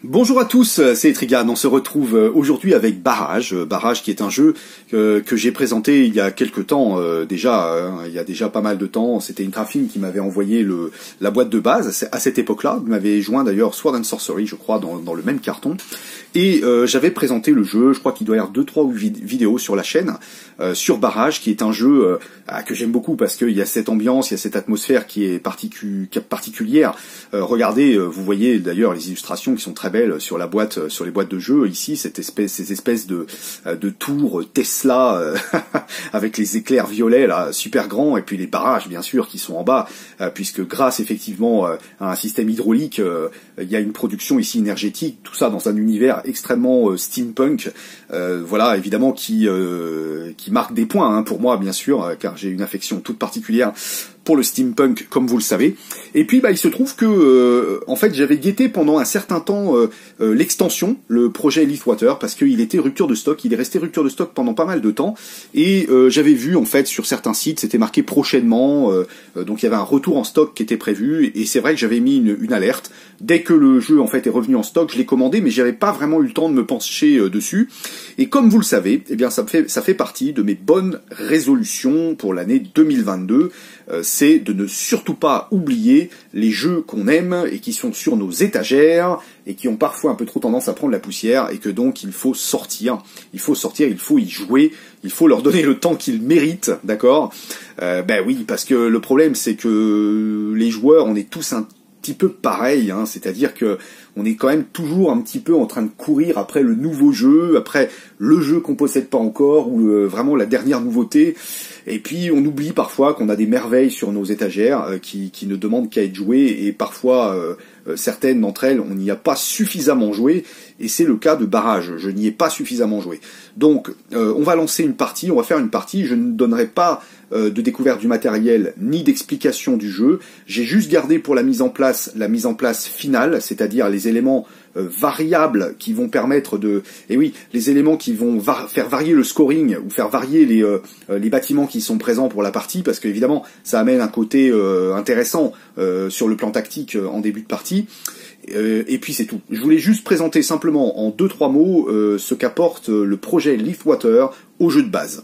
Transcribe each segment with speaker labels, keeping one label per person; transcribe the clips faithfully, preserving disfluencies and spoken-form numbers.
Speaker 1: Bonjour à tous, c'est Etrigan. On se retrouve aujourd'hui avec Barrage, Barrage qui est un jeu que, que j'ai présenté il y a quelques temps euh, déjà, hein, il y a déjà pas mal de temps. C'était une Intrafilm qui m'avait envoyé le, la boîte de base à cette époque-là. Il m'avait joint d'ailleurs Sword and Sorcery, je crois, dans, dans le même carton. Et euh, j'avais présenté le jeu, je crois qu'il doit y avoir deux trois vid vidéos sur la chaîne, euh, sur Barrage, qui est un jeu euh, ah, que j'aime beaucoup parce qu'il y a cette ambiance, il y a cette atmosphère qui est particu particulière. Euh, regardez, euh, vous voyez d'ailleurs les illustrations qui sont très belles sur la boîte, euh, sur les boîtes de jeu ici, cette espèce, ces espèces de, euh, de tours Tesla euh, avec les éclairs violets là, super grands, et puis les barrages bien sûr qui sont en bas, euh, puisque grâce effectivement euh, à un système hydraulique, euh, il y a une production ici énergétique, tout ça dans un univers extrêmement euh, steampunk, euh, voilà, évidemment qui euh, qui marque des points hein, pour moi bien sûr, euh, car j'ai une affection toute particulière pour le steampunk, comme vous le savez. Et puis, bah, il se trouve que, euh, en fait, j'avais guetté pendant un certain temps euh, euh, l'extension, le projet Lithwater, parce qu'il était rupture de stock. Il est resté rupture de stock pendant pas mal de temps. Et euh, j'avais vu, en fait, sur certains sites, c'était marqué prochainement. Euh, euh, donc, il y avait un retour en stock qui était prévu. Et c'est vrai que j'avais mis une, une alerte. Dès que le jeu, en fait, est revenu en stock, je l'ai commandé, mais j'avais pas vraiment eu le temps de me pencher euh, dessus. Et comme vous le savez, eh bien, ça me fait, ça fait partie de mes bonnes résolutions pour l'année deux mille vingt-deux. Euh, c'est de ne surtout pas oublier les jeux qu'on aime et qui sont sur nos étagères et qui ont parfois un peu trop tendance à prendre la poussière, et que donc il faut sortir, il faut sortir, il faut y jouer, il faut leur donner le temps qu'ils méritent, d'accord? euh, Ben oui, parce que le problème c'est que les joueurs, on est tous un petit peu pareil, hein, c'est-à-dire que on est quand même toujours un petit peu en train de courir après le nouveau jeu, après le jeu qu'on possède pas encore, ou le, vraiment la dernière nouveauté. Et puis on oublie parfois qu'on a des merveilles sur nos étagères euh, qui, qui ne demandent qu'à être jouées, et parfois euh, euh, certaines d'entre elles, on n'y a pas suffisamment joué, et c'est le cas de Barrage, je n'y ai pas suffisamment joué. Donc euh, on va lancer une partie, on va faire une partie, je ne donnerai pas euh, de découverte du matériel, ni d'explication du jeu, j'ai juste gardé pour la mise en place, la mise en place finale, c'est-à-dire les éléments Euh, variables qui vont permettre de, et oui, les éléments qui vont var faire varier le scoring ou faire varier les euh, les bâtiments qui sont présents pour la partie, parce que évidemment ça amène un côté euh, intéressant euh, sur le plan tactique euh, en début de partie. Euh, et puis c'est tout. Je voulais juste présenter simplement en deux trois mots euh, ce qu'apporte euh, le projet Lithwater au jeu de base.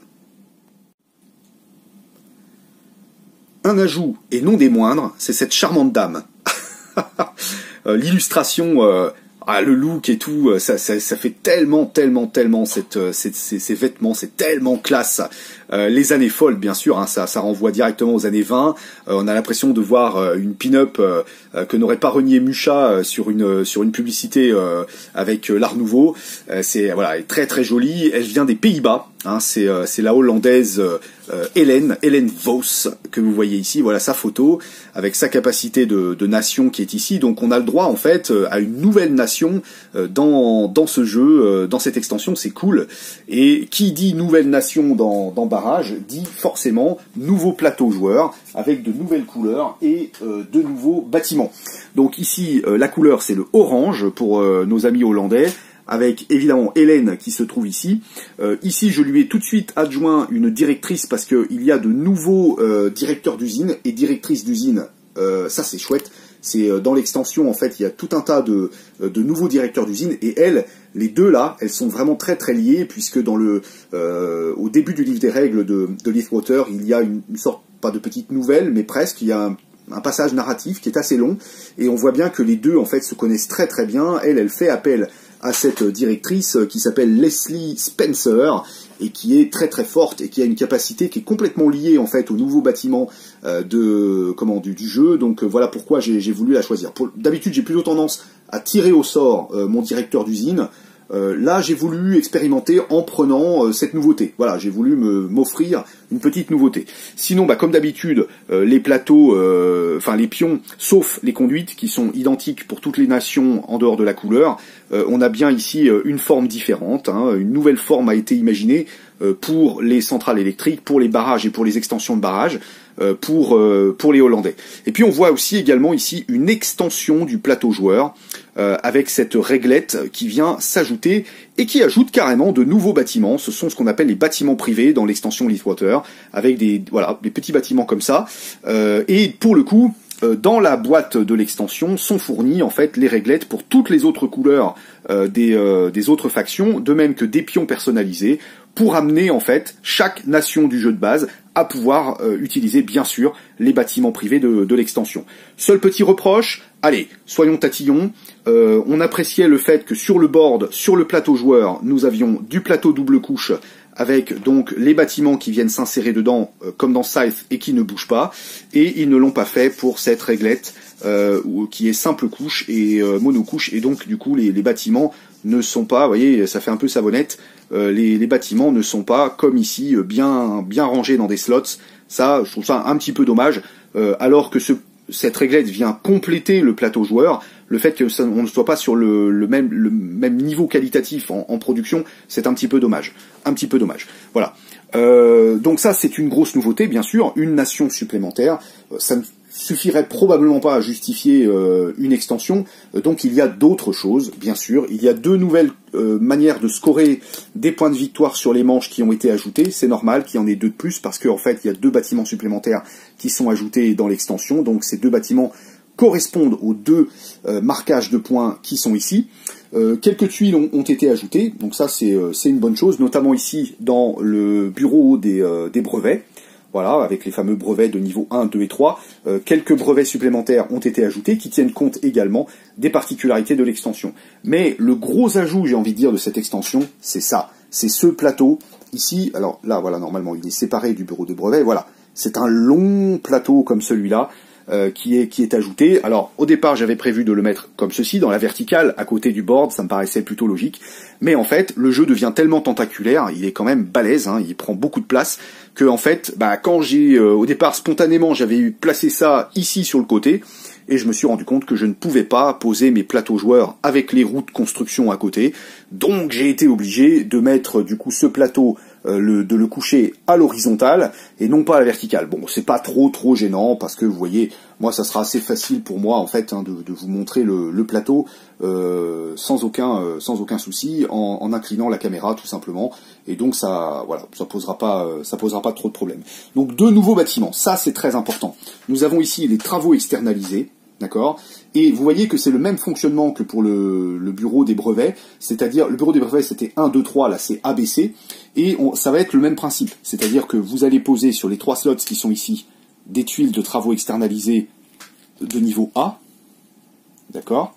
Speaker 1: Un ajout, et non des moindres, c'est cette charmante dame. euh, L'illustration, euh, ah, le look et tout, ça, ça, ça fait tellement, tellement, tellement cette, cette, ces, ces vêtements, c'est tellement classe. Euh, les années folles, bien sûr, hein, ça, ça renvoie directement aux années vingt. Euh, on a l'impression de voir euh, une pin-up euh, euh, que n'aurait pas renié Mucha euh, sur une sur une publicité euh, avec euh, l'Art Nouveau. Euh, c'est voilà, elle est très très jolie. Elle vient des Pays-Bas. Hein, c'est euh, c'est la hollandaise euh, Hélène, Hélène Vos, que vous voyez ici. Voilà sa photo avec sa capacité de, de nation qui est ici. Donc on a le droit en fait à une nouvelle nation euh, dans dans ce jeu, euh, dans cette extension. C'est cool. Et qui dit nouvelle nation dans dans Barrage dit forcément nouveau plateau joueur avec de nouvelles couleurs et euh, de nouveaux bâtiments. Donc ici euh, la couleur c'est le orange pour euh, nos amis hollandais, avec évidemment Hélène qui se trouve ici. Euh, ici, je lui ai tout de suite adjoint une directrice parce qu'il y a de nouveaux euh, directeurs d'usine et directrices d'usine. Euh, ça, c'est chouette. C'est euh, dans l'extension, en fait, il y a tout un tas de, de nouveaux directeurs d'usine. Et elles, les deux là, elles sont vraiment très très liées, puisque dans le, euh, au début du livre des règles de, de Lithwater, il y a une, une sorte, pas de petite nouvelle, mais presque, il y a un un passage narratif qui est assez long, et on voit bien que les deux en fait se connaissent très très bien. Elle, elle fait appel à cette directrice qui s'appelle Leslie Spencer et qui est très très forte et qui a une capacité qui est complètement liée en fait au nouveau bâtiment euh, de comment du, du jeu. Donc euh, voilà pourquoi j'ai voulu la choisir. D'habitude j'ai plutôt tendance à tirer au sort euh, mon directeur d'usine. Euh, là, j'ai voulu expérimenter en prenant euh, cette nouveauté. Voilà, j'ai voulu m'offrir une petite nouveauté. Sinon, bah, comme d'habitude, euh, les plateaux, euh, enfin les pions, sauf les conduites, qui sont identiques pour toutes les nations en dehors de la couleur, euh, on a bien ici euh, une forme différente. Hein, une nouvelle forme a été imaginée euh, pour les centrales électriques, pour les barrages et pour les extensions de barrages. Pour, euh, pour les Hollandais. Et puis on voit aussi également ici une extension du plateau joueur euh, avec cette réglette qui vient s'ajouter et qui ajoute carrément de nouveaux bâtiments. Ce sont ce qu'on appelle les bâtiments privés dans l'extension Lithwater, avec des, voilà, des petits bâtiments comme ça. Euh, et pour le coup, euh, dans la boîte de l'extension sont fournies en fait les réglettes pour toutes les autres couleurs euh, des, euh, des autres factions, de même que des pions personnalisés, pour amener en fait chaque nation du jeu de base à pouvoir euh, utiliser bien sûr les bâtiments privés de, de l'extension. Seul petit reproche, allez, soyons tatillons, euh, on appréciait le fait que sur le board, sur le plateau joueur, nous avions du plateau double couche avec donc les bâtiments qui viennent s'insérer dedans euh, comme dans Scythe et qui ne bougent pas, et ils ne l'ont pas fait pour cette réglette euh, qui est simple couche et euh, monocouche, et donc du coup les, les bâtiments ne sont pas, vous voyez, ça fait un peu savonnette, euh, les, les bâtiments ne sont pas comme ici bien bien rangés dans des slots. Ça, je trouve ça un petit peu dommage, euh, alors que ce, cette réglette vient compléter le plateau joueur. Le fait que ça, on ne soit pas sur le, le même le même niveau qualitatif en, en production, c'est un petit peu dommage, un petit peu dommage. Voilà. Euh, donc ça, c'est une grosse nouveauté, bien sûr, une nation supplémentaire. Ça ne suffirait probablement pas à justifier euh, une extension, donc il y a d'autres choses, bien sûr. Il y a deux nouvelles euh, manières de scorer des points de victoire sur les manches qui ont été ajoutées. C'est normal qu'il y en ait deux de plus, parce qu'en fait, il y a deux bâtiments supplémentaires qui sont ajoutés dans l'extension, donc ces deux bâtiments correspondent aux deux euh, marquages de points qui sont ici. Euh, quelques tuiles ont, ont été ajoutées, donc ça c'est euh, c'est une bonne chose, notamment ici dans le bureau des, euh, des brevets. Voilà, avec les fameux brevets de niveau un, deux et trois. Euh, quelques brevets supplémentaires ont été ajoutés qui tiennent compte également des particularités de l'extension. Mais le gros ajout, j'ai envie de dire, de cette extension, c'est ça. C'est ce plateau ici. Alors là, voilà, normalement, il est séparé du bureau des brevets. Voilà, c'est un long plateau comme celui-là. Euh, qui est qui est ajouté. Alors au départ j'avais prévu de le mettre comme ceci, dans la verticale, à côté du board, ça me paraissait plutôt logique, mais en fait le jeu devient tellement tentaculaire, il est quand même balèze, hein, il prend beaucoup de place, que en fait, bah, quand j'ai, euh, au départ spontanément j'avais placé ça ici sur le côté, et je me suis rendu compte que je ne pouvais pas poser mes plateaux joueurs avec les roues de construction à côté, donc j'ai été obligé de mettre du coup ce plateau, euh, le, de le coucher à l'horizontale et non pas à la verticale. Bon, c'est pas trop trop gênant parce que vous voyez, moi ça sera assez facile pour moi en fait hein, de, de vous montrer le, le plateau euh, sans aucun euh, sans aucun souci en, en inclinant la caméra tout simplement, et donc ça voilà ça posera pas euh, ça posera pas trop de problèmes. Donc deux nouveaux bâtiments, ça c'est très important. Nous avons ici les travaux externalisés. D'accord. Et vous voyez que c'est le même fonctionnement que pour le, le bureau des brevets, c'est-à-dire le bureau des brevets c'était un, deux, trois, là c'est A B C, et on, ça va être le même principe, c'est-à-dire que vous allez poser sur les trois slots qui sont ici des tuiles de travaux externalisés de niveau A, d'accord,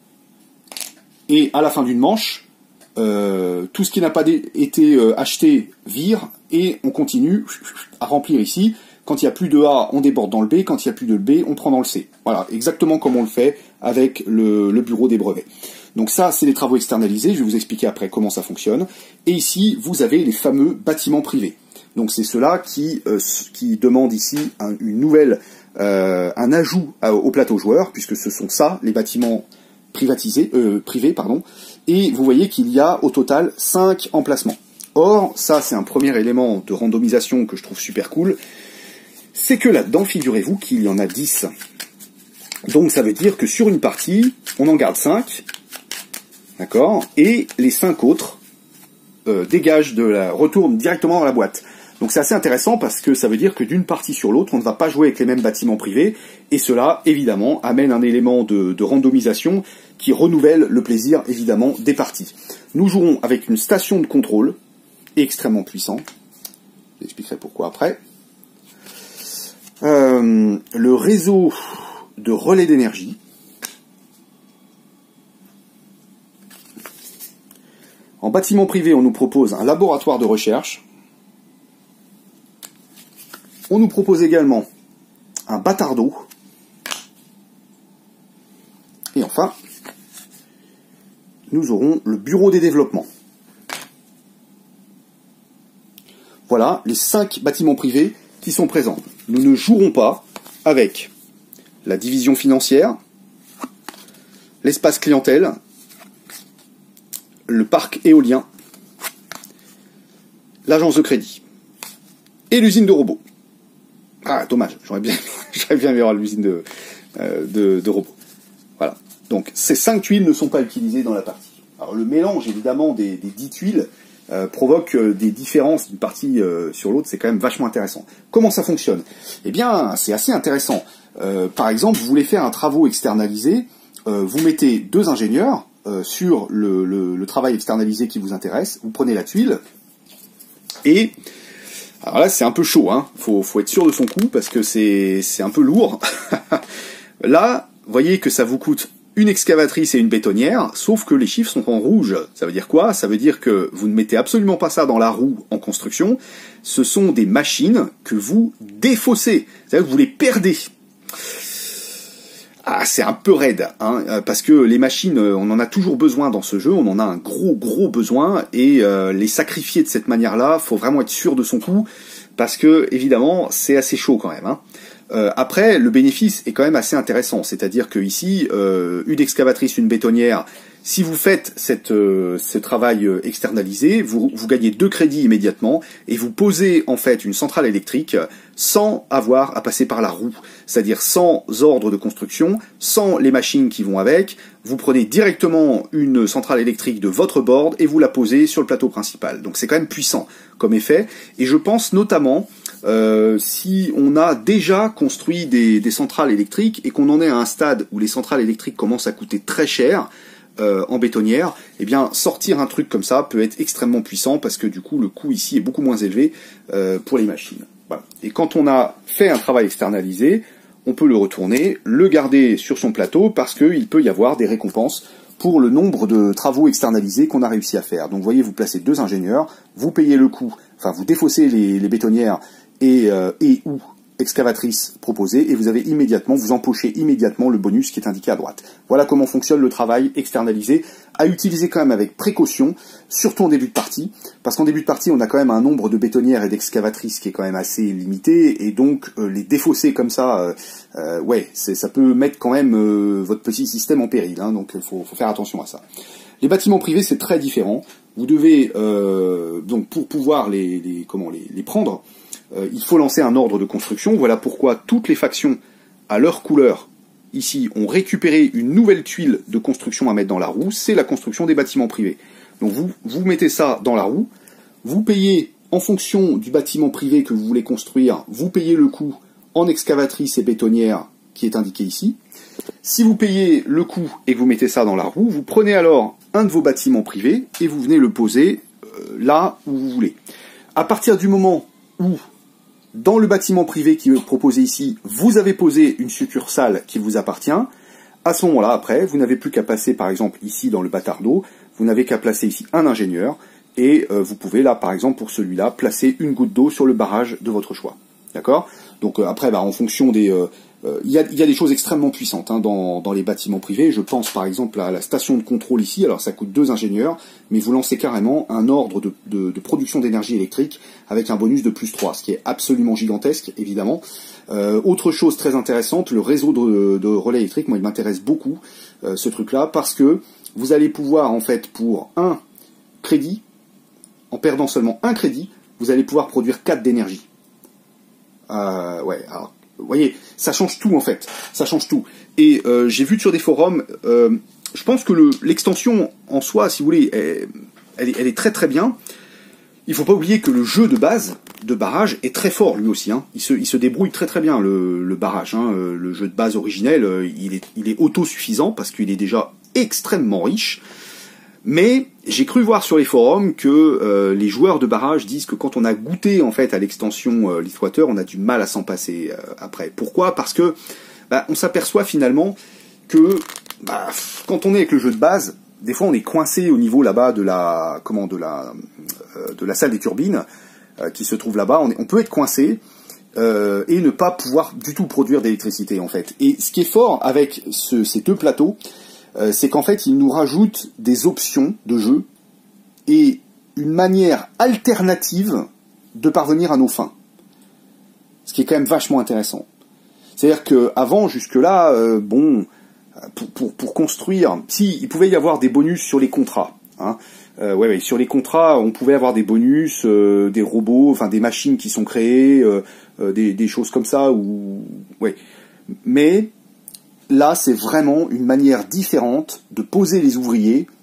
Speaker 1: et à la fin d'une manche, euh, tout ce qui n'a pas été euh, acheté vire, et on continue à remplir ici. Quand il n'y a plus de A, on déborde dans le B. Quand il n'y a plus de B, on prend dans le C. Voilà, exactement comme on le fait avec le, le bureau des brevets. Donc ça, c'est les travaux externalisés. Je vais vous expliquer après comment ça fonctionne. Et ici, vous avez les fameux bâtiments privés. Donc c'est ceux-là qui, euh, qui demandent ici un, une nouvelle, euh, un ajout à, au plateau joueur, puisque ce sont ça, les bâtiments privatisés, euh, privés, pardon. Et vous voyez qu'il y a au total cinq emplacements. Or, ça, c'est un premier élément de randomisation que je trouve super cool. C'est que là-dedans, figurez-vous qu'il y en a dix. Donc ça veut dire que sur une partie, on en garde cinq, d'accord, et les cinq autres euh, dégagent de la, retournent directement dans la boîte. Donc c'est assez intéressant parce que ça veut dire que d'une partie sur l'autre, on ne va pas jouer avec les mêmes bâtiments privés, et cela, évidemment, amène un élément de, de randomisation qui renouvelle le plaisir, évidemment, des parties. Nous jouerons avec une station de contrôle extrêmement puissante, j'expliquerai pourquoi après. Euh, le réseau de relais d'énergie, en bâtiment privé, on nous propose un laboratoire de recherche, on nous propose également un bâtard d'eau, et enfin, nous aurons le bureau des développements. Voilà les cinq bâtiments privés qui sont présents. Nous ne jouerons pas avec la division financière, l'espace clientèle, le parc éolien, l'agence de crédit et l'usine de robots. Ah, dommage, j'aurais bien, j'aurais bien aimé avoir l'usine de, euh, de, de robots. Voilà. Donc, ces cinq tuiles ne sont pas utilisées dans la partie. Alors, le mélange, évidemment, des, des dix tuiles euh, provoque euh, des différences d'une partie euh, sur l'autre, c'est quand même vachement intéressant. Comment ça fonctionne? Eh bien, c'est assez intéressant. Euh, par exemple, vous voulez faire un travaux externalisé, euh, vous mettez deux ingénieurs euh, sur le, le, le travail externalisé qui vous intéresse, vous prenez la tuile, et alors là c'est un peu chaud, hein. faut, faut être sûr de son coup, parce que c'est un peu lourd. Là, vous voyez que ça vous coûte une excavatrice et une bétonnière, sauf que les chiffres sont en rouge. Ça veut dire quoi? Ça veut dire que vous ne mettez absolument pas ça dans la roue en construction, ce sont des machines que vous défaussez, c'est-à-dire que vous les perdez. Ah, c'est un peu raide, hein, parce que les machines, on en a toujours besoin dans ce jeu, on en a un gros gros besoin, et euh, les sacrifier de cette manière-là, faut vraiment être sûr de son coup, parce que évidemment, c'est assez chaud quand même, hein. Euh, après, le bénéfice est quand même assez intéressant, c'est-à-dire que ici, euh, une excavatrice, une bétonnière, si vous faites cette, euh, ce travail externalisé, vous, vous gagnez deux crédits immédiatement, et vous posez en fait une centrale électrique sans avoir à passer par la roue, c'est-à-dire sans ordre de construction, sans les machines qui vont avec. Vous prenez directement une centrale électrique de votre board et vous la posez sur le plateau principal. Donc c'est quand même puissant comme effet, et je pense notamment Euh, si on a déjà construit des, des centrales électriques et qu'on en est à un stade où les centrales électriques commencent à coûter très cher euh, en bétonnière, eh bien sortir un truc comme ça peut être extrêmement puissant, parce que du coup le coût ici est beaucoup moins élevé euh, pour les machines. Voilà. Et quand on a fait un travail externalisé, on peut le retourner, le garder sur son plateau, parce qu'il peut y avoir des récompenses pour le nombre de travaux externalisés qu'on a réussi à faire. Donc vous voyez, vous placez deux ingénieurs, vous payez le coût, enfin vous défaussez les, les bétonnières et, euh, et ou excavatrices proposées, et vous avez immédiatement, vous empochez immédiatement le bonus qui est indiqué à droite. Voilà comment fonctionne le travail externalisé, à utiliser quand même avec précaution, surtout en début de partie, parce qu'en début de partie, on a quand même un nombre de bétonnières et d'excavatrices qui est quand même assez limité, et donc euh, les défausser comme ça, euh, euh, ouais, ça peut mettre quand même euh, votre petit système en péril, hein, donc il faut, faut faire attention à ça. Les bâtiments privés, c'est très différent. Vous devez, euh, donc pour pouvoir les, les, comment, les, les prendre, euh, il faut lancer un ordre de construction. Voilà pourquoi toutes les factions, à leur couleur, ici, ont récupéré une nouvelle tuile de construction à mettre dans la roue. C'est la construction des bâtiments privés. Donc vous, vous mettez ça dans la roue, vous payez en fonction du bâtiment privé que vous voulez construire, vous payez le coût en excavatrice et bétonnière qui est indiqué ici. Si vous payez le coût et que vous mettez ça dans la roue, vous prenez alors un de vos bâtiments privés et vous venez le poser euh, là où vous voulez. À partir du moment où, dans le bâtiment privé qui est proposé ici, vous avez posé une succursale qui vous appartient, à ce moment-là, après, vous n'avez plus qu'à passer, par exemple, ici dans le bâtard d'eau, vous n'avez qu'à placer ici un ingénieur, et euh, vous pouvez, là, par exemple, pour celui-là, placer une goutte d'eau sur le barrage de votre choix. D'accord? Donc euh, après, bah, en fonction des... Euh, euh, y, a, y a des choses extrêmement puissantes hein, dans, dans les bâtiments privés. Je pense, par exemple, à la station de contrôle ici. Alors, ça coûte deux ingénieurs, mais vous lancez carrément un ordre de, de, de production d'énergie électrique avec un bonus de plus trois, ce qui est absolument gigantesque, évidemment. Euh, autre chose très intéressante, le réseau de, de relais électriques, moi il m'intéresse beaucoup euh, ce truc-là, parce que vous allez pouvoir en fait pour un crédit, en perdant seulement un crédit, vous allez pouvoir produire quatre d'énergie. Euh, ouais, alors, vous voyez, ça change tout en fait, ça change tout. Et euh, j'ai vu sur des forums, euh, je pense que l'extension en soi, si vous voulez, elle, elle, est, elle est très très bien. Il ne faut pas oublier que le jeu de base de barrage est très fort lui aussi. Hein. Il, se, il se débrouille très très bien le, le barrage. Hein. Le jeu de base originel, il est, il est autosuffisant parce qu'il est déjà extrêmement riche. Mais j'ai cru voir sur les forums que euh, les joueurs de barrage disent que quand on a goûté en fait à l'extension euh, Lithwater, on a du mal à s'en passer euh, après. Pourquoi? Parce que bah, on s'aperçoit finalement que bah, quand on est avec le jeu de base, des fois on est coincé au niveau là-bas de la comment de la euh, de la salle des turbines euh, qui se trouve là-bas. On, on peut être coincé euh, et ne pas pouvoir du tout produire d'électricité en fait. Et ce qui est fort avec ce, ces deux plateaux, euh, c'est qu'en fait ils nous rajoutent des options de jeu et une manière alternative de parvenir à nos fins. Ce qui est quand même vachement intéressant. C'est-à-dire qu'avant, jusque-là, euh, bon, pour, pour, pour construire, si, il pouvait y avoir des bonus sur les contrats. Hein. Euh, ouais, ouais, sur les contrats, on pouvait avoir des bonus, euh, des robots, enfin des machines qui sont créées, euh, euh, des, des choses comme ça. Ou, ouais. Mais là, c'est vraiment une manière différente de poser les ouvriers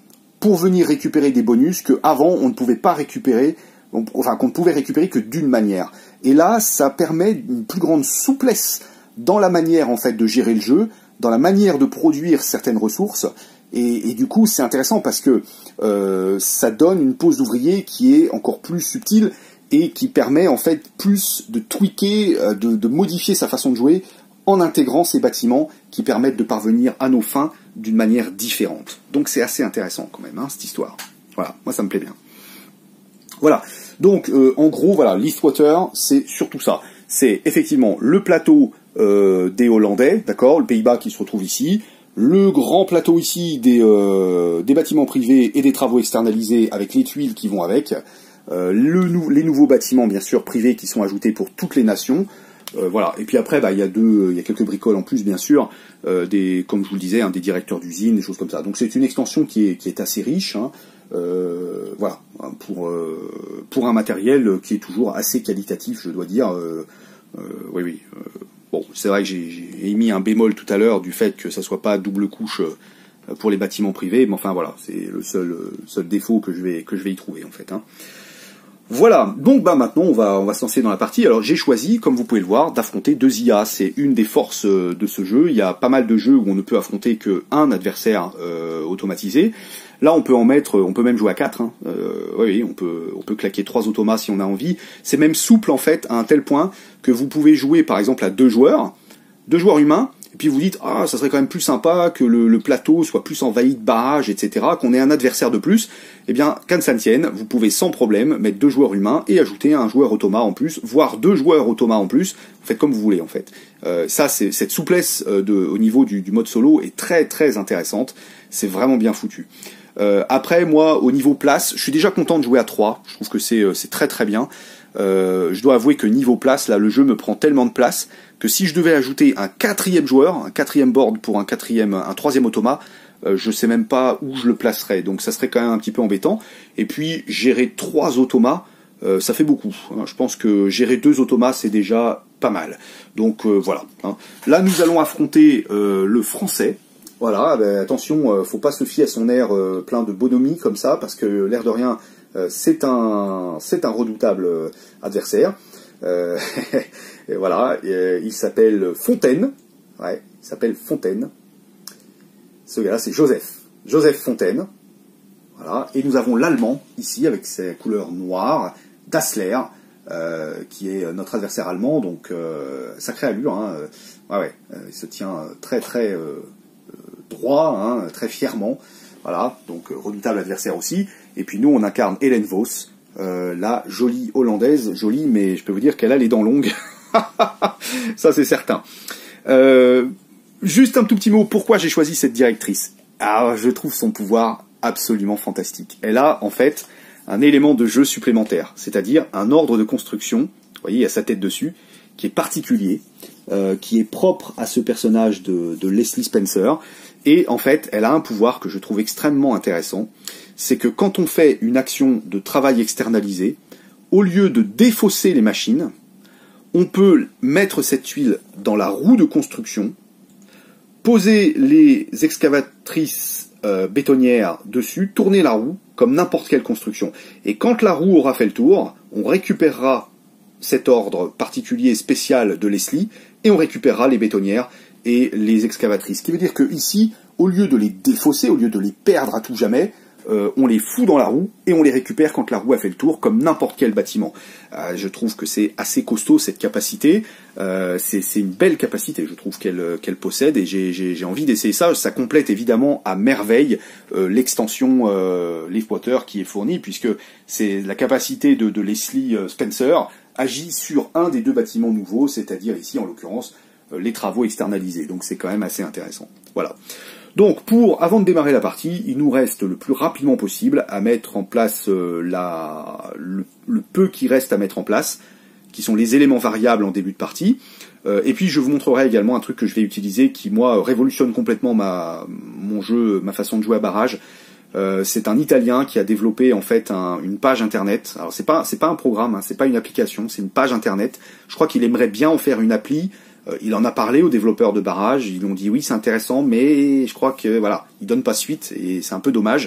Speaker 1: pour venir récupérer des bonus que avant on ne pouvait pas récupérer, enfin qu'on ne pouvait récupérer que d'une manière. Et là, ça permet une plus grande souplesse dans la manière en fait de gérer le jeu, dans la manière de produire certaines ressources. Et, et du coup, c'est intéressant parce que euh, ça donne une pose d'ouvrier qui est encore plus subtile et qui permet en fait plus de tweaker, de, de modifier sa façon de jouer en intégrant ces bâtiments qui permettent de parvenir à nos fins d'une manière différente. Donc c'est assez intéressant quand même, hein, cette histoire. Voilà, moi ça me plaît bien. Voilà, donc euh, en gros, voilà, l'Eastwater, c'est surtout ça. C'est effectivement le plateau euh, des Hollandais, d'accord, le Pays-Bas qui se retrouve ici, le grand plateau ici des, euh, des bâtiments privés et des travaux externalisés avec les tuiles qui vont avec, euh, le nou les nouveaux bâtiments bien sûr privés qui sont ajoutés pour toutes les nations. Euh, voilà. Et puis après, bah, il y a deux, il y a quelques bricoles en plus, bien sûr, euh, des, comme je vous le disais, hein, des directeurs d'usine, des choses comme ça. Donc c'est une extension qui est, qui est assez riche, hein, euh, voilà, pour euh, pour un matériel qui est toujours assez qualitatif, je dois dire. Euh, euh, oui, oui. Euh, bon, c'est vrai que j'ai émis un bémol tout à l'heure du fait que ça soit pas double couche euh, pour les bâtiments privés, mais enfin voilà, c'est le seul, euh, seul défaut que je vais que je vais y trouver en fait. Hein. Voilà, donc bah maintenant on va on va se lancer dans la partie. Alors j'ai choisi, comme vous pouvez le voir, d'affronter deux I A. C'est une des forces de ce jeu. Il y a pas mal de jeux où on ne peut affronter qu'un adversaire euh, automatisé. Là on peut en mettre, on peut même jouer à quatre. Hein. Euh, oui, on peut on peut claquer trois automas si on a envie. C'est même souple en fait à un tel point que vous pouvez jouer par exemple à deux joueurs, deux joueurs humains. Et puis vous dites, ah, ça serait quand même plus sympa que le, le plateau soit plus envahi de barrages, et cetera, qu'on ait un adversaire de plus. Eh bien, qu'à ça ne tienne, vous pouvez sans problème mettre deux joueurs humains et ajouter un joueur automa en plus, voire deux joueurs automa en plus. Vous faites comme vous voulez, en fait. Euh, ça, c'est cette souplesse euh, de, au niveau du, du mode solo est très très intéressante. C'est vraiment bien foutu. Euh, après, moi, au niveau place, je suis déjà content de jouer à trois. Je trouve que c'est c'est très très bien. Euh, je dois avouer que niveau place, là, le jeu me prend tellement de place que si je devais ajouter un quatrième joueur, un quatrième board pour un quatrième, un troisième automa, euh, je sais même pas où je le placerais. Donc ça serait quand même un petit peu embêtant. Et puis gérer trois automas, euh, ça fait beaucoup. Hein. Je pense que gérer deux automas, c'est déjà pas mal. Donc euh, voilà. Hein. Là, nous allons affronter euh, le français. Voilà. Ben, attention, euh, faut pas se fier à son air euh, plein de bonhomie comme ça, parce que l'air de rien. Euh, c'est un, c'est un redoutable euh, adversaire. Euh, et voilà, et, il s'appelle Fontaine. Ouais, il s'appelle Fontaine. Ce gars-là, c'est Joseph. Joseph Fontaine. Voilà. Et nous avons l'Allemand ici avec ses couleurs noires, Dassler, euh, qui est notre adversaire allemand. Donc euh, sacré allure. Hein. Ouais, ouais. Euh, il se tient très très euh, droit, hein, très fièrement. Voilà. Donc redoutable adversaire aussi. Et puis nous, on incarne Hélène Vos, euh, la jolie hollandaise, jolie, mais je peux vous dire qu'elle a les dents longues. Ça, c'est certain. Euh, juste un tout petit mot, pourquoi j'ai choisi cette directrice? Ah, je trouve son pouvoir absolument fantastique. Elle a, en fait, un élément de jeu supplémentaire, c'est-à-dire un ordre de construction, vous voyez, il y a sa tête dessus, qui est particulier, euh, qui est propre à ce personnage de, de Leslie Spencer, et en fait, elle a un pouvoir que je trouve extrêmement intéressant, c'est que quand on fait une action de travail externalisé, au lieu de défausser les machines, on peut mettre cette tuile dans la roue de construction, poser les excavatrices euh, bétonnières dessus, tourner la roue comme n'importe quelle construction. Et quand la roue aura fait le tour, on récupérera cet ordre particulier spécial de Leslie et on récupérera les bétonnières et les excavatrices. Ce qui veut dire que ici, au lieu de les défausser, au lieu de les perdre à tout jamais, euh, on les fout dans la roue et on les récupère quand la roue a fait le tour, comme n'importe quel bâtiment. Euh, je trouve que c'est assez costaud cette capacité. Euh, c'est une belle capacité, je trouve qu'elle qu'elle possède et j'ai envie d'essayer ça. Ça complète évidemment à merveille euh, l'extension euh, Leafwater qui est fournie, puisque c'est la capacité de, de Leslie Spencer agit sur un des deux bâtiments nouveaux, c'est-à-dire ici en l'occurrence les travaux externalisés. Donc c'est quand même assez intéressant. Voilà. Donc pour, avant de démarrer la partie, il nous reste le plus rapidement possible à mettre en place euh, la, le, le peu qui reste à mettre en place, qui sont les éléments variables en début de partie. Euh, et puis je vous montrerai également un truc que je vais utiliser qui moi révolutionne complètement ma, mon jeu, ma façon de jouer à barrage. Euh, c'est un Italien qui a développé en fait un, une page internet. Alors c'est pas c'est pas un programme, hein, c'est pas une application, c'est une page internet. Je crois qu'il aimerait bien en faire une appli. Euh, il en a parlé aux développeurs de barrage. Ils ont dit oui c'est intéressant, mais je crois que voilà, il donne pas suite et c'est un peu dommage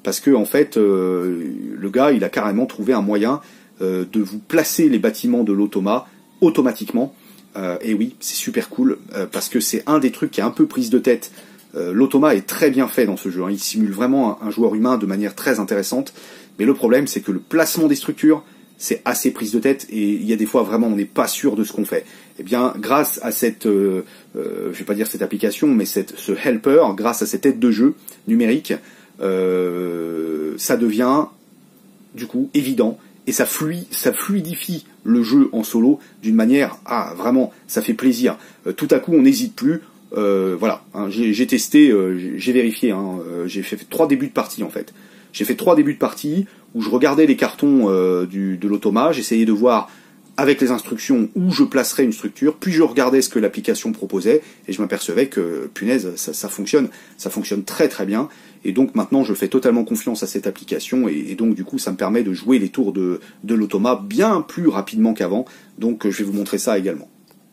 Speaker 1: parce que en fait, euh, le gars, il a carrément trouvé un moyen euh, de vous placer les bâtiments de l'automa automatiquement. Euh, et oui, c'est super cool, euh, parce que c'est un des trucs qui est un peu prise de tête. Euh, l'automa est très bien fait dans ce jeu, hein. Il simule vraiment un, un joueur humain de manière très intéressante, mais le problème c'est que le placement des structures, c'est assez prise de tête, et il y a des fois vraiment on n'est pas sûr de ce qu'on fait. Eh bien, grâce à cette, euh, euh, je vais pas dire cette application, mais cette, ce helper, grâce à cette aide de jeu numérique, euh, ça devient du coup évident, et ça, flui, ça fluidifie le jeu en solo d'une manière, ah vraiment, ça fait plaisir. Euh, tout à coup, on n'hésite plus. Euh, voilà, hein, j'ai testé, euh, j'ai vérifié, hein, euh, j'ai fait, fait trois débuts de partie en fait. J'ai fait trois débuts de partie où je regardais les cartons euh, du, de l'automa, j'essayais de voir avec les instructions où je placerais une structure, puis je regardais ce que l'application proposait, et je m'apercevais que, punaise, ça, ça fonctionne, ça fonctionne très très bien, et donc maintenant je fais totalement confiance à cette application, et, et donc du coup ça me permet de jouer les tours de, de l'automa bien plus rapidement qu'avant, donc je vais vous montrer ça également.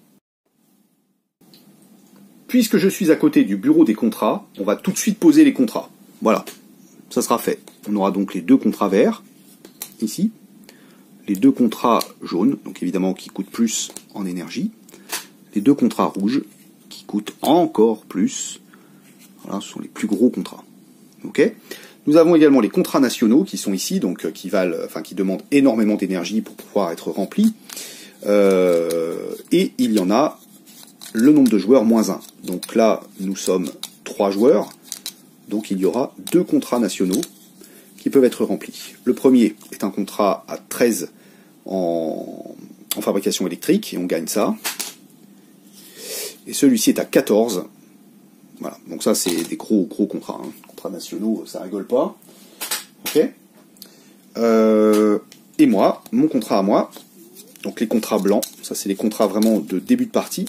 Speaker 1: Puisque je suis à côté du bureau des contrats, on va tout de suite poser les contrats. Voilà, ça sera fait. On aura donc les deux contrats verts, ici, les deux contrats jaunes, donc évidemment qui coûtent plus en énergie, les deux contrats rouges, qui coûtent encore plus. Voilà, ce sont les plus gros contrats. Ok. Nous avons également les contrats nationaux qui sont ici, donc qui valent, enfin qui demandent énormément d'énergie pour pouvoir être remplis. Euh, et il y en a le nombre de joueurs moins un. Donc là, nous sommes trois joueurs, donc il y aura deux contrats nationaux qui peuvent être remplis. Le premier est un contrat à treize en, en fabrication électrique, et on gagne ça. Et celui-ci est à quatorze. Voilà, donc ça c'est des gros gros contrats. Hein. Contrats nationaux, ça rigole pas. Ok. Euh, et moi, mon contrat à moi, donc les contrats blancs, ça c'est les contrats vraiment de début de partie.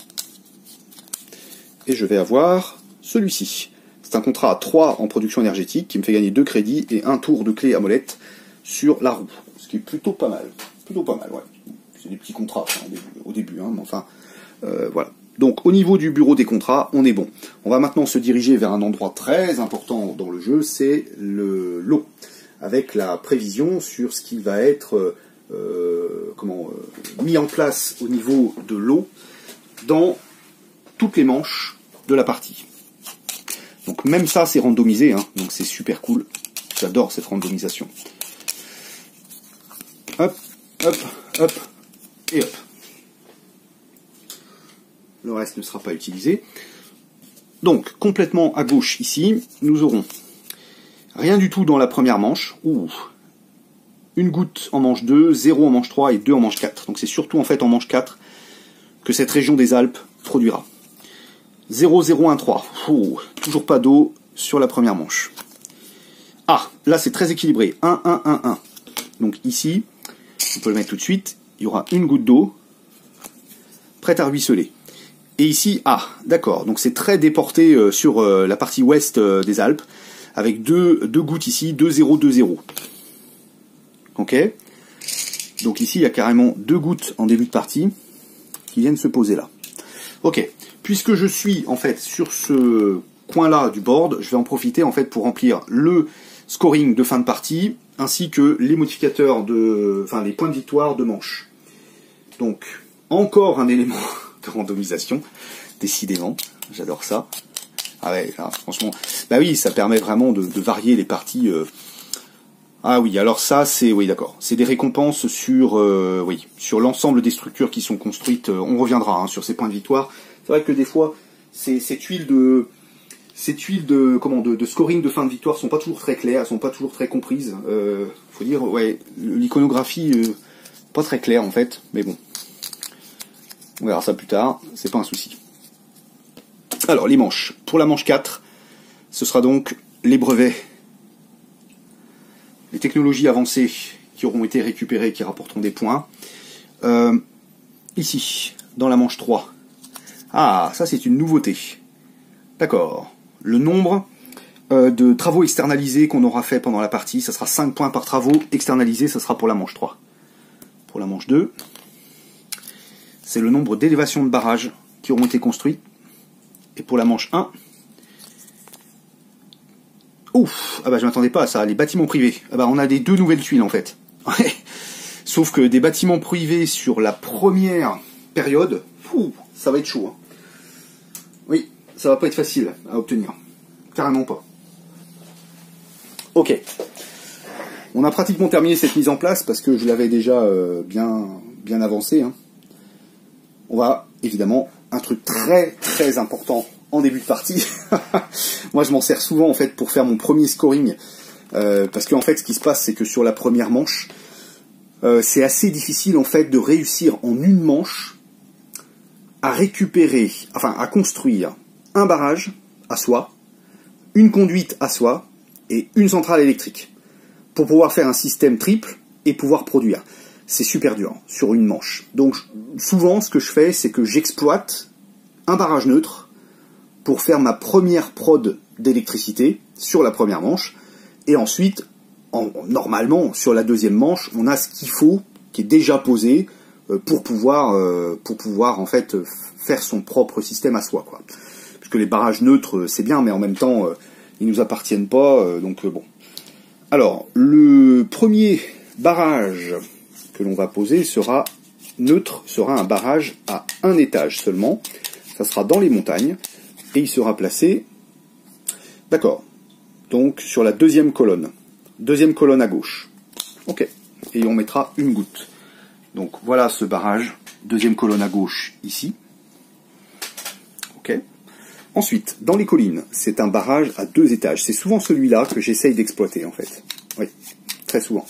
Speaker 1: Et je vais avoir celui-ci. C'est un contrat à trois en production énergétique qui me fait gagner deux crédits et un tour de clé à molette sur la roue. Ce qui est plutôt pas mal. Plutôt pas mal, ouais. C'est des petits contrats enfin, au début, hein, mais enfin, euh, voilà. Donc au niveau du bureau des contrats, on est bon. On va maintenant se diriger vers un endroit très important dans le jeu, c'est le lot, avec la prévision sur ce qui va être euh, comment, euh, mis en place au niveau de l'eau dans toutes les manches de la partie. Donc même ça c'est randomisé, hein, donc c'est super cool. J'adore cette randomisation. Hop, hop, hop, et hop. Le reste ne sera pas utilisé. Donc, complètement à gauche ici, nous aurons rien du tout dans la première manche. Ouh. Une goutte en manche deux, zéro en manche trois et deux en manche quatre. Donc c'est surtout en fait en manche quatre que cette région des Alpes produira. zéro, zéro, un, trois. Ouh. Toujours pas d'eau sur la première manche. Ah, là c'est très équilibré. un, un, un, un. Donc ici, on peut le mettre tout de suite, il y aura une goutte d'eau prête à ruisseler. Et ici, ah, d'accord, donc c'est très déporté euh, sur euh, la partie ouest euh, des Alpes, avec deux, deux gouttes ici, deux, zéro, deux, zéro. Ok. Donc ici, il y a carrément deux gouttes en début de partie qui viennent se poser là. Ok. Puisque je suis en fait sur ce coin-là du board, je vais en profiter en fait pour remplir le scoring de fin de partie, ainsi que les modificateurs de, enfin les points de victoire de manche. Donc encore un élément de randomisation, décidément, j'adore ça. Ah ouais, là, franchement, bah oui, ça permet vraiment de, de varier les parties. Euh... Ah oui, alors ça c'est, oui d'accord, c'est des récompenses sur, euh, oui, sur l'ensemble des structures qui sont construites. On reviendra hein, sur ces points de victoire. C'est vrai que des fois, ces, cette huile de Ces tuiles de, comment, de, de scoring de fin de victoire sont pas toujours très claires, elles sont pas toujours très comprises. Euh, faut dire, ouais, l'iconographie, euh, pas très claire en fait, mais bon. On verra ça plus tard, c'est pas un souci. Alors, les manches. Pour la manche quatre, ce sera donc les brevets, les technologies avancées qui auront été récupérées, qui rapporteront des points. Euh, ici, dans la manche trois. Ah, ça c'est une nouveauté. D'accord. Le nombre euh, de travaux externalisés qu'on aura fait pendant la partie, ça sera cinq points par travaux externalisés, ça sera pour la manche trois. Pour la manche deux, c'est le nombre d'élévations de barrages qui auront été construites. Et pour la manche un, Ouf, ah bah je m'attendais pas à ça, les bâtiments privés. Ah bah on a des deux nouvelles tuiles en fait. Sauf que des bâtiments privés sur la première période, ouh, ça va être chaud. Hein. Oui, ça va pas être facile à obtenir. Carrément pas. Ok. On a pratiquement terminé cette mise en place parce que je l'avais déjà euh, bien, bien avancé. Hein. On va, évidemment, un truc très très important en début de partie. Moi je m'en sers souvent en fait pour faire mon premier scoring. Euh, parce qu'en fait ce qui se passe c'est que sur la première manche, euh, c'est assez difficile en fait de réussir en une manche à récupérer, enfin à construire un barrage à soi, une conduite à soi et une centrale électrique. Pour pouvoir faire un système triple et pouvoir produire. C'est super dur, sur une manche. Donc, souvent, ce que je fais, c'est que j'exploite un barrage neutre pour faire ma première prod d'électricité sur la première manche. Et ensuite, en, normalement, sur la deuxième manche, on a ce qu'il faut, qui est déjà posé, euh, pour pouvoir, euh, pour pouvoir, en fait, faire son propre système à soi, quoi. Parce que les barrages neutres, c'est bien, mais en même temps, euh, ils nous appartiennent pas, euh, donc euh, bon. Alors, le premier barrage que l'on va poser sera neutre, sera un barrage à un étage seulement. Ça sera dans les montagnes et il sera placé, d'accord, donc sur la deuxième colonne. Deuxième colonne à gauche. Ok, et on mettra une goutte. Donc voilà ce barrage, deuxième colonne à gauche ici. Ok. Ensuite, dans les collines, c'est un barrage à deux étages. C'est souvent celui-là que j'essaye d'exploiter, en fait. Oui, très souvent.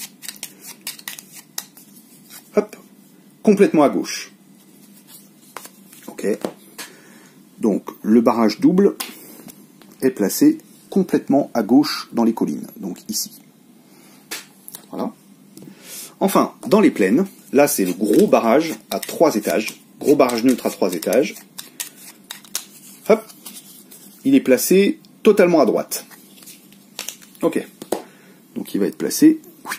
Speaker 1: Hop, complètement à gauche. Ok. Donc, le barrage double est placé complètement à gauche dans les collines. Donc, ici. Voilà. Enfin, dans les plaines, là, c'est le gros barrage à trois étages. Gros barrage neutre à trois étages. Hop. Il est placé totalement à droite. Ok. Donc il va être placé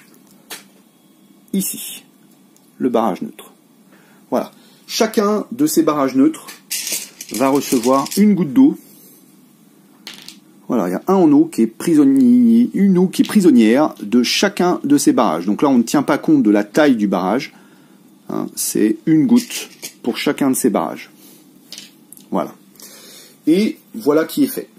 Speaker 1: ici. Le barrage neutre. Voilà. Chacun de ces barrages neutres va recevoir une goutte d'eau. Voilà, il y a un en eau qui est prisonnier, une eau qui est prisonnière de chacun de ces barrages. Donc là, on ne tient pas compte de la taille du barrage. Hein, c'est une goutte pour chacun de ces barrages. Voilà. Et voilà qui est fait.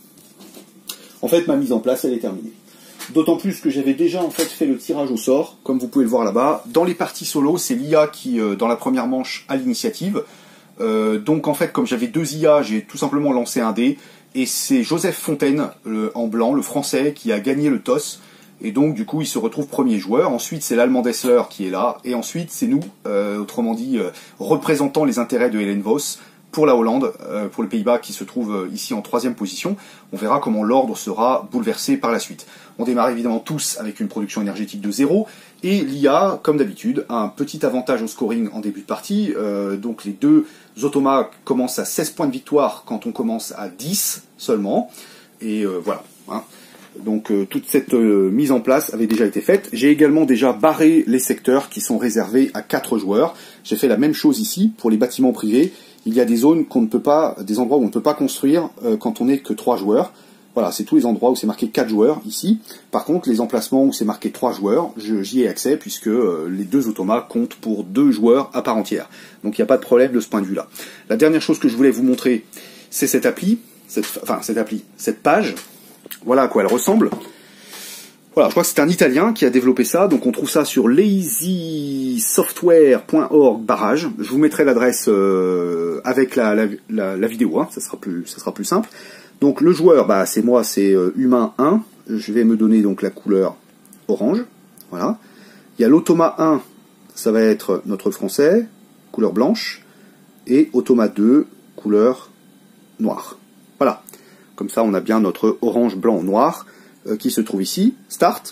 Speaker 1: En fait, ma mise en place, elle est terminée. D'autant plus que j'avais déjà en fait fait le tirage au sort, comme vous pouvez le voir là-bas. Dans les parties solo, c'est l'I A qui, euh, dans la première manche, a l'initiative. Euh, donc en fait, comme j'avais deux I A, j'ai tout simplement lancé un dé. Et c'est Joseph Fontaine, le, en blanc, le français, qui a gagné le toss. Et donc, du coup, il se retrouve premier joueur. Ensuite, c'est l'Allemand Dessler qui est là. Et ensuite, c'est nous, euh, autrement dit, euh, représentant les intérêts de Helen Vos, pour la Hollande, euh, pour les Pays-Bas qui se trouvent euh, ici en troisième position. On verra comment l'ordre sera bouleversé par la suite. On démarre évidemment tous avec une production énergétique de zéro, et l'I A, comme d'habitude, a un petit avantage au scoring en début de partie. Euh, donc les deux automas commencent à seize points de victoire quand on commence à dix seulement. Et euh, voilà. Hein. Donc euh, toute cette euh, mise en place avait déjà été faite. J'ai également déjà barré les secteurs qui sont réservés à quatre joueurs. J'ai fait la même chose ici pour les bâtiments privés. Il y a des zones qu'on ne peut pas, des endroits où on ne peut pas construire euh, quand on n'est que trois joueurs. Voilà, c'est tous les endroits où c'est marqué quatre joueurs ici. Par contre, les emplacements où c'est marqué trois joueurs, j'y ai accès puisque euh, les deux automas comptent pour deux joueurs à part entière. Donc il n'y a pas de problème de ce point de vue-là. La dernière chose que je voulais vous montrer, c'est cette appli, cette, enfin cette appli, cette page. Voilà à quoi elle ressemble. Voilà, je crois que c'est un Italien qui a développé ça, donc on trouve ça sur lazy software point org barrage. Je vous mettrai l'adresse euh, avec la, la, la, la vidéo, hein, ça sera plus, ça sera plus simple. Donc le joueur, bah c'est moi, c'est euh, humain un. Je vais me donner donc la couleur orange. Voilà. Il y a l'automa un, ça va être notre français, couleur blanche, et automa deux, couleur noire. Voilà. Comme ça, on a bien notre orange, blanc, noir qui se trouve ici, start,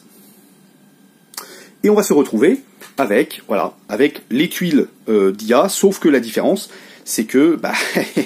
Speaker 1: et on va se retrouver avec, voilà, avec les tuiles euh, d'I A, sauf que la différence, c'est que, bah,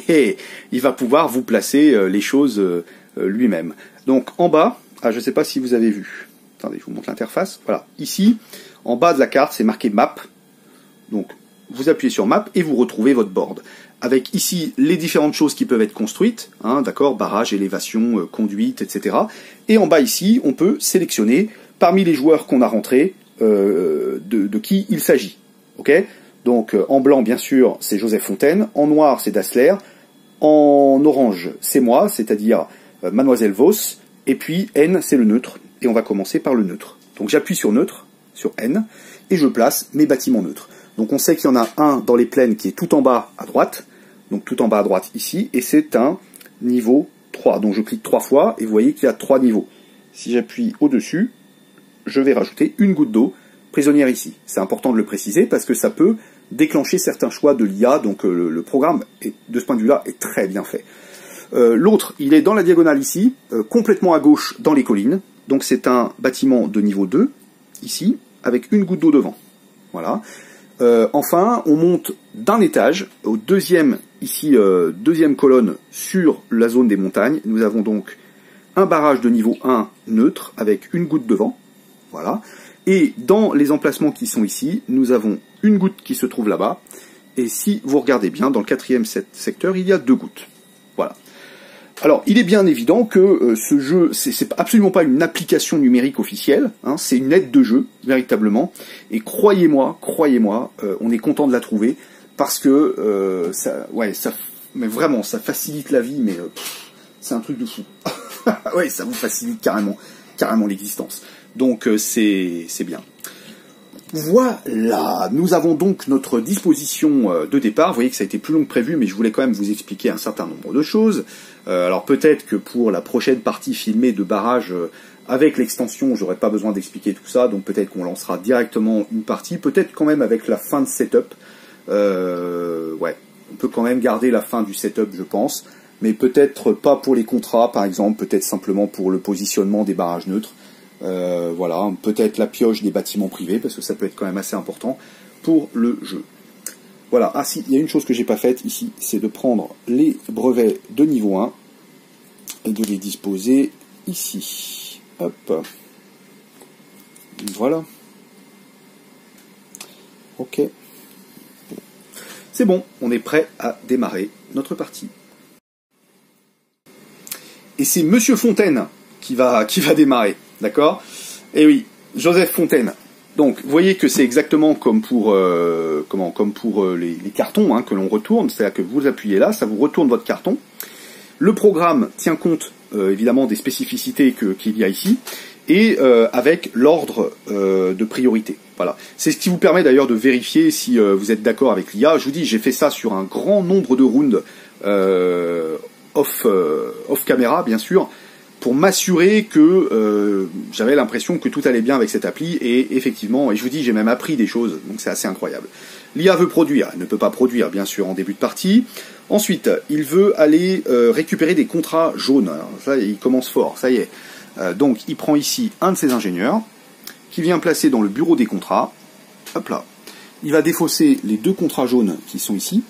Speaker 1: il va pouvoir vous placer euh, les choses euh, lui-même. Donc, en bas, ah, je ne sais pas si vous avez vu, attendez, je vous montre l'interface, voilà, ici, en bas de la carte, c'est marqué Map, donc, vous appuyez sur Map et vous retrouvez votre board. avec ici les différentes choses qui peuvent être construites, hein, d'accord, barrage, élévation, euh, conduite, et cetera. Et en bas ici, on peut sélectionner parmi les joueurs qu'on a rentrés euh, de, de qui il s'agit. Ok ? Donc euh, en blanc, bien sûr, c'est Joseph Fontaine, en noir, c'est Dassler, en orange, c'est moi, c'est-à-dire euh, Mademoiselle Vos, et puis N, c'est le neutre, et on va commencer par le neutre. Donc j'appuie sur neutre, sur N, et je place mes bâtiments neutres. Donc on sait qu'il y en a un dans les plaines qui est tout en bas à droite, donc tout en bas à droite ici, et c'est un niveau trois. Donc je clique trois fois, et vous voyez qu'il y a trois niveaux. Si j'appuie au-dessus, je vais rajouter une goutte d'eau prisonnière ici. C'est important de le préciser parce que ça peut déclencher certains choix de l'I A, donc euh, le, le programme, est, de ce point de vue-là, est très bien fait. Euh, L'autre, il est dans la diagonale ici, euh, complètement à gauche dans les collines, donc c'est un bâtiment de niveau deux, ici, avec une goutte d'eau devant. Voilà. Euh, enfin, on monte d'un étage au deuxième, ici, euh, deuxième colonne sur la zone des montagnes. Nous avons donc un barrage de niveau un neutre avec une goutte devant. Voilà. Et dans les emplacements qui sont ici, nous avons une goutte qui se trouve là-bas. Et si vous regardez bien, dans le quatrième secteur, il y a deux gouttes. Voilà. Alors, il est bien évident que euh, ce jeu, c'est absolument pas une application numérique officielle, hein, c'est une aide de jeu, véritablement. Et croyez-moi, croyez-moi, euh, on est content de la trouver, parce que, euh, ça, ouais, ça, mais vraiment, ça facilite la vie, mais euh, c'est un truc de fou. Ouais, ça vous facilite carrément, carrément l'existence. Donc, euh, c'est bien. Voilà, nous avons donc notre disposition de départ. Vous voyez que ça a été plus long que prévu, mais je voulais quand même vous expliquer un certain nombre de choses. Euh, alors peut-être que pour la prochaine partie filmée de barrage, euh, avec l'extension, j'aurai pas besoin d'expliquer tout ça, donc peut-être qu'on lancera directement une partie, peut-être quand même avec la fin de setup. Euh, ouais, on peut quand même garder la fin du setup, je pense, mais peut-être pas pour les contrats, par exemple, peut-être simplement pour le positionnement des barrages neutres. Euh, voilà, peut-être la pioche des bâtiments privés, parce que ça peut être quand même assez important pour le jeu. Voilà, ah si, il y a une chose que j'ai pas faite ici, c'est de prendre les brevets de niveau un et de les disposer ici. Hop. Voilà. Ok. C'est bon, on est prêt à démarrer notre partie. Et c'est Monsieur Fontaine qui va, qui va démarrer. D'accord? Et oui, Joseph Fontaine. Donc, vous voyez que c'est exactement comme pour, euh, comment, comme pour euh, les, les cartons hein, que l'on retourne. C'est-à-dire que vous appuyez là, ça vous retourne votre carton. Le programme tient compte, euh, évidemment, des spécificités que, qu'il y a ici, et euh, avec l'ordre euh, de priorité. Voilà. C'est ce qui vous permet d'ailleurs de vérifier si euh, vous êtes d'accord avec l'I A. Je vous dis, j'ai fait ça sur un grand nombre de rounds euh, off, euh, off caméra, bien sûr, pour m'assurer que euh, j'avais l'impression que tout allait bien avec cette appli, et effectivement, et je vous dis, j'ai même appris des choses, donc c'est assez incroyable. L'I A veut produire, elle ne peut pas produire, bien sûr, en début de partie. Ensuite, il veut aller euh, récupérer des contrats jaunes. Alors, ça, il commence fort, ça y est. Euh, donc, il prend ici un de ses ingénieurs, qui vient placer dans le bureau des contrats. Hop là. Il va défausser les deux contrats jaunes qui sont ici.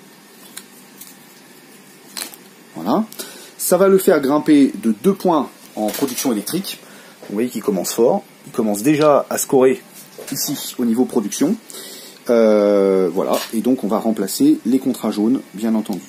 Speaker 1: Voilà. Ça va le faire grimper de deux points en production électrique. Vous voyez qu'il commence fort. Il commence déjà à scorer ici au niveau production. Euh, voilà. Et donc on va remplacer les contrats jaunes, bien entendu.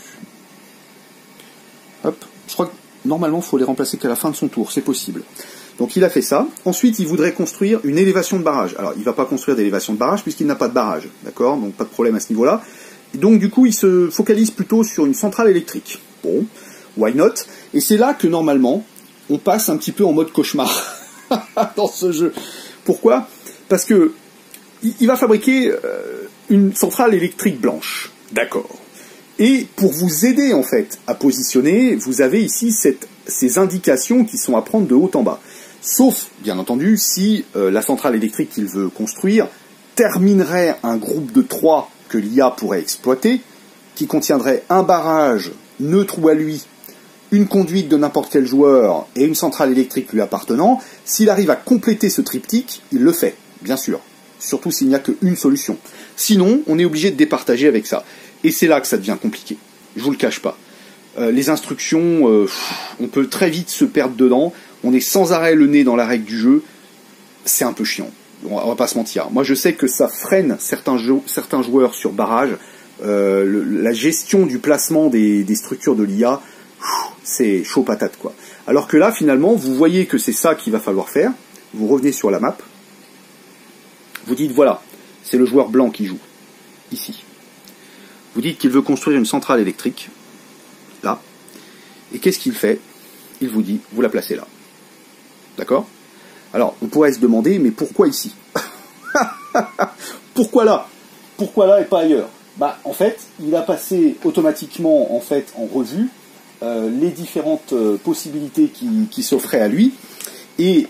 Speaker 1: Hop. Je crois que normalement il faut les remplacer qu'à la fin de son tour. C'est possible. Donc il a fait ça. Ensuite, il voudrait construire une élévation de barrage. Alors il ne va pas construire d'élévation de barrage puisqu'il n'a pas de barrage. D'accord? Donc pas de problème à ce niveau-là. Donc du coup, il se focalise plutôt sur une centrale électrique. Bon. Why not? Et c'est là que normalement, on passe un petit peu en mode cauchemar dans ce jeu. Pourquoi? Parce que il va fabriquer euh, une centrale électrique blanche. D'accord. Et pour vous aider en fait à positionner, vous avez ici cette, ces indications qui sont à prendre de haut en bas. Sauf, bien entendu, si euh, la centrale électrique qu'il veut construire terminerait un groupe de trois que l'I A pourrait exploiter, qui contiendrait un barrage neutre ou à lui, une conduite de n'importe quel joueur et une centrale électrique lui appartenant. S'il arrive à compléter ce triptyque, il le fait, bien sûr. Surtout s'il n'y a qu'une solution. Sinon, on est obligé de départager avec ça. Et c'est là que ça devient compliqué. Je vous le cache pas. Euh, les instructions, euh, on peut très vite se perdre dedans. On est sans arrêt le nez dans la règle du jeu. C'est un peu chiant. On va pas se mentir. Moi, je sais que ça freine certains, jou certains joueurs sur barrage euh, le, la gestion du placement des, des structures de l'I A, c'est chaud patate, quoi. Alors que là, finalement, vous voyez que c'est ça qu'il va falloir faire. Vous revenez sur la map. Vous dites, voilà, c'est le joueur blanc qui joue, ici. Vous dites qu'il veut construire une centrale électrique, là. Et qu'est-ce qu'il fait? Il vous dit, vous la placez là. D'accord? Alors, on pourrait se demander, mais pourquoi ici? Pourquoi là? Pourquoi là et pas ailleurs? Bah, en fait, il a passé automatiquement, en fait, en revue, euh, les différentes euh, possibilités qui, qui s'offraient à lui, et,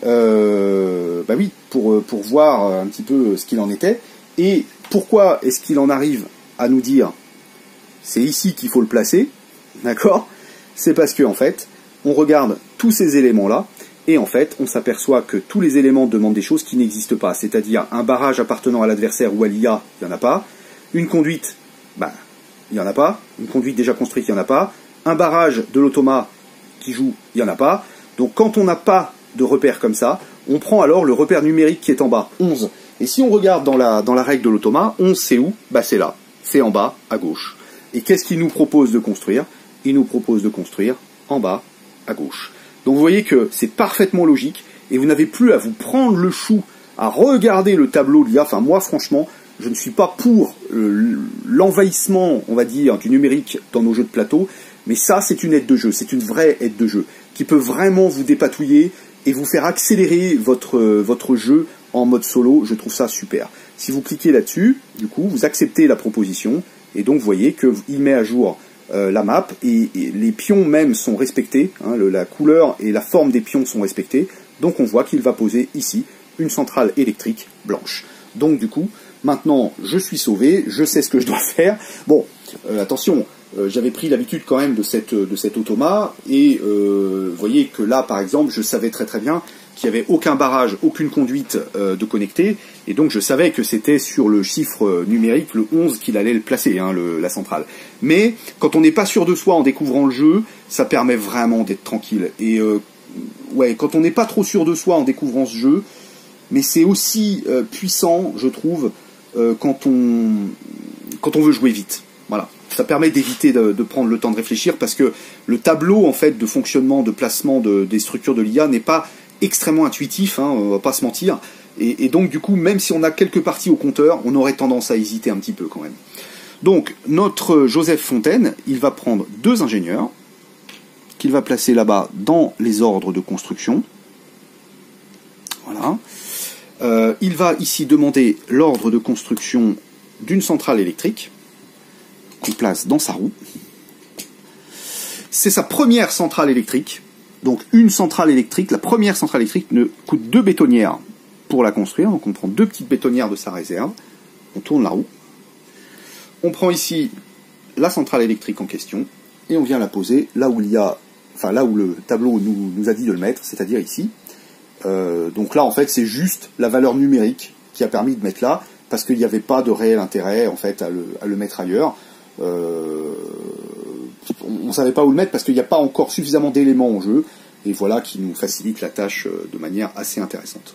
Speaker 1: euh, bah oui, pour, pour voir un petit peu ce qu'il en était, et pourquoi est-ce qu'il en arrive à nous dire, c'est ici qu'il faut le placer, d'accord? C'est parce que, en fait, on regarde tous ces éléments-là, et en fait, on s'aperçoit que tous les éléments demandent des choses qui n'existent pas, c'est-à-dire un barrage appartenant à l'adversaire ou à l'I A, il n'y en a pas, une conduite, bah, il n'y en a pas, une conduite déjà construite, il n'y en a pas, un barrage de l'automa qui joue, il n'y en a pas, donc quand on n'a pas de repère comme ça, on prend alors le repère numérique qui est en bas, onze. Et si on regarde dans la, dans la règle de l'automa, onze c'est où? Bah c'est là, c'est en bas, à gauche. Et qu'est-ce qu'il nous propose de construire? Il nous propose de construire en bas, à gauche. Donc vous voyez que c'est parfaitement logique, et vous n'avez plus à vous prendre le chou, à regarder le tableau de l'I A. Enfin moi franchement, je ne suis pas pour l'envahissement, on va dire, du numérique dans nos jeux de plateau, mais ça c'est une aide de jeu, c'est une vraie aide de jeu, qui peut vraiment vous dépatouiller et vous faire accélérer votre, votre jeu en mode solo. Je trouve ça super. Si vous cliquez là-dessus, du coup, vous acceptez la proposition, et donc vous voyez qu'il met à jour euh, la map, et, et les pions même sont respectés, hein, le, la couleur et la forme des pions sont respectés, donc on voit qu'il va poser ici une centrale électrique blanche. Donc du coup, maintenant je suis sauvé, je sais ce que je dois faire. Bon, euh, attention, euh, j'avais pris l'habitude quand même de cette, de cet automa, et euh, vous voyez que là par exemple, je savais très très bien qu'il n'y avait aucun barrage, aucune conduite euh, de connecter, et donc je savais que c'était sur le chiffre numérique, le onze, qu'il allait le placer, hein, le, la centrale. Mais quand on n'est pas sûr de soi en découvrant le jeu, ça permet vraiment d'être tranquille. Et euh, ouais, quand on n'est pas trop sûr de soi en découvrant ce jeu, mais c'est aussi euh, puissant, je trouve, euh, quand on quand on veut jouer vite. Voilà. Ça permet d'éviter de, de prendre le temps de réfléchir, parce que le tableau en fait de fonctionnement, de placement de, des structures de l'I A n'est pas extrêmement intuitif, hein, on va pas se mentir, et, et donc du coup, même si on a quelques parties au compteur, on aurait tendance à hésiter un petit peu quand même. Donc, notre Joseph Fontaine, il va prendre deux ingénieurs, qu'il va placer là-bas dans les ordres de construction. Voilà. Euh, il va ici demander l'ordre de construction d'une centrale électrique, qu'on place dans sa roue. C'est sa première centrale électrique. Donc une centrale électrique, la première centrale électrique ne coûte deux bétonnières pour la construire. Donc on prend deux petites bétonnières de sa réserve, on tourne la roue, on prend ici la centrale électrique en question, et on vient la poser là où il y a, enfin là où le tableau nous, nous a dit de le mettre, c'est-à-dire ici. Euh, donc là en fait c'est juste la valeur numérique qui a permis de mettre là, parce qu'il n'y avait pas de réel intérêt en fait à le, à le mettre ailleurs. Euh, on ne savait pas où le mettre parce qu'il n'y a pas encore suffisamment d'éléments en jeu, et voilà qui nous facilite la tâche de manière assez intéressante.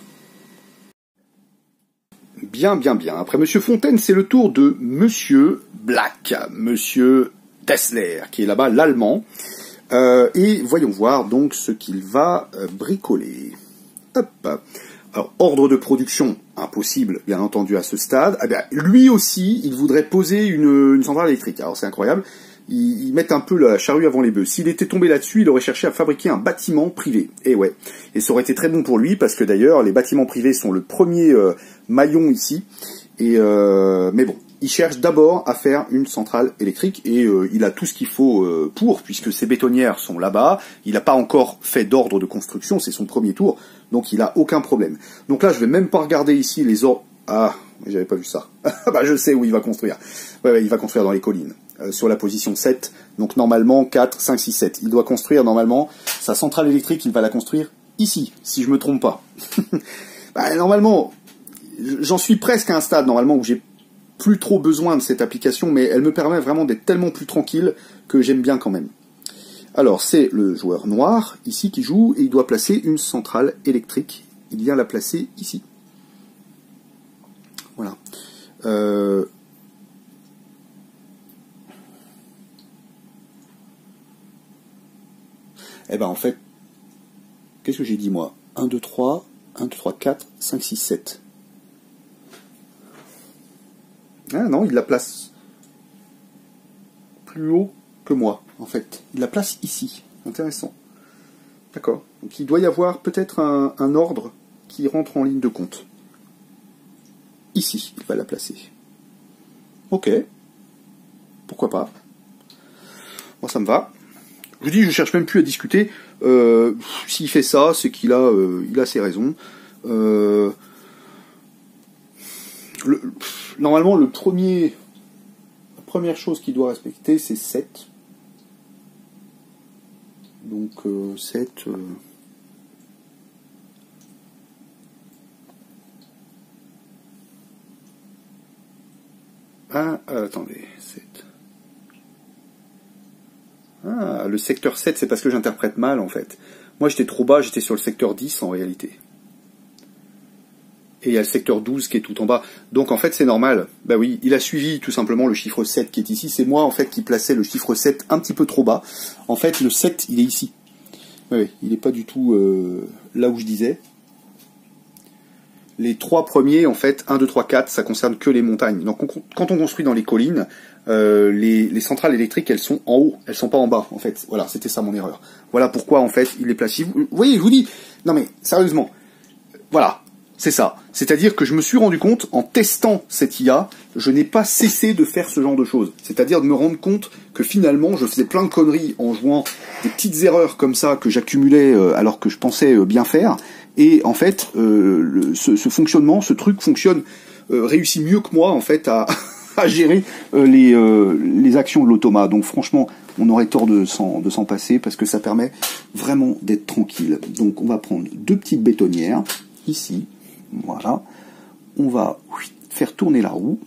Speaker 1: Bien, bien, bien. Après Monsieur Fontaine, c'est le tour de Monsieur Black, Monsieur Tessler, qui est là-bas l'allemand. Euh, et voyons voir donc ce qu'il va euh, bricoler. Hop. Alors, ordre de production, impossible, bien entendu, à ce stade. Eh bien, lui aussi, il voudrait poser une, une centrale électrique. Alors, c'est incroyable. Ils, ils mettent un peu la charrue avant les bœufs. S'il était tombé là-dessus, il aurait cherché à fabriquer un bâtiment privé. Et ouais. Et ça aurait été très bon pour lui, parce que d'ailleurs, les bâtiments privés sont le premier euh, maillon ici. Et euh, mais bon, il cherche d'abord à faire une centrale électrique, et euh, il a tout ce qu'il faut euh, pour, puisque ses bétonnières sont là-bas. Il n'a pas encore fait d'ordre de construction, c'est son premier tour, donc il a aucun problème. Donc là, je vais même pas regarder ici les ordres. Ah, j'avais pas vu ça. Bah, je sais où il va construire. Ouais, ouais, il va construire dans les collines, euh, sur la position sept. Donc normalement quatre, cinq, six, sept. Il doit construire normalement sa centrale électrique. Il va la construire ici, si je me trompe pas. Bah, normalement, j'en suis presque à un stade normalement où j'ai plus trop besoin de cette application, mais elle me permet vraiment d'être tellement plus tranquille que j'aime bien quand même. Alors, c'est le joueur noir, ici, qui joue, et il doit placer une centrale électrique. Il vient la placer ici. Voilà. Euh, Eh ben en fait, qu'est-ce que j'ai dit moi? un, deux, trois, un, deux, trois, quatre, cinq, six, sept. Ah non, il la place plus haut que moi, en fait. Il la place ici. Intéressant. D'accord. Donc il doit y avoir peut-être un, un ordre qui rentre en ligne de compte. Ici, il va la placer. Ok. Pourquoi pas. Moi, ça me va. Je vous dis, je cherche même plus à discuter. Euh, S'il fait ça, c'est qu'il a, euh, il a ses raisons. Euh, le, normalement, le premier, la première chose qu'il doit respecter, c'est sept. Donc, euh, sept... Euh, ah, euh, attendez, sept... Ah, le secteur sept, c'est parce que j'interprète mal, en fait. Moi, j'étais trop bas, j'étais sur le secteur dix, en réalité. Et il y a le secteur douze qui est tout en bas. Donc, en fait, c'est normal. Bah oui, il a suivi, tout simplement, le chiffre sept qui est ici. C'est moi, en fait, qui plaçais le chiffre sept un petit peu trop bas. En fait, le sept, il est ici. Oui, oui, il n'est pas du tout euh, là où je disais. Les trois premiers, en fait, un, deux, trois, quatre, ça concerne que les montagnes. Donc, on, quand on construit dans les collines, euh, les, les centrales électriques, elles sont en haut, elles sont pas en bas, en fait. Voilà, c'était ça mon erreur. Voilà pourquoi, en fait, il les place. Vous, vous voyez, je vous dis, non mais, sérieusement, voilà, c'est ça. C'est-à-dire que je me suis rendu compte, en testant cette I A, je n'ai pas cessé de faire ce genre de choses. C'est-à-dire de me rendre compte que finalement, je faisais plein de conneries en jouant des petites erreurs comme ça que j'accumulais euh, alors que je pensais euh, bien faire. Et en fait, euh, le, ce, ce fonctionnement, ce truc fonctionne, euh, réussit mieux que moi en fait à, à gérer euh, les, euh, les actions de l'automa. Donc franchement, on aurait tort de s'en de s'en passer parce que ça permet vraiment d'être tranquille. Donc on va prendre deux petites bétonnières ici, voilà. On va oui, faire tourner la roue.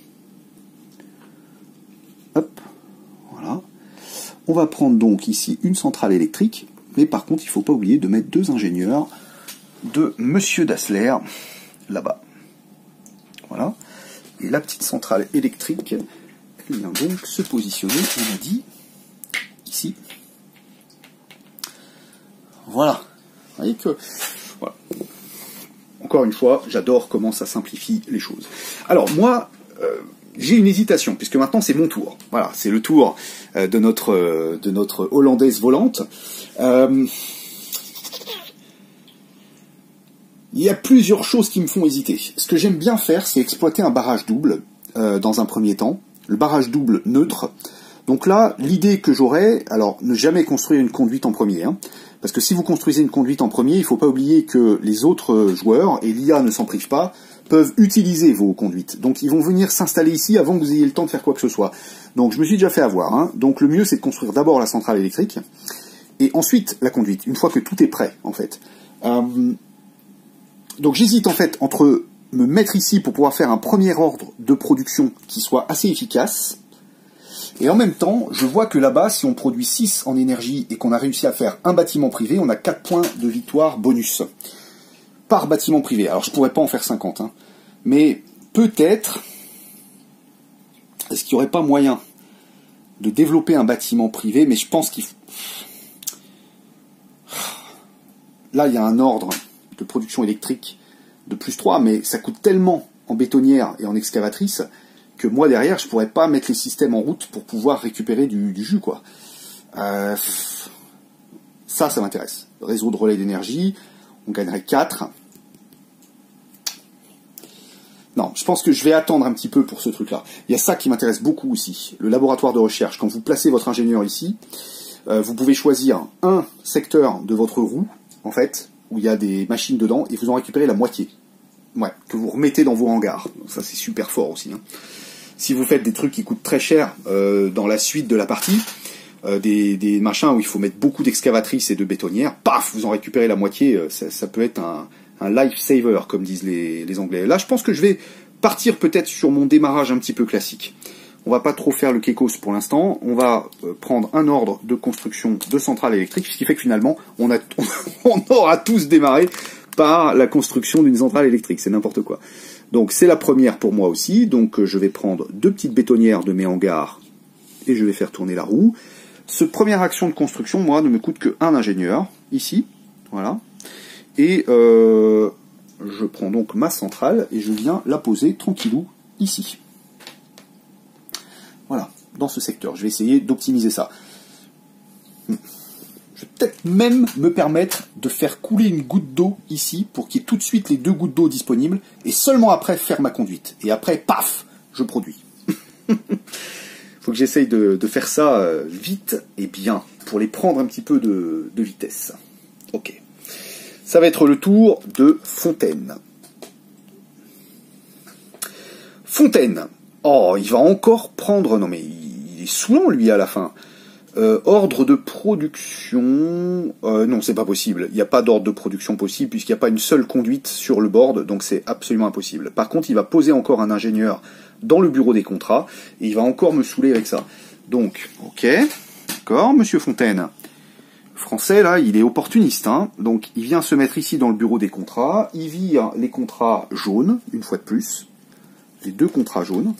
Speaker 1: Hop, voilà. On va prendre donc ici une centrale électrique, mais par contre, il ne faut pas oublier de mettre deux ingénieurs de Monsieur Dassler, là-bas. Voilà. Et la petite centrale électrique, elle vient donc se positionner, on a dit, ici. Voilà. Vous voyez que... Voilà. Encore une fois, j'adore comment ça simplifie les choses. Alors, moi, euh, j'ai une hésitation, puisque maintenant c'est mon tour. Voilà, c'est le tour euh, de, notre, euh, de notre Hollandaise volante. Euh... Il y a plusieurs choses qui me font hésiter. Ce que j'aime bien faire, c'est exploiter un barrage double euh, dans un premier temps. Le barrage double neutre. Donc là, l'idée que j'aurais, alors ne jamais construire une conduite en premier. Hein, parce que si vous construisez une conduite en premier, il ne faut pas oublier que les autres joueurs, et l'I A ne s'en prive pas, peuvent utiliser vos conduites. Donc ils vont venir s'installer ici avant que vous ayez le temps de faire quoi que ce soit. Donc je me suis déjà fait avoir. Hein. Donc le mieux, c'est de construire d'abord la centrale électrique, et ensuite la conduite, une fois que tout est prêt, en fait. Euh, Donc j'hésite en fait entre me mettre ici pour pouvoir faire un premier ordre de production qui soit assez efficace, et en même temps, je vois que là-bas, si on produit six en énergie et qu'on a réussi à faire un bâtiment privé, on a quatre points de victoire bonus par bâtiment privé. Alors je pourrais pas en faire cinquante, hein, mais peut-être, est-ce qu'il n'y aurait pas moyen de développer un bâtiment privé, mais je pense qu'il faut... Là, il y a un ordre de production électrique de plus trois, mais ça coûte tellement en bétonnière et en excavatrice que moi derrière je pourrais pas mettre les systèmes en route pour pouvoir récupérer du, du jus, quoi. Euh, ça, ça m'intéresse. Réseau de relais d'énergie, on gagnerait quatre. Non, je pense que je vais attendre un petit peu pour ce truc-là. Il y a ça qui m'intéresse beaucoup aussi, le laboratoire de recherche. Quand vous placez votre ingénieur ici, euh, vous pouvez choisir un secteur de votre roue, en fait, où il y a des machines dedans, et vous en récupérez la moitié. Ouais, que vous remettez dans vos hangars. Donc ça, c'est super fort aussi. Hein. Si vous faites des trucs qui coûtent très cher euh, dans la suite de la partie, euh, des, des machins où il faut mettre beaucoup d'excavatrices et de bétonnières, paf, vous en récupérez la moitié, euh, ça, ça peut être un, un lifesaver, comme disent les, les Anglais. Là, je pense que je vais partir peut-être sur mon démarrage un petit peu classique. On va pas trop faire le kekos pour l'instant, on va euh, prendre un ordre de construction de centrale électrique, ce qui fait que finalement, on, a, on aura tous démarré par la construction d'une centrale électrique, c'est n'importe quoi. Donc c'est la première pour moi aussi, donc je vais prendre deux petites bétonnières de mes hangars et je vais faire tourner la roue. Ce première action de construction, moi, ne me coûte que un ingénieur, ici, voilà. Et euh, je prends donc ma centrale et je viens la poser tranquillou ici. Voilà, dans ce secteur. Je vais essayer d'optimiser ça. Je vais peut-être même me permettre de faire couler une goutte d'eau ici pour qu'il y ait tout de suite les deux gouttes d'eau disponibles et seulement après faire ma conduite. Et après, paf, je produis. Faut que j'essaye de, de faire ça vite et bien pour les prendre un petit peu de, de vitesse. Ok. Ça va être le tour de Fontaine. Fontaine. Oh, il va encore prendre... Non mais il est saoulant lui à la fin. Euh, ordre de production... Euh, non, c'est pas possible. Il n'y a pas d'ordre de production possible puisqu'il n'y a pas une seule conduite sur le board, donc c'est absolument impossible. Par contre, il va poser encore un ingénieur dans le bureau des contrats et il va encore me saouler avec ça. Donc, ok, d'accord, monsieur Fontaine. Français, là, il est opportuniste, hein. Donc il vient se mettre ici dans le bureau des contrats, il vire les contrats jaunes, une fois de plus, les deux contrats jaunes,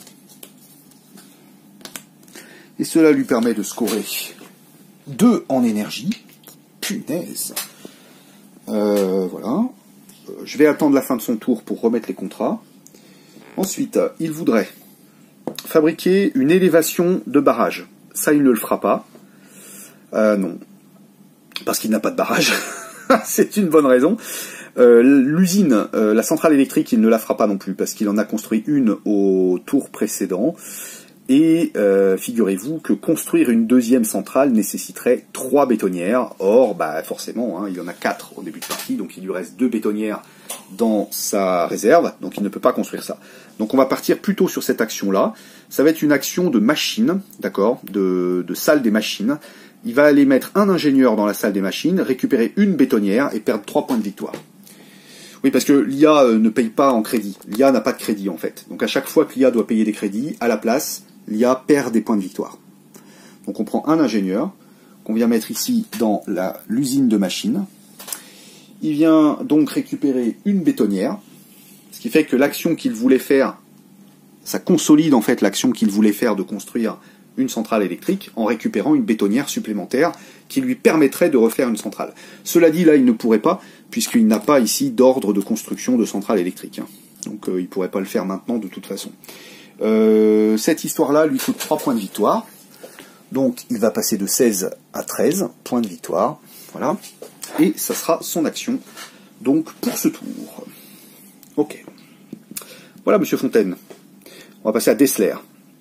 Speaker 1: et cela lui permet de scorer deux en énergie. Punaise. Euh, voilà. Je vais attendre la fin de son tour pour remettre les contrats. Ensuite, il voudrait fabriquer une élévation de barrage. Ça, il ne le fera pas. Euh, non. Parce qu'il n'a pas de barrage. C'est une bonne raison. Euh, L'usine, euh, la centrale électrique, il ne la fera pas non plus, parce qu'il en a construit une au tour précédent. Et euh, figurez-vous que construire une deuxième centrale nécessiterait trois bétonnières. Or, bah forcément, hein, il y en a quatre au début de partie, donc il lui reste deux bétonnières dans sa réserve, donc il ne peut pas construire ça. Donc on va partir plutôt sur cette action-là. Ça va être une action de machine, d'accord, de, de salle des machines. Il va aller mettre un ingénieur dans la salle des machines, récupérer une bétonnière et perdre trois points de victoire. Oui, parce que l'I A ne paye pas en crédit. L'I A n'a pas de crédit, en fait. Donc à chaque fois que l'I A doit payer des crédits, à la place, l'I A perd des points de victoire. Donc on prend un ingénieur, qu'on vient mettre ici dans l'usine de machines. Il vient donc récupérer une bétonnière, ce qui fait que l'action qu'il voulait faire, ça consolide en fait l'action qu'il voulait faire de construire une centrale électrique en récupérant une bétonnière supplémentaire qui lui permettrait de refaire une centrale. Cela dit, là, il ne pourrait pas, puisqu'il n'a pas ici d'ordre de construction de centrale électrique. Donc euh, il ne pourrait pas le faire maintenant de toute façon. Euh, cette histoire-là lui coûte trois points de victoire. Donc il va passer de seize à treize points de victoire. Voilà. Et ça sera son action, donc, pour ce tour. Ok. Voilà, monsieur Fontaine. On va passer à Dessler.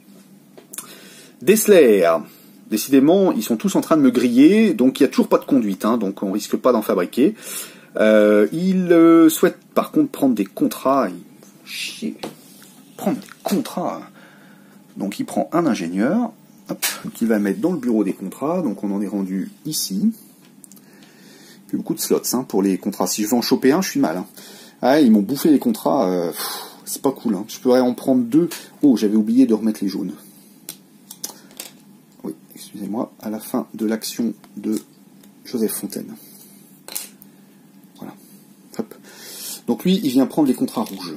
Speaker 1: Dessler, décidément, ils sont tous en train de me griller, donc il n'y a toujours pas de conduite, hein, donc on risque pas d'en fabriquer. Euh, il euh, souhaite par contre prendre des contrats. Il... Chier. Prendre des contrats. Donc il prend un ingénieur, hop, qu'il va mettre dans le bureau des contrats, donc on en est rendu ici. Plus beaucoup de slots hein, pour les contrats. Si je veux en choper un, je suis mal. Hein. Ah, ils m'ont bouffé les contrats, euh, c'est pas cool. Hein. Je pourrais en prendre deux. Oh, j'avais oublié de remettre les jaunes. Oui, excusez-moi, à la fin de l'action de Joseph Fontaine. Voilà. Hop. Donc lui, il vient prendre les contrats rouges.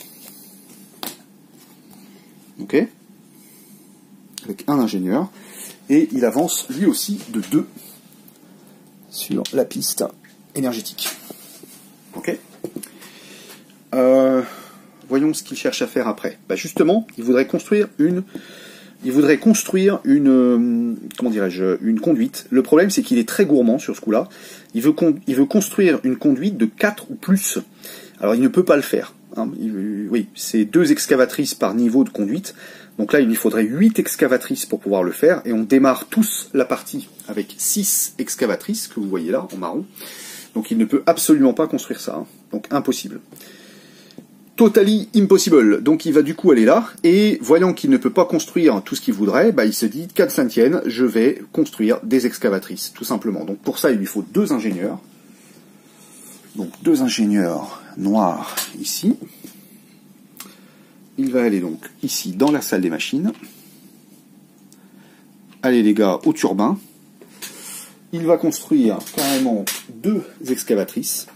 Speaker 1: Ok. Avec un ingénieur. Et il avance lui aussi de deux sur la piste énergétique. Ok. Euh, voyons ce qu'il cherche à faire après. Bah justement, il voudrait construire une... Il voudrait construire une, euh, comment dirais-je, une conduite. Le problème, c'est qu'il est très gourmand sur ce coup-là. Il veut, con, il veut construire une conduite de quatre ou plus. Alors, il ne peut pas le faire. Hein. Il, oui, c'est deux excavatrices par niveau de conduite. Donc là, il lui faudrait huit excavatrices pour pouvoir le faire. Et on démarre tous la partie avec six excavatrices, que vous voyez là, en marron. Donc, il ne peut absolument pas construire ça. Hein. Donc, impossible. Totally impossible. Donc il va du coup aller là, et voyant qu'il ne peut pas construire tout ce qu'il voudrait, bah, il se dit, qu'à cela ne tienne, je vais construire des excavatrices, tout simplement. Donc pour ça, il lui faut deux ingénieurs. Donc deux ingénieurs noirs ici. Il va aller donc ici, dans la salle des machines. Allez les gars, au turbin. Il va construire carrément deux excavatrices.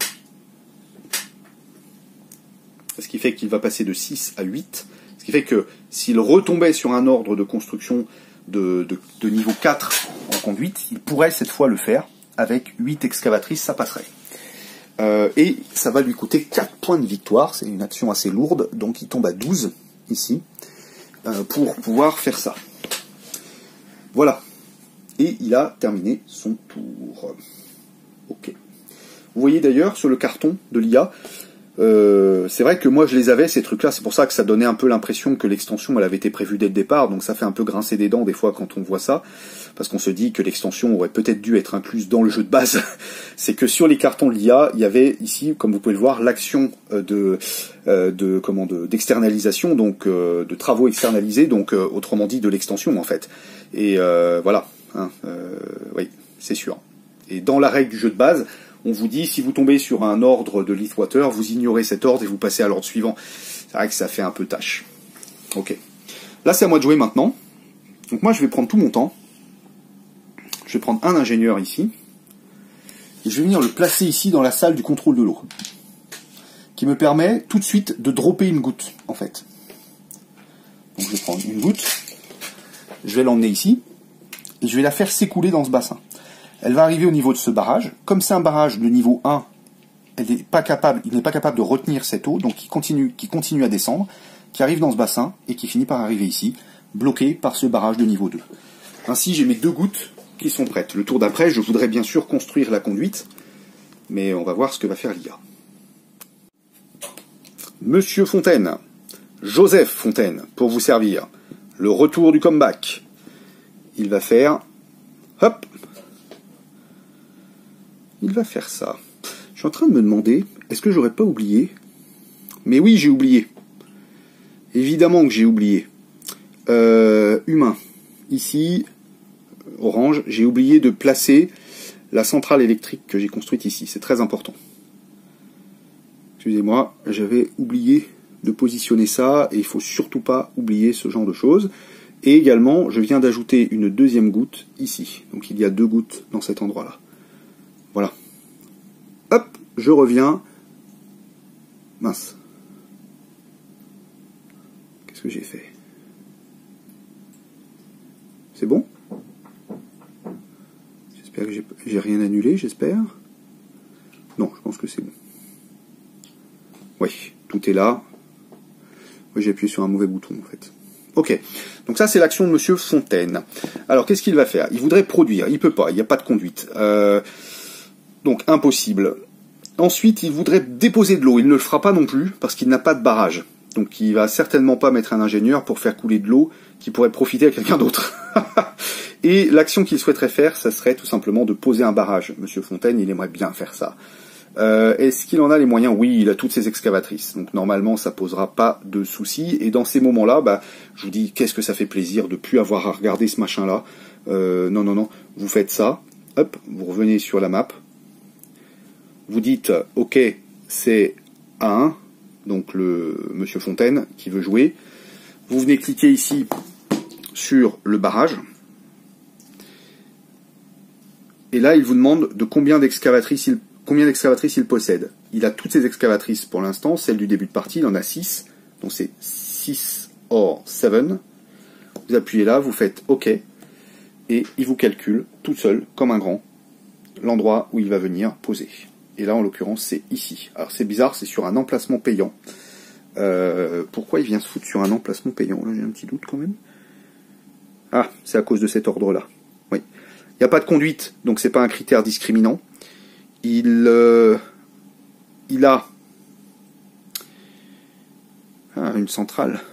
Speaker 1: Ce qui fait qu'il va passer de six à huit. Ce qui fait que s'il retombait sur un ordre de construction de, de, de niveau quatre en conduite, il pourrait cette fois le faire. Avec huit excavatrices, ça passerait. Euh, et ça va lui coûter quatre points de victoire. C'est une action assez lourde, donc il tombe à douze ici, euh, pour pouvoir faire ça. Voilà. Et il a terminé son tour. Ok. Vous voyez d'ailleurs sur le carton de l'I A, euh, c'est vrai que moi je les avais ces trucs-là, c'est pour ça que ça donnait un peu l'impression que l'extension elle avait été prévue dès le départ, donc ça fait un peu grincer des dents des fois quand on voit ça, parce qu'on se dit que l'extension aurait peut-être dû être incluse dans le jeu de base. C'est que sur les cartons de l'I A, il y avait ici, comme vous pouvez le voir, l'action de, euh, de comment de d'externalisation, donc euh, de travaux externalisés, donc euh, autrement dit de l'extension en fait. Et euh, voilà, hein, euh, oui, c'est sûr. Et dans la règle du jeu de base, on vous dit, si vous tombez sur un ordre de Leafwater, vous ignorez cet ordre et vous passez à l'ordre suivant. C'est vrai que ça fait un peu tâche. Ok. Là, c'est à moi de jouer maintenant. Donc moi, je vais prendre tout mon temps. Je vais prendre un ingénieur ici. Et je vais venir le placer ici dans la salle du contrôle de l'eau. Qui me permet tout de suite de dropper une goutte, en fait. Donc je vais prendre une goutte. Je vais l'emmener ici. Et je vais la faire s'écouler dans ce bassin. Elle va arriver au niveau de ce barrage. Comme c'est un barrage de niveau un, elle n'est pas capable, il n'est pas capable de retenir cette eau, donc qui continue, qui continue à descendre, qui arrive dans ce bassin et qui finit par arriver ici, bloqué par ce barrage de niveau deux. Ainsi, j'ai mes deux gouttes qui sont prêtes. Le tour d'après, je voudrais bien sûr construire la conduite, mais on va voir ce que va faire l'I A. Monsieur Fontaine, Joseph Fontaine, pour vous servir. Le retour du comeback. Il va faire... Hop! Il va faire ça. Je suis en train de me demander, est-ce que j'aurais pas oublié? Mais oui, j'ai oublié. Évidemment que j'ai oublié. Euh, humain. Ici, orange, j'ai oublié de placer la centrale électrique que j'ai construite ici. C'est très important. Excusez-moi, j'avais oublié de positionner ça, et il faut surtout pas oublier ce genre de choses. Et également, je viens d'ajouter une deuxième goutte ici. Donc il y a deux gouttes dans cet endroit-là. Voilà. Hop, je reviens. Mince. Qu'est-ce que j'ai fait? C'est bon? J'espère que j'ai rien annulé, j'espère. Non, je pense que c'est bon. Oui, tout est là. Oui, j'ai appuyé sur un mauvais bouton en fait. Ok, donc ça c'est l'action de Monsieur Fontaine. Alors qu'est-ce qu'il va faire? Il voudrait produire, il peut pas, il n'y a pas de conduite. Euh, donc impossible. Ensuite, il voudrait déposer de l'eau, il ne le fera pas non plus, parce qu'il n'a pas de barrage. Donc il va certainement pas mettre un ingénieur pour faire couler de l'eau qui pourrait profiter à quelqu'un d'autre. Et l'action qu'il souhaiterait faire, ça serait tout simplement de poser un barrage. Monsieur Fontaine, il aimerait bien faire ça. Euh, Est-ce qu'il en a les moyens? Oui, il a toutes ses excavatrices. Donc normalement, ça posera pas de soucis. Et dans ces moments-là, bah, je vous dis, qu'est-ce que ça fait plaisir de plus avoir à regarder ce machin-là. Euh, non, non, non. Vous faites ça. Hop, vous revenez sur la map. Vous dites, ok, c'est A un. Donc le Monsieur Fontaine qui veut jouer. Vous venez cliquer ici sur le barrage. Et là, il vous demande de combien d'excavatrices il Combien d'excavatrices il possède? Il a toutes ses excavatrices pour l'instant, celle du début de partie, il en a six, donc c'est six or sept. Vous appuyez là, vous faites OK, et il vous calcule tout seul, comme un grand, l'endroit où il va venir poser. Et là, en l'occurrence, c'est ici. Alors c'est bizarre, c'est sur un emplacement payant. Euh, pourquoi il vient se foutre sur un emplacement payant? Là, j'ai un petit doute quand même. Ah, c'est à cause de cet ordre-là. Oui. Il n'y a pas de conduite, donc c'est pas un critère discriminant. Il, euh, il a ah, une centrale.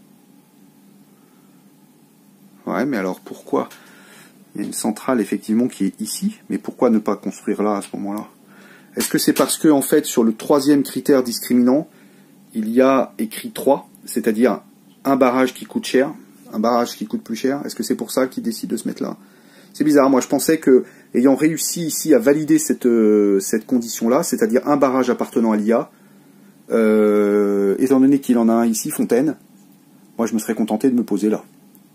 Speaker 1: Ouais, mais alors pourquoi? Il y a une centrale effectivement qui est ici, mais pourquoi ne pas construire là à ce moment-là? Est-ce que c'est parce que en fait sur le troisième critère discriminant, il y a écrit trois, c'est-à-dire un barrage qui coûte cher, un barrage qui coûte plus cher? Est-ce que c'est pour ça qu'il décide de se mettre là? C'est bizarre, moi je pensais que, ayant réussi ici à valider cette, euh, cette condition-là, c'est-à-dire un barrage appartenant à l'I A, euh, étant donné qu'il en a un ici, Fontaine, moi je me serais contenté de me poser là.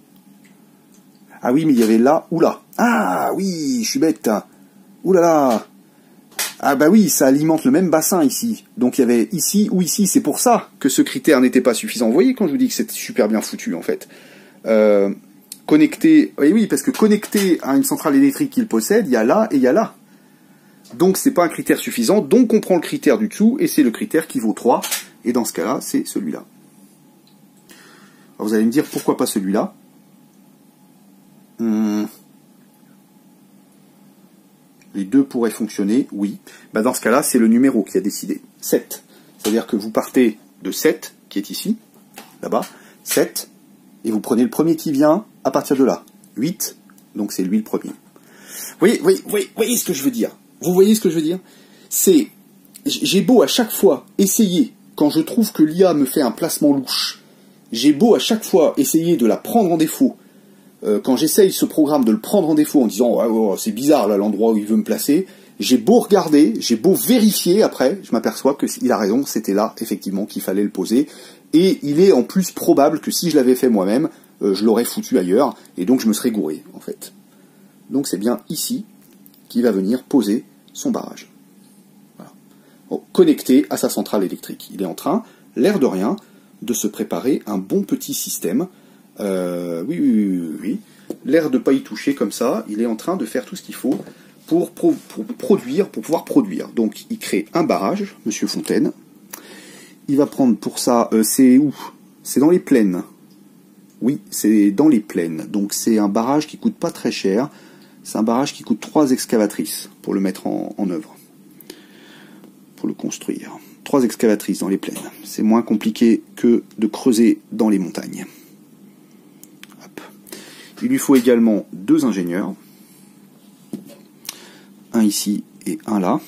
Speaker 1: Ah oui, mais il y avait là ou là. Ah oui, je suis bête. Ouh là là. Ah bah oui, ça alimente le même bassin ici. Donc il y avait ici ou ici, c'est pour ça que ce critère n'était pas suffisant. Vous voyez quand je vous dis que c'est super bien foutu en fait. Euh... connecté, et oui, parce que connecté à une centrale électrique qu'il possède, il y a là et il y a là. Donc c'est pas un critère suffisant, donc on prend le critère du dessous, et c'est le critère qui vaut trois, et dans ce cas-là, c'est celui-là. Alors vous allez me dire, pourquoi pas celui-là? hum. Les deux pourraient fonctionner, oui. Ben dans ce cas-là, c'est le numéro qui a décidé. sept. C'est-à-dire que vous partez de sept, qui est ici, là-bas, sept, et vous prenez le premier qui vient à partir de là. huit, donc c'est lui le premier. Vous voyez, vous voyez, vous voyez, vous voyez ce que je veux dire? Vous voyez ce que je veux dire? C'est, j'ai beau à chaque fois essayer, quand je trouve que l'I A me fait un placement louche, j'ai beau à chaque fois essayer de la prendre en défaut, euh, quand j'essaye ce programme de le prendre en défaut en disant oh, oh, c'est bizarre là l'endroit où il veut me placer, j'ai beau regarder, j'ai beau vérifier après, je m'aperçois qu'il a raison, c'était là effectivement qu'il fallait le poser, et il est en plus probable que si je l'avais fait moi-même, euh, je l'aurais foutu ailleurs, et donc je me serais gouré en fait. Donc c'est bien ici qu'il va venir poser son barrage. Voilà. Bon, connecté à sa centrale électrique. Il est en train, l'air de rien, de se préparer un bon petit système. Euh, oui, oui, oui, oui, oui. L'air de ne pas y toucher comme ça, il est en train de faire tout ce qu'il faut pour, pro pour produire, pour pouvoir produire. Donc il crée un barrage, Monsieur Fontaine. Il va prendre pour ça, euh, c'est où? C'est dans les plaines. Oui, c'est dans les plaines. Donc c'est un barrage qui coûte pas très cher. C'est un barrage qui coûte trois excavatrices pour le mettre en, en œuvre, pour le construire. Trois excavatrices dans les plaines. C'est moins compliqué que de creuser dans les montagnes. Hop. Il lui faut également deux ingénieurs. Un ici et un là.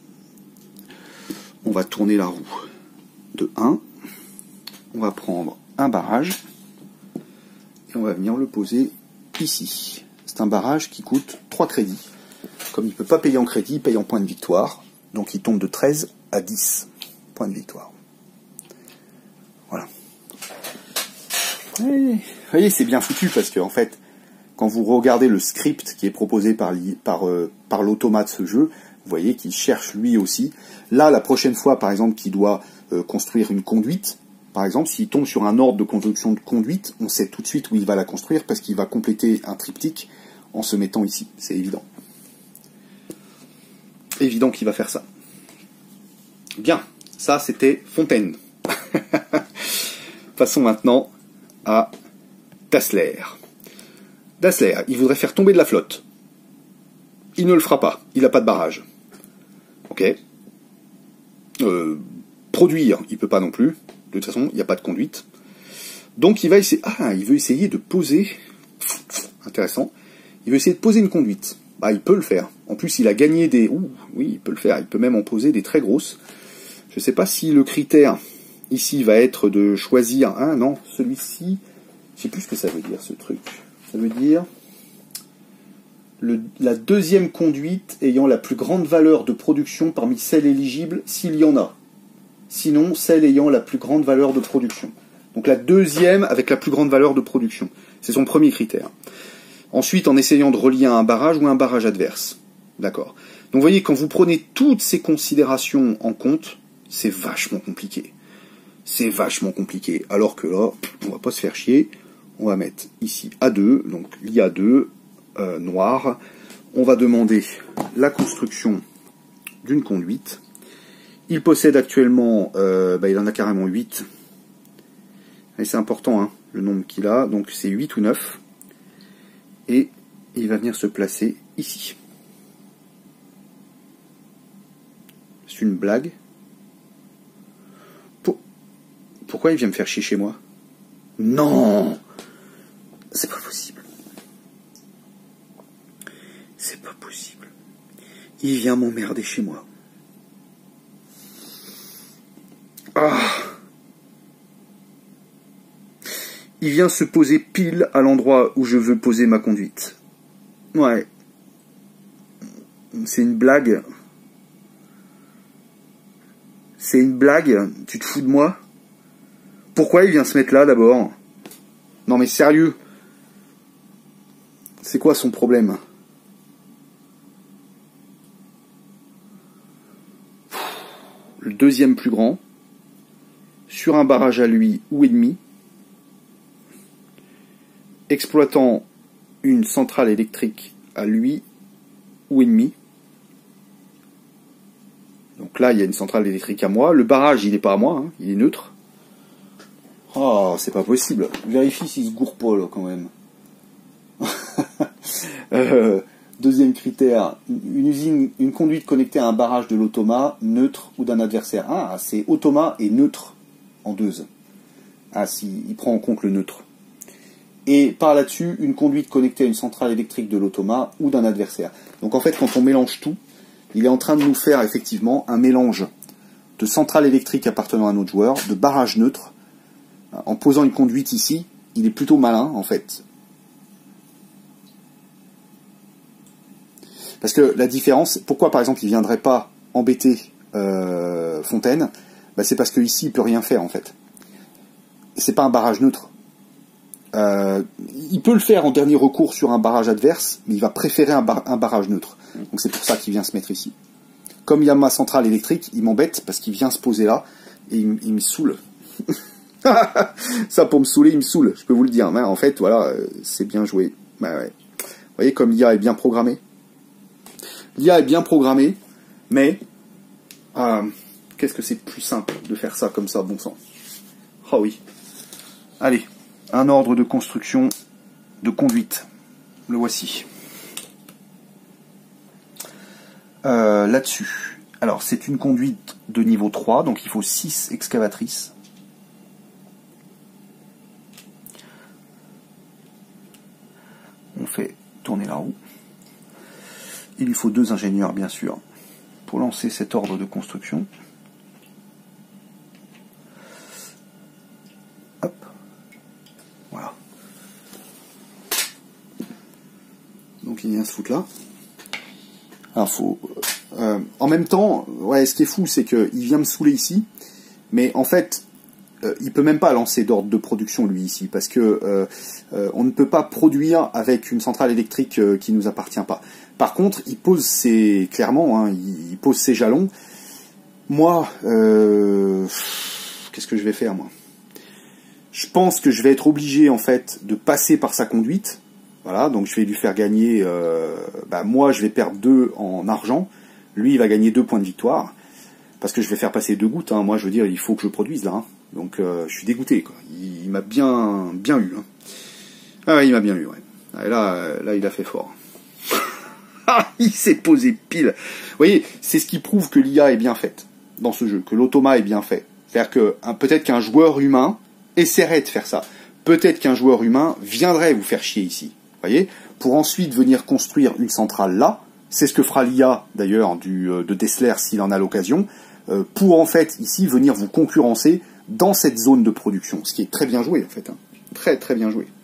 Speaker 1: On va tourner la roue de un. On va prendre un barrage. Et on va venir le poser ici. C'est un barrage qui coûte trois crédits. Comme il ne peut pas payer en crédit, il paye en points de victoire. Donc il tombe de treize à dix points de victoire. Voilà. Vous voyez, c'est bien foutu parce que en fait, quand vous regardez le script qui est proposé par, par, euh, par l'automate de ce jeu, vous voyez qu'il cherche lui aussi. Là, la prochaine fois, par exemple, qu'il doit euh, construire une conduite, par exemple, s'il tombe sur un ordre de construction de conduite, on sait tout de suite où il va la construire parce qu'il va compléter un triptyque en se mettant ici. C'est évident. Évident qu'il va faire ça. Bien, ça c'était Fontaine. Passons maintenant à Dassler. Dassler, il voudrait faire tomber de la flotte. Il ne le fera pas, il n'a pas de barrage. Ok. Euh, produire, il ne peut pas non plus. De toute façon, il n'y a pas de conduite. Donc il va essayer. Ah, il veut essayer de poser. Intéressant. Il veut essayer de poser une conduite. Bah, il peut le faire. En plus, il a gagné des. Ouh, oui, il peut le faire. Il peut même en poser des très grosses. Je ne sais pas si le critère ici va être de choisir. Ah non, celui-ci. Je ne sais plus ce que ça veut dire ce truc. Ça veut dire le, la deuxième conduite ayant la plus grande valeur de production parmi celles éligibles, s'il y en a. Sinon, celle ayant la plus grande valeur de production. Donc la deuxième avec la plus grande valeur de production. C'est son premier critère. Ensuite, en essayant de relier à un barrage ou à un barrage adverse. D'accord. Donc vous voyez, quand vous prenez toutes ces considérations en compte, c'est vachement compliqué. C'est vachement compliqué. Alors que là, on va pas se faire chier. On va mettre ici A deux, donc l'I A deux, euh, noir. On va demander la construction d'une conduite. Il possède actuellement, euh, bah, il en a carrément huit. Et c'est important, hein, le nombre qu'il a. Donc c'est huit ou neuf. Et il va venir se placer ici. C'est une blague. Pour... Pourquoi il vient me faire chier chez moi? Non! C'est pas possible. C'est pas possible. Il vient m'emmerder chez moi. Ah! Il vient se poser pile à l'endroit où je veux poser ma conduite. Ouais. C'est une blague. C'est une blague. Tu te fous de moi? Pourquoi il vient se mettre là d'abord? Non mais sérieux. C'est quoi son problème? Le deuxième plus grand. Sur un barrage à lui ou ennemi. Exploitant une centrale électrique à lui ou ennemi. Donc là, il y a une centrale électrique à moi. Le barrage, il n'est pas à moi, hein, il est neutre. Oh, c'est pas possible. Vérifie s'il se gourre pas, là, quand même. euh, deuxième critère, une usine, une conduite connectée à un barrage de l'automa, neutre ou d'un adversaire. Ah, c'est automa et neutre en deux. Ah, si, il prend en compte le neutre. Et par là-dessus, une conduite connectée à une centrale électrique de l'automa ou d'un adversaire. Donc en fait, quand on mélange tout, il est en train de nous faire effectivement un mélange de centrale électrique appartenant à un autre joueur, de barrage neutre. En posant une conduite ici, il est plutôt malin en fait. Parce que la différence, pourquoi par exemple il ne viendrait pas embêter euh, Fontaine, bah, c'est parce que ici il peut rien faire en fait. C'est pas un barrage neutre. Euh, il peut le faire en dernier recours sur un barrage adverse, mais il va préférer un, bar un barrage neutre. Donc c'est pour ça qu'il vient se mettre ici. Comme il y a ma centrale électrique, il m'embête parce qu'il vient se poser là et il, il me saoule. Ça pour me saouler, il me saoule, je peux vous le dire. Mais en fait, voilà, c'est bien joué. Bah, ouais. Vous voyez comme l'I A est bien programmée. L'I A est bien programmée, mais euh, qu'est-ce que c'est plus simple de faire ça comme ça, bon sang. Ah oui. Allez, un ordre de construction de conduite. Le voici. Euh, là-dessus. Alors, c'est une conduite de niveau trois, donc il faut six excavatrices. On fait tourner la roue. Il lui faut deux ingénieurs, bien sûr, pour lancer cet ordre de construction. Hop. Voilà. Donc il vient se foutre là. Alors faut... Euh, en même temps, ouais, ce qui est fou, c'est qu'il vient me saouler ici, mais en fait... Euh, il peut même pas lancer d'ordre de production lui ici parce que euh, euh, on ne peut pas produire avec une centrale électrique euh, qui nous appartient pas. Par contre, il pose ses clairement, hein, il, il pose ses jalons. Moi, euh, qu'est-ce que je vais faire moi? Je pense que je vais être obligé en fait de passer par sa conduite. Voilà, donc je vais lui faire gagner. Euh, bah, moi, je vais perdre deux en argent. Lui, il va gagner deux points de victoire parce que je vais faire passer deux gouttes. Hein. Moi, je veux dire, il faut que je produise là. Hein. Donc euh, je suis dégoûté, quoi. Il, il m'a bien bien eu. Hein. Ah ouais, il m'a bien eu, ouais. Et là, là, il a fait fort. Il s'est posé pile. Vous voyez, c'est ce qui prouve que l'I A est bien faite dans ce jeu, que l'automa est bien fait. C'est-à-dire que peut-être qu'un joueur humain essaierait de faire ça. Peut-être qu'un joueur humain viendrait vous faire chier ici. Vous voyez, pour ensuite venir construire une centrale là. C'est ce que fera l'I A d'ailleurs du de Dessler s'il en a l'occasion. Euh, pour en fait ici venir vous concurrencer dans cette zone de production, ce qui est très bien joué en fait, hein. Très très bien joué.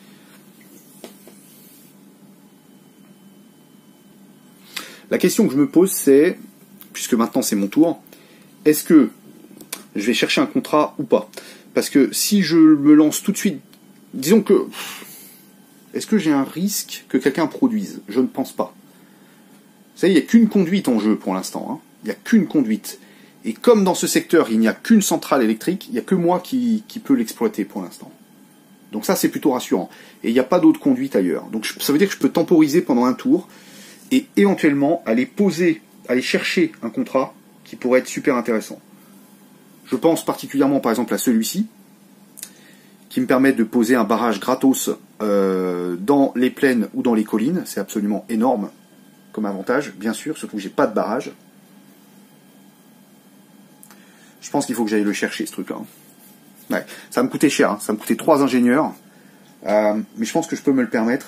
Speaker 1: La question que je me pose c'est, puisque maintenant c'est mon tour, est-ce que je vais chercher un contrat ou pas? Parce que si je me lance tout de suite, disons que, est-ce que j'ai un risque que quelqu'un produise? Je ne pense pas. Vous savez, il n'y a qu'une conduite en jeu pour l'instant, hein. Il n'y a qu'une conduite. Et comme dans ce secteur, il n'y a qu'une centrale électrique, il n'y a que moi qui, qui peut l'exploiter pour l'instant. Donc ça, c'est plutôt rassurant. Et il n'y a pas d'autres conduites ailleurs. Donc ça veut dire que je peux temporiser pendant un tour et éventuellement aller poser, aller chercher un contrat qui pourrait être super intéressant. Je pense particulièrement, par exemple, à celui-ci, qui me permet de poser un barrage gratos euh, dans les plaines ou dans les collines. C'est absolument énorme comme avantage, bien sûr, surtout que j'ai pas de barrage. Je pense qu'il faut que j'aille le chercher, ce truc-là. Ouais, ça va me coûter cher, hein. Ça va me coûter trois ingénieurs. Euh, mais je pense que je peux me le permettre.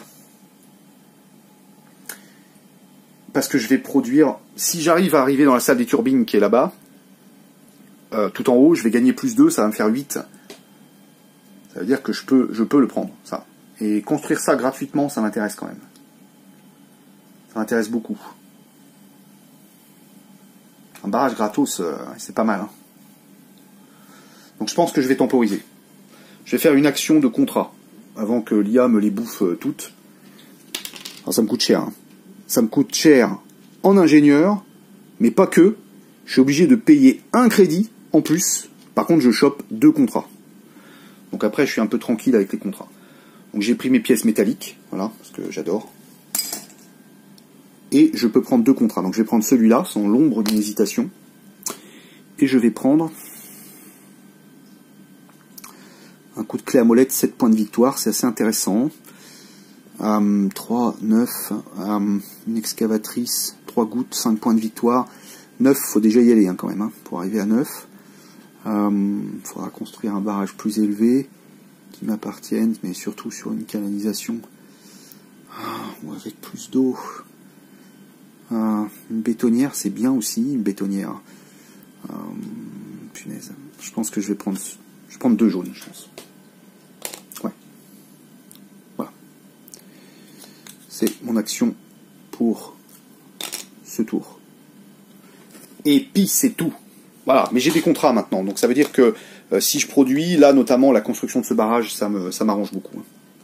Speaker 1: Parce que je vais produire... Si j'arrive à arriver dans la salle des turbines qui est là-bas, euh, tout en haut, je vais gagner plus deux, ça va me faire huit. Ça veut dire que je peux, je peux le prendre, ça. Et construire ça gratuitement, ça m'intéresse quand même. Ça m'intéresse beaucoup. Un barrage gratos, euh, c'est pas mal, hein. Donc je pense que je vais temporiser. Je vais faire une action de contrat avant que l'I A me les bouffe euh, toutes. Alors ça me coûte cher. Hein. Ça me coûte cher en ingénieur, mais pas que. Je suis obligé de payer un crédit en plus. Par contre, je chope deux contrats. Donc après, je suis un peu tranquille avec les contrats. Donc j'ai pris mes pièces métalliques, voilà, parce que j'adore. Et je peux prendre deux contrats. Donc je vais prendre celui-là, sans l'ombre d'une hésitation. Et je vais prendre un coup de clé à molette, sept points de victoire, c'est assez intéressant. Euh, trois, neuf, euh, une excavatrice, trois gouttes, cinq points de victoire. neuf, faut déjà y aller hein, quand même, hein, pour arriver à neuf. Il euh, faudra construire un barrage plus élevé qui m'appartienne, mais surtout sur une canalisation ah, avec plus d'eau. Euh, une bétonnière, c'est bien aussi, une bétonnière. Euh, punaise, je pense que je vais prendre, je vais prendre deux jaunes, je pense. Ouais. Voilà. C'est mon action pour ce tour. Et puis c'est tout. Voilà, mais j'ai des contrats maintenant, donc ça veut dire que euh, si je produis, là notamment la construction de ce barrage, ça me, ça m'arrange beaucoup.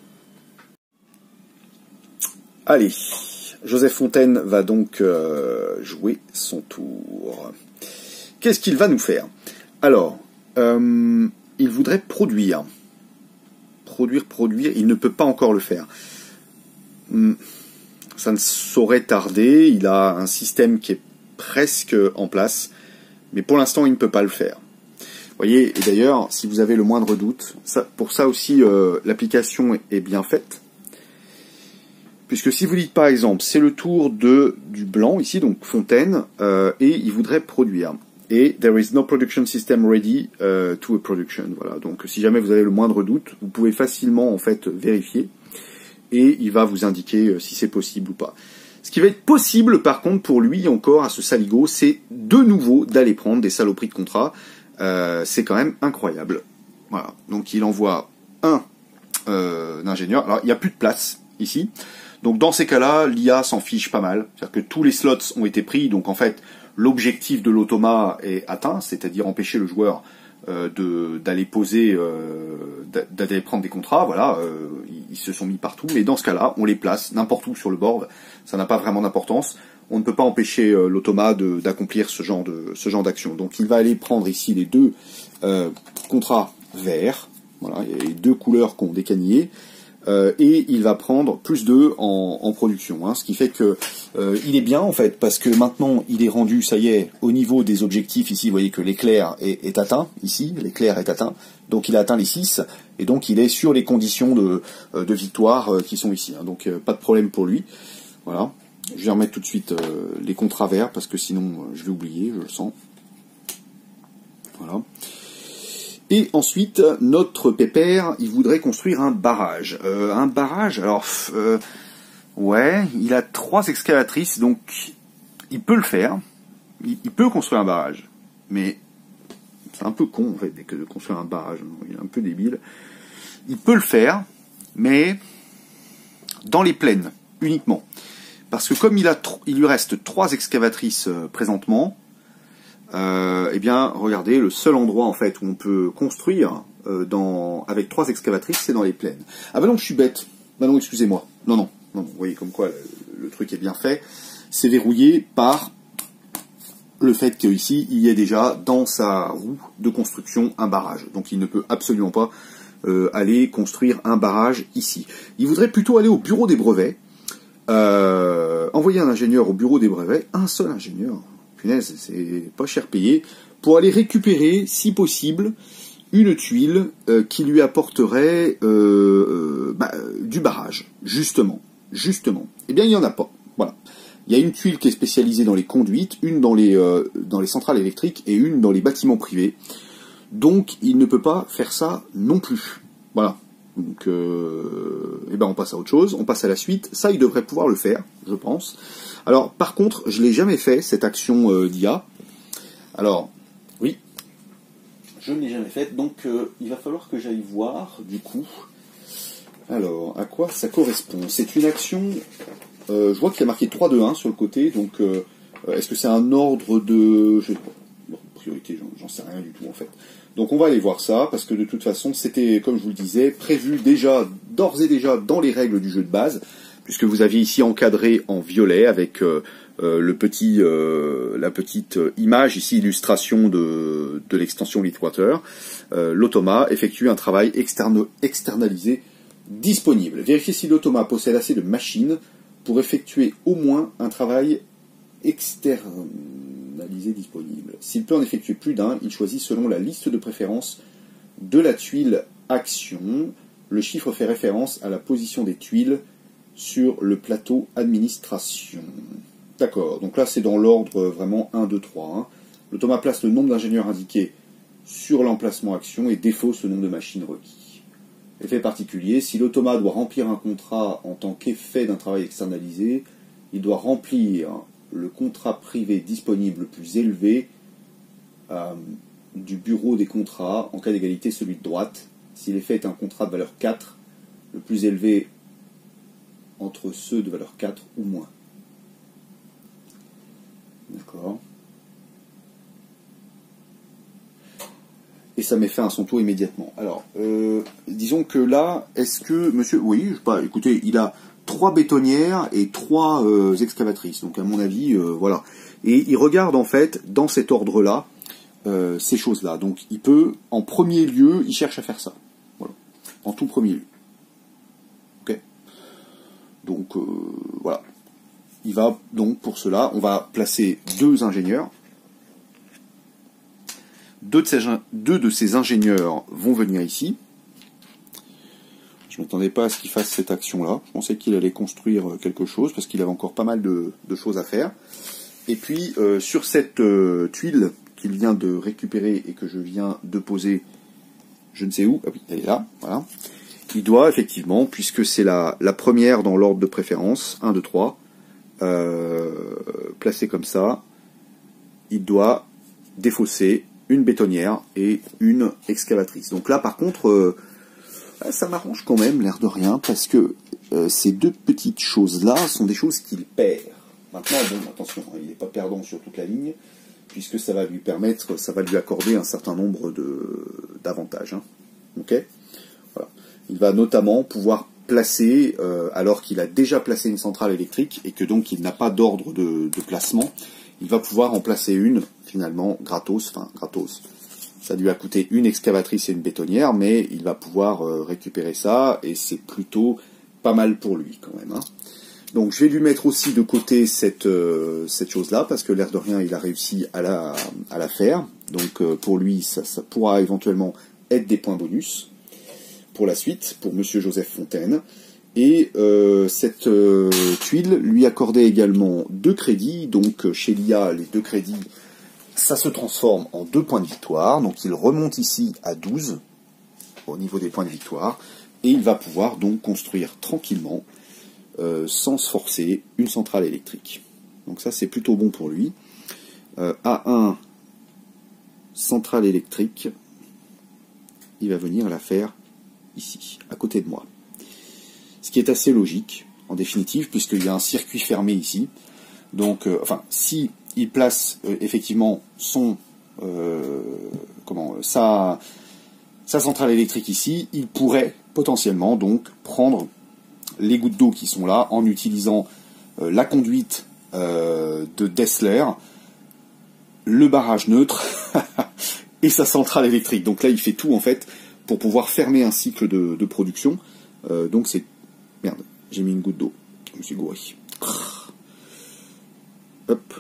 Speaker 1: Allez, Joseph Fontaine va donc euh, jouer son tour. Qu'est-ce qu'il va nous faire? Alors, euh, il voudrait produire. Produire, produire, il ne peut pas encore le faire. Ça ne saurait tarder, il a un système qui est presque en place. Mais pour l'instant, il ne peut pas le faire. Vous voyez, et d'ailleurs, si vous avez le moindre doute, ça, pour ça aussi, euh, l'application est bien faite. Puisque si vous dites par exemple, c'est le tour de du blanc, ici, donc Fontaine, euh, et il voudrait produire. Et there is no production system ready uh, to a production. Voilà. Donc si jamais vous avez le moindre doute, vous pouvez facilement en fait vérifier. Et il va vous indiquer si c'est possible ou pas. Ce qui va être possible, par contre, pour lui, encore, à ce saligo, c'est de nouveau d'aller prendre des saloperies de contrat. Euh, c'est quand même incroyable. Voilà. Donc, il envoie un euh, ingénieur. Alors, il n'y a plus de place, ici. Donc, dans ces cas-là, l'I A s'en fiche pas mal. C'est-à-dire que tous les slots ont été pris. Donc, en fait, l'objectif de l'automa est atteint, c'est-à-dire empêcher le joueur euh, de d'aller poser, euh, d'aller prendre des contrats. Voilà, euh, ils se sont mis partout. Mais dans ce cas-là, on les place n'importe où sur le board. Ça n'a pas vraiment d'importance. On ne peut pas empêcher euh, l'automa d'accomplir ce genre de ce genre d'action. Donc il va aller prendre ici les deux euh, contrats verts. Voilà, il y a les deux couleurs qui ont décanillé. Euh, et il va prendre plus deux en, en production. Hein, ce qui fait que euh, il est bien en fait, parce que maintenant il est rendu, ça y est, au niveau des objectifs. Ici, vous voyez que l'éclair est, est atteint. Ici, l'éclair est atteint. Donc il a atteint les six. Et donc il est sur les conditions de, de victoire euh, qui sont ici. Hein, donc euh, pas de problème pour lui. Voilà. Je vais remettre tout de suite euh, les contrats verts, parce que sinon euh, je vais oublier, je le sens. Voilà. Et ensuite, notre pépère, il voudrait construire un barrage. Euh, un barrage, alors, euh, ouais, il a trois excavatrices, donc il peut le faire. Il, il peut construire un barrage. Mais c'est un peu con, en fait, que de construire un barrage. Il est un peu débile. Il peut le faire, mais dans les plaines, uniquement. Parce que comme il, a il lui reste trois excavatrices euh, présentement, Euh, eh bien, regardez, le seul endroit en fait où on peut construire euh, dans, avec trois excavatrices, c'est dans les plaines. Ah bah non, je suis bête. Bah non, excusez-moi. Non, non, non. Vous voyez comme quoi le, le truc est bien fait. C'est verrouillé par le fait qu'ici, il y ait déjà dans sa roue de construction un barrage. Donc il ne peut absolument pas euh, aller construire un barrage ici. Il voudrait plutôt aller au bureau des brevets, euh, envoyer un ingénieur au bureau des brevets, un seul ingénieur. C'est pas cher payé, pour aller récupérer, si possible, une tuile euh, qui lui apporterait euh, euh, bah, du barrage, justement. Justement. Eh bien, il n'y en a pas. Voilà. Il y a une tuile qui est spécialisée dans les conduites, une dans les, euh, dans les centrales électriques et une dans les bâtiments privés. Donc, il ne peut pas faire ça non plus. Voilà. Donc, euh, eh ben, on passe à autre chose, on passe à la suite. Ça, il devrait pouvoir le faire, je pense. Alors, par contre, je ne l'ai jamais fait, cette action euh, d'I A. Alors, oui, je ne l'ai jamais faite, donc euh, il va falloir que j'aille voir, du coup. Alors, à quoi ça correspond? C'est une action, euh, je vois qu'il y a marqué trois, deux, un sur le côté, donc euh, est-ce que c'est un ordre de... Je sais pas, bon, priorité, j'en sais rien du tout, en fait. Donc on va aller voir ça, parce que de toute façon, c'était, comme je vous le disais, prévu déjà, d'ores et déjà, dans les règles du jeu de base, puisque vous aviez ici encadré en violet avec euh, euh, le petit, euh, la petite image, ici illustration de, de l'extension Litwater. Euh, L'automa effectue un travail externe, externalisé disponible. Vérifiez si l'automa possède assez de machines pour effectuer au moins un travail externalisé disponible. S'il peut en effectuer plus d'un, il choisit selon la liste de préférence de la tuile action. Le chiffre fait référence à la position des tuiles sur le plateau administration. D'accord, donc là c'est dans l'ordre vraiment un, deux, trois. Hein. L'automa place le nombre d'ingénieurs indiqué sur l'emplacement action et défausse le nombre de machines requis. Effet particulier, si l'automa doit remplir un contrat en tant qu'effet d'un travail externalisé, il doit remplir le contrat privé disponible le plus élevé euh, du bureau des contrats, en cas d'égalité celui de droite. Si l'effet est un contrat de valeur quatre, le plus élevé entre ceux de valeur quatre ou moins. D'accord. Et ça met fin à son tour immédiatement. Alors, euh, disons que là, est-ce que monsieur... Oui, je sais pas, écoutez, il a trois bétonnières et trois euh, excavatrices. Donc, à mon avis, euh, voilà. Et il regarde, en fait, dans cet ordre-là, euh, ces choses-là. Donc, il peut, en premier lieu, il cherche à faire ça. Voilà. En tout premier lieu. Ok. Donc, euh, voilà. Il va, donc, pour cela, on va placer deux ingénieurs. Deux de, ces, deux de ces ingénieurs vont venir ici. Je ne m'attendais pas à ce qu'il fasse cette action-là. Je pensais qu'il allait construire quelque chose, parce qu'il avait encore pas mal de, de choses à faire. Et puis, euh, sur cette euh, tuile qu'il vient de récupérer et que je viens de poser, je ne sais où, ah oui, elle est là, voilà. Il doit, effectivement, puisque c'est la, la première dans l'ordre de préférence, un, deux, trois, euh, placée comme ça, il doit défausser une bétonnière et une excavatrice. Donc là, par contre, euh, ça m'arrange quand même, l'air de rien, parce que euh, ces deux petites choses-là sont des choses qu'il perd. Maintenant, bon, attention, hein, il n'est pas perdant sur toute la ligne, puisque ça va lui permettre, ça va lui accorder un certain nombre de d'avantages. Hein. Ok ? Voilà. Il va notamment pouvoir placer, euh, alors qu'il a déjà placé une centrale électrique, et que donc il n'a pas d'ordre de, de placement, il va pouvoir en placer une, finalement, gratos, enfin, gratos. Ça lui a coûté une excavatrice et une bétonnière, mais il va pouvoir euh, récupérer ça, et c'est plutôt pas mal pour lui, quand même. Hein. Donc, je vais lui mettre aussi de côté cette, euh, cette chose-là, parce que l'air de rien, il a réussi à la, à la faire. Donc, euh, pour lui, ça, ça pourra éventuellement être des points bonus pour la suite, pour Monsieur Joseph Fontaine. Et euh, cette euh, tuile lui accordait également deux crédits, donc chez l'I A, les deux crédits, ça se transforme en deux points de victoire, donc il remonte ici à douze, au niveau des points de victoire, et il va pouvoir donc construire tranquillement, euh, sans se forcer, une centrale électrique. Donc ça c'est plutôt bon pour lui. Euh, A un, centrale électrique, il va venir la faire ici, à côté de moi. Ce qui est assez logique, en définitive, puisqu'il y a un circuit fermé ici. Donc, euh, enfin, si il place euh, effectivement son, euh, comment, sa, sa centrale électrique ici, il pourrait potentiellement donc prendre les gouttes d'eau qui sont là en utilisant euh, la conduite euh, de Dessler, le barrage neutre et sa centrale électrique. Donc là, il fait tout en fait pour pouvoir fermer un cycle de, de production. Euh, donc c'est Merde, j'ai mis une goutte d'eau. Je me suis gouré. Hop.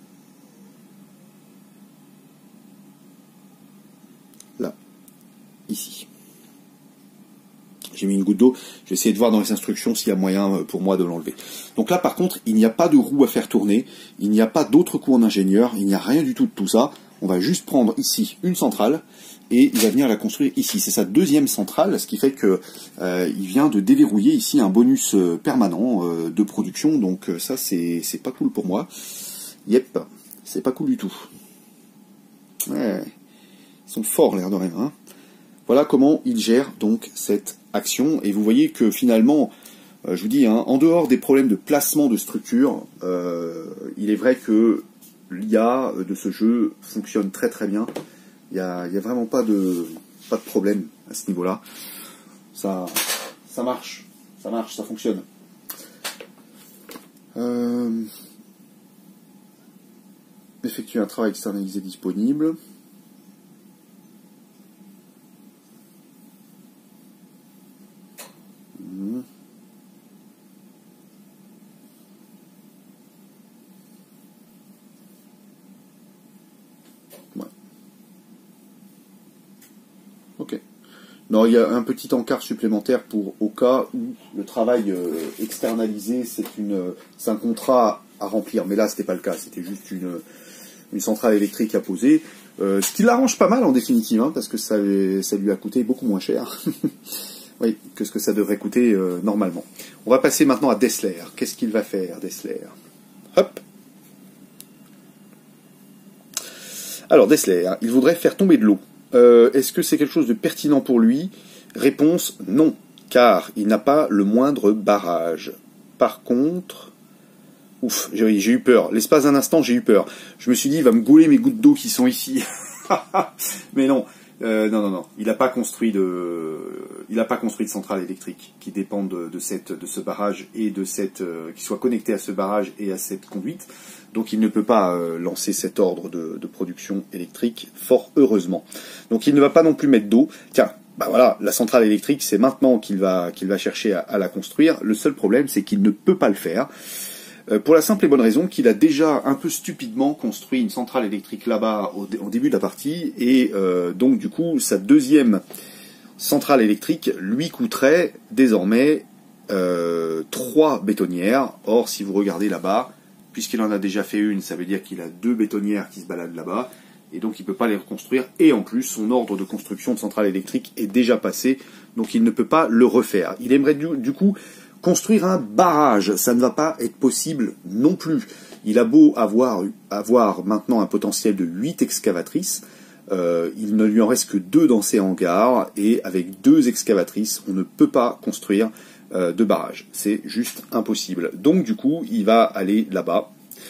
Speaker 1: Là. Ici. J'ai mis une goutte d'eau. Je vais essayer de voir dans les instructions s'il y a moyen pour moi de l'enlever. Donc là, par contre, il n'y a pas de roue à faire tourner. Il n'y a pas d'autre coup en ingénieur. Il n'y a rien du tout de tout ça. On va juste prendre ici une centrale et il va venir la construire ici. C'est sa deuxième centrale, ce qui fait que euh, il vient de déverrouiller ici un bonus euh, permanent euh, de production. Donc euh, ça, c'est c'est pas cool pour moi. Yep, c'est pas cool du tout. Ouais, ils sont forts l'air de rien. Hein. Voilà comment il gère donc cette action. Et vous voyez que finalement, euh, je vous dis, hein, en dehors des problèmes de placement de structure, euh, il est vrai que l'I A de ce jeu fonctionne très très bien. Il n'y a, y a vraiment pas de, pas de problème à ce niveau-là. Ça, ça marche, ça marche, ça fonctionne. Euh, effectuer un travail externalisé disponible. Ok. Non, il y a un petit encart supplémentaire pour au cas où le travail euh, externalisé, c'est une, c'est un contrat à remplir. Mais là, c'était pas le cas. C'était juste une, une centrale électrique à poser. Euh, ce qui l'arrange pas mal en définitive, hein, parce que ça, ça lui a coûté beaucoup moins cher. Oui, que ce que ça devrait coûter euh, normalement. On va passer maintenant à Dessler. Qu'est-ce qu'il va faire, Dessler? Hop. Alors, Dessler, il voudrait faire tomber de l'eau. Euh, Est-ce que c'est quelque chose de pertinent pour lui? Réponse, non, car il n'a pas le moindre barrage. Par contre... Ouf, j'ai eu peur. L'espace d'un instant, j'ai eu peur. Je me suis dit, il va me gauler mes gouttes d'eau qui sont ici. Mais non, euh, non, non, non. Il n'a pas construit de, il n'a pas construit de centrale électrique qui dépende de, de cette, de ce barrage et de cette, euh, qui soit connecté à ce barrage et à cette conduite. Donc il ne peut pas euh, lancer cet ordre de, de production électrique, fort heureusement. Donc il ne va pas non plus mettre d'eau. Tiens, bah voilà, la centrale électrique, c'est maintenant qu'il va, qu'il va chercher à, à la construire. Le seul problème, c'est qu'il ne peut pas le faire. Euh, pour la simple et bonne raison qu'il a déjà un peu stupidement construit une centrale électrique là-bas au, au début de la partie. Et euh, donc du coup, sa deuxième centrale électrique lui coûterait désormais euh, trois bétonnières. Or, si vous regardez là-bas, puisqu'il en a déjà fait une, ça veut dire qu'il a deux bétonnières qui se baladent là-bas, et donc il ne peut pas les reconstruire, et en plus, son ordre de construction de centrale électrique est déjà passé, donc il ne peut pas le refaire. Il aimerait du, du coup construire un barrage, ça ne va pas être possible non plus. Il a beau avoir, avoir maintenant un potentiel de huit excavatrices, euh, il ne lui en reste que deux dans ses hangars, et avec deux excavatrices, on ne peut pas construire de barrage. C'est juste impossible. Donc du coup, il va aller là-bas.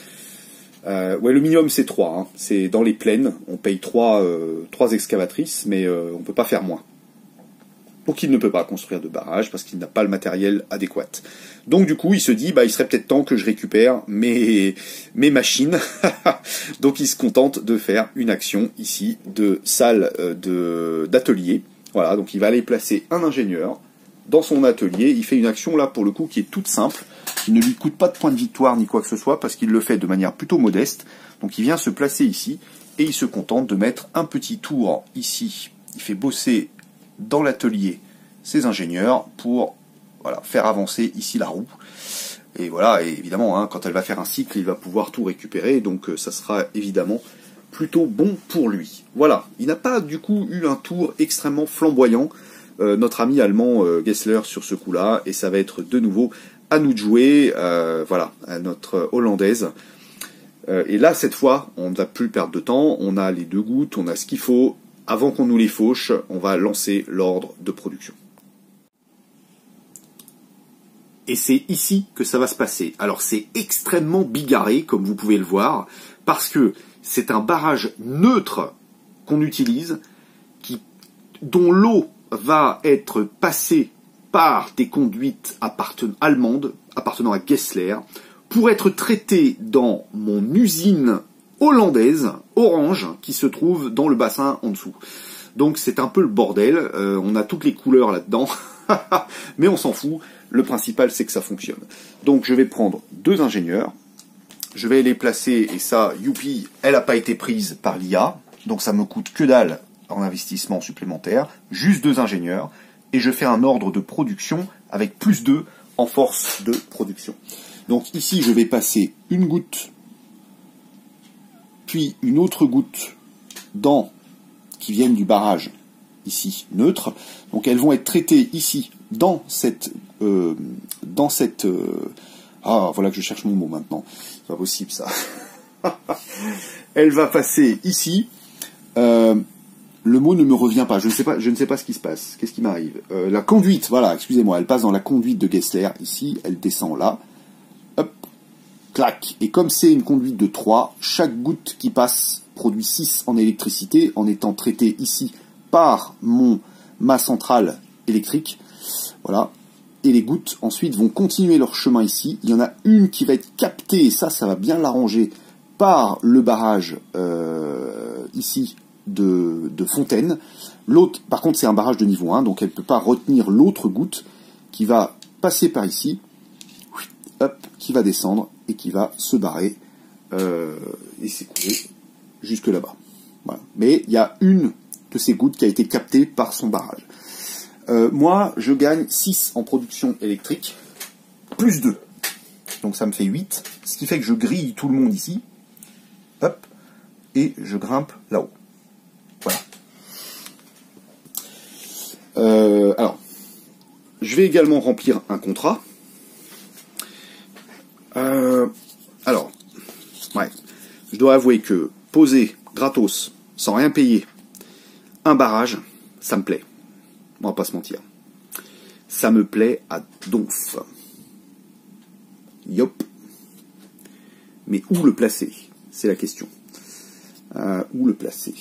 Speaker 1: Euh, ouais, le minimum c'est trois. Hein. C'est dans les plaines. On paye trois, euh, trois excavatrices, mais euh, on ne peut pas faire moins. Donc il ne peut pas construire de barrage parce qu'il n'a pas le matériel adéquat. Donc du coup, il se dit, bah, il serait peut-être temps que je récupère mes, mes machines. Donc il se contente de faire une action ici de salle de, d'atelier. Voilà, donc il va aller placer un ingénieur dans son atelier. Il fait une action là pour le coup qui est toute simple, qui ne lui coûte pas de points de victoire ni quoi que ce soit, parce qu'il le fait de manière plutôt modeste. Donc il vient se placer ici, et il se contente de mettre un petit tour ici. Il fait bosser dans l'atelier ses ingénieurs pour voilà, faire avancer ici la roue. Et voilà, et évidemment, hein, quand elle va faire un cycle, il va pouvoir tout récupérer, donc euh, ça sera évidemment plutôt bon pour lui. Voilà, il n'a pas du coup eu un tour extrêmement flamboyant, Euh, notre ami allemand euh, Gessler sur ce coup-là, et ça va être de nouveau à nous de jouer, euh, voilà, à notre hollandaise. Euh, et là, cette fois, on ne va plus perdre de temps, on a les deux gouttes, on a ce qu'il faut. Avant qu'on nous les fauche, on va lancer l'ordre de production. Et c'est ici que ça va se passer. Alors c'est extrêmement bigarré, comme vous pouvez le voir, parce que c'est un barrage neutre qu'on utilise, qui, dont l'eau va être passé par des conduites apparten- allemandes appartenant à Gessler pour être traité dans mon usine hollandaise, Orange, qui se trouve dans le bassin en dessous. Donc c'est un peu le bordel, euh, on a toutes les couleurs là-dedans, mais on s'en fout, le principal c'est que ça fonctionne. Donc je vais prendre deux ingénieurs, je vais les placer, et ça, youpi, elle n'a pas été prise par l'I A, donc ça me coûte que dalle en investissement supplémentaire, juste deux ingénieurs, et je fais un ordre de production avec plus deux en force de production. Donc ici, je vais passer une goutte, puis une autre goutte dans, qui viennent du barrage, ici, neutre. Donc elles vont être traitées ici, dans cette... Euh, dans cette euh, ah, voilà que je cherche mon mot maintenant. C'est pas possible, ça. Elle va passer ici... Euh, Le mot ne me revient pas, je ne sais pas, je ne sais pas ce qui se passe. Qu'est-ce qui m'arrive? euh, La conduite, voilà, excusez-moi, elle passe dans la conduite de Gessler, ici, elle descend là, hop, clac. Et comme c'est une conduite de trois, chaque goutte qui passe produit six en électricité, en étant traitée ici par mon, ma centrale électrique, voilà. Et les gouttes, ensuite, vont continuer leur chemin ici. Il y en a une qui va être captée, et ça, ça va bien l'arranger, par le barrage, euh, ici, De, de fontaine. L'autre, par contre, c'est un barrage de niveau un, donc elle ne peut pas retenir l'autre goutte qui va passer par ici, hop, qui va descendre et qui va se barrer euh, et s'écouler jusque là-bas. Voilà. Mais il y a une de ces gouttes qui a été captée par son barrage. Euh, moi, je gagne six en production électrique, plus deux. Donc ça me fait huit, ce qui fait que je grille tout le monde ici. Hop, et je grimpe là-haut. Voilà. Euh, alors, je vais également remplir un contrat. Euh, alors, ouais, je dois avouer que poser gratos, sans rien payer, un barrage, ça me plaît. On va pas se mentir. Ça me plaît à donf. Yop. Mais où le placer? C'est la question. Euh, où le placer?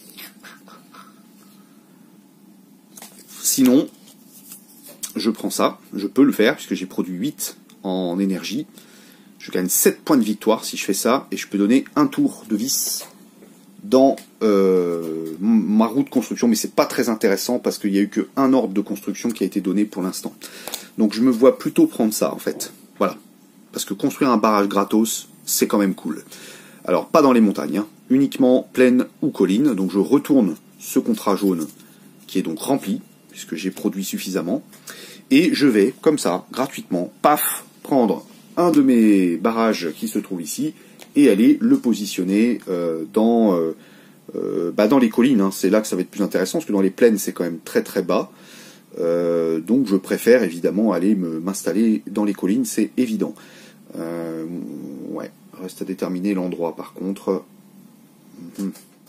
Speaker 1: Sinon, je prends ça. Je peux le faire, puisque j'ai produit huit en énergie. Je gagne sept points de victoire si je fais ça. Et je peux donner un tour de vis dans euh, ma roue de construction. Mais c'est pas très intéressant, parce qu'il n'y a eu qu'un ordre de construction qui a été donné pour l'instant. Donc je me vois plutôt prendre ça, en fait. Voilà. Parce que construire un barrage gratos, c'est quand même cool. Alors, pas dans les montagnes, hein, uniquement plaine ou colline. Donc je retourne ce contrat jaune qui est donc rempli, puisque j'ai produit suffisamment. Et je vais, comme ça, gratuitement, paf, prendre un de mes barrages qui se trouve ici et aller le positionner euh, dans, euh, euh, bah dans les collines. Hein. C'est là que ça va être plus intéressant, parce que dans les plaines, c'est quand même très très bas. Euh, donc je préfère évidemment aller m'installer dans les collines, c'est évident. Euh, ouais, reste à déterminer l'endroit par contre. Mmh.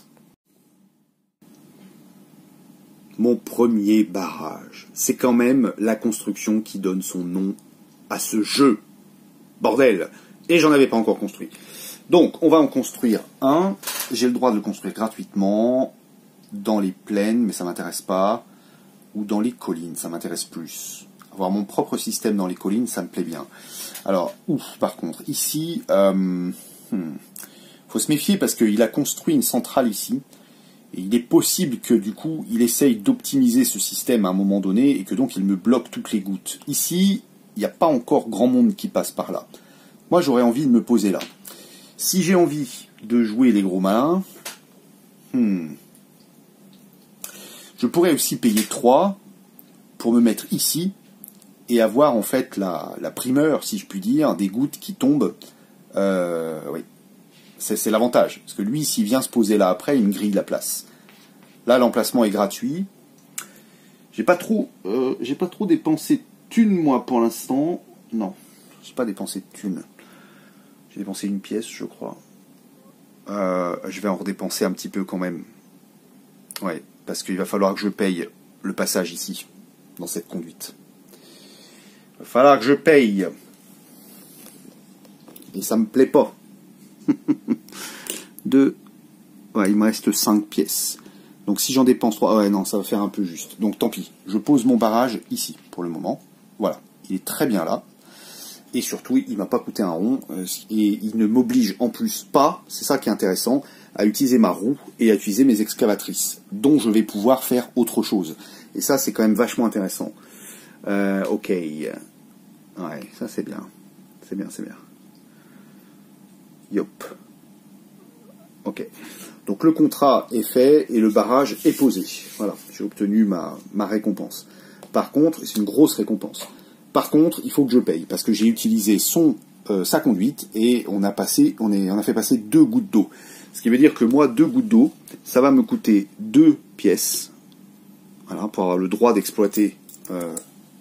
Speaker 1: Mon premier barrage, c'est quand même la construction qui donne son nom à ce jeu. Bordel! Et j'en avais pas encore construit. Donc, on va en construire un. J'ai le droit de le construire gratuitement dans les plaines, mais ça m'intéresse pas. Ou dans les collines, ça m'intéresse plus. Avoir mon propre système dans les collines, ça me plaît bien. Alors, ouf, par contre, ici, euh, hmm, faut se méfier parce qu'il a construit une centrale ici. Et il est possible que du coup, il essaye d'optimiser ce système à un moment donné et que donc il me bloque toutes les gouttes. Ici, il n'y a pas encore grand monde qui passe par là. Moi, j'aurais envie de me poser là. Si j'ai envie de jouer les gros malins, hmm, je pourrais aussi payer trois pour me mettre ici et avoir en fait la, la primeur, si je puis dire, des gouttes qui tombent. Euh, oui. C'est l'avantage. Parce que lui, s'il vient se poser là après, il me grille la place. Là, l'emplacement est gratuit. J'ai pas trop, euh, j'ai pas trop dépensé de thunes, moi, pour l'instant. Non, j'ai pas dépensé de thunes. J'ai dépensé une pièce, je crois. Euh, je vais en redépenser un petit peu quand même. Ouais, parce qu'il va falloir que je paye le passage ici, dans cette conduite. Il va falloir que je paye. Et ça me plaît pas. Deux. Ouais, il me reste cinq pièces. Donc si j'en dépense trois, ouais non, ça va faire un peu juste. Donc tant pis, je pose mon barrage ici pour le moment. Voilà, il est très bien là. Et surtout, il ne m'a pas coûté un rond. Euh, et il ne m'oblige en plus pas, c'est ça qui est intéressant, à utiliser ma roue et à utiliser mes excavatrices, dont je vais pouvoir faire autre chose. Et ça, c'est quand même vachement intéressant. Euh, ok. Ouais, ça c'est bien. C'est bien, c'est bien. Yop. Ok. Donc le contrat est fait et le barrage est posé. Voilà, j'ai obtenu ma, ma récompense. Par contre, c'est une grosse récompense. Par contre, il faut que je paye parce que j'ai utilisé son euh, sa conduite et on a passé, on, est, on a fait passer deux gouttes d'eau. Ce qui veut dire que moi, deux gouttes d'eau, ça va me coûter deux pièces. Voilà, pour avoir le droit d'exploiter euh,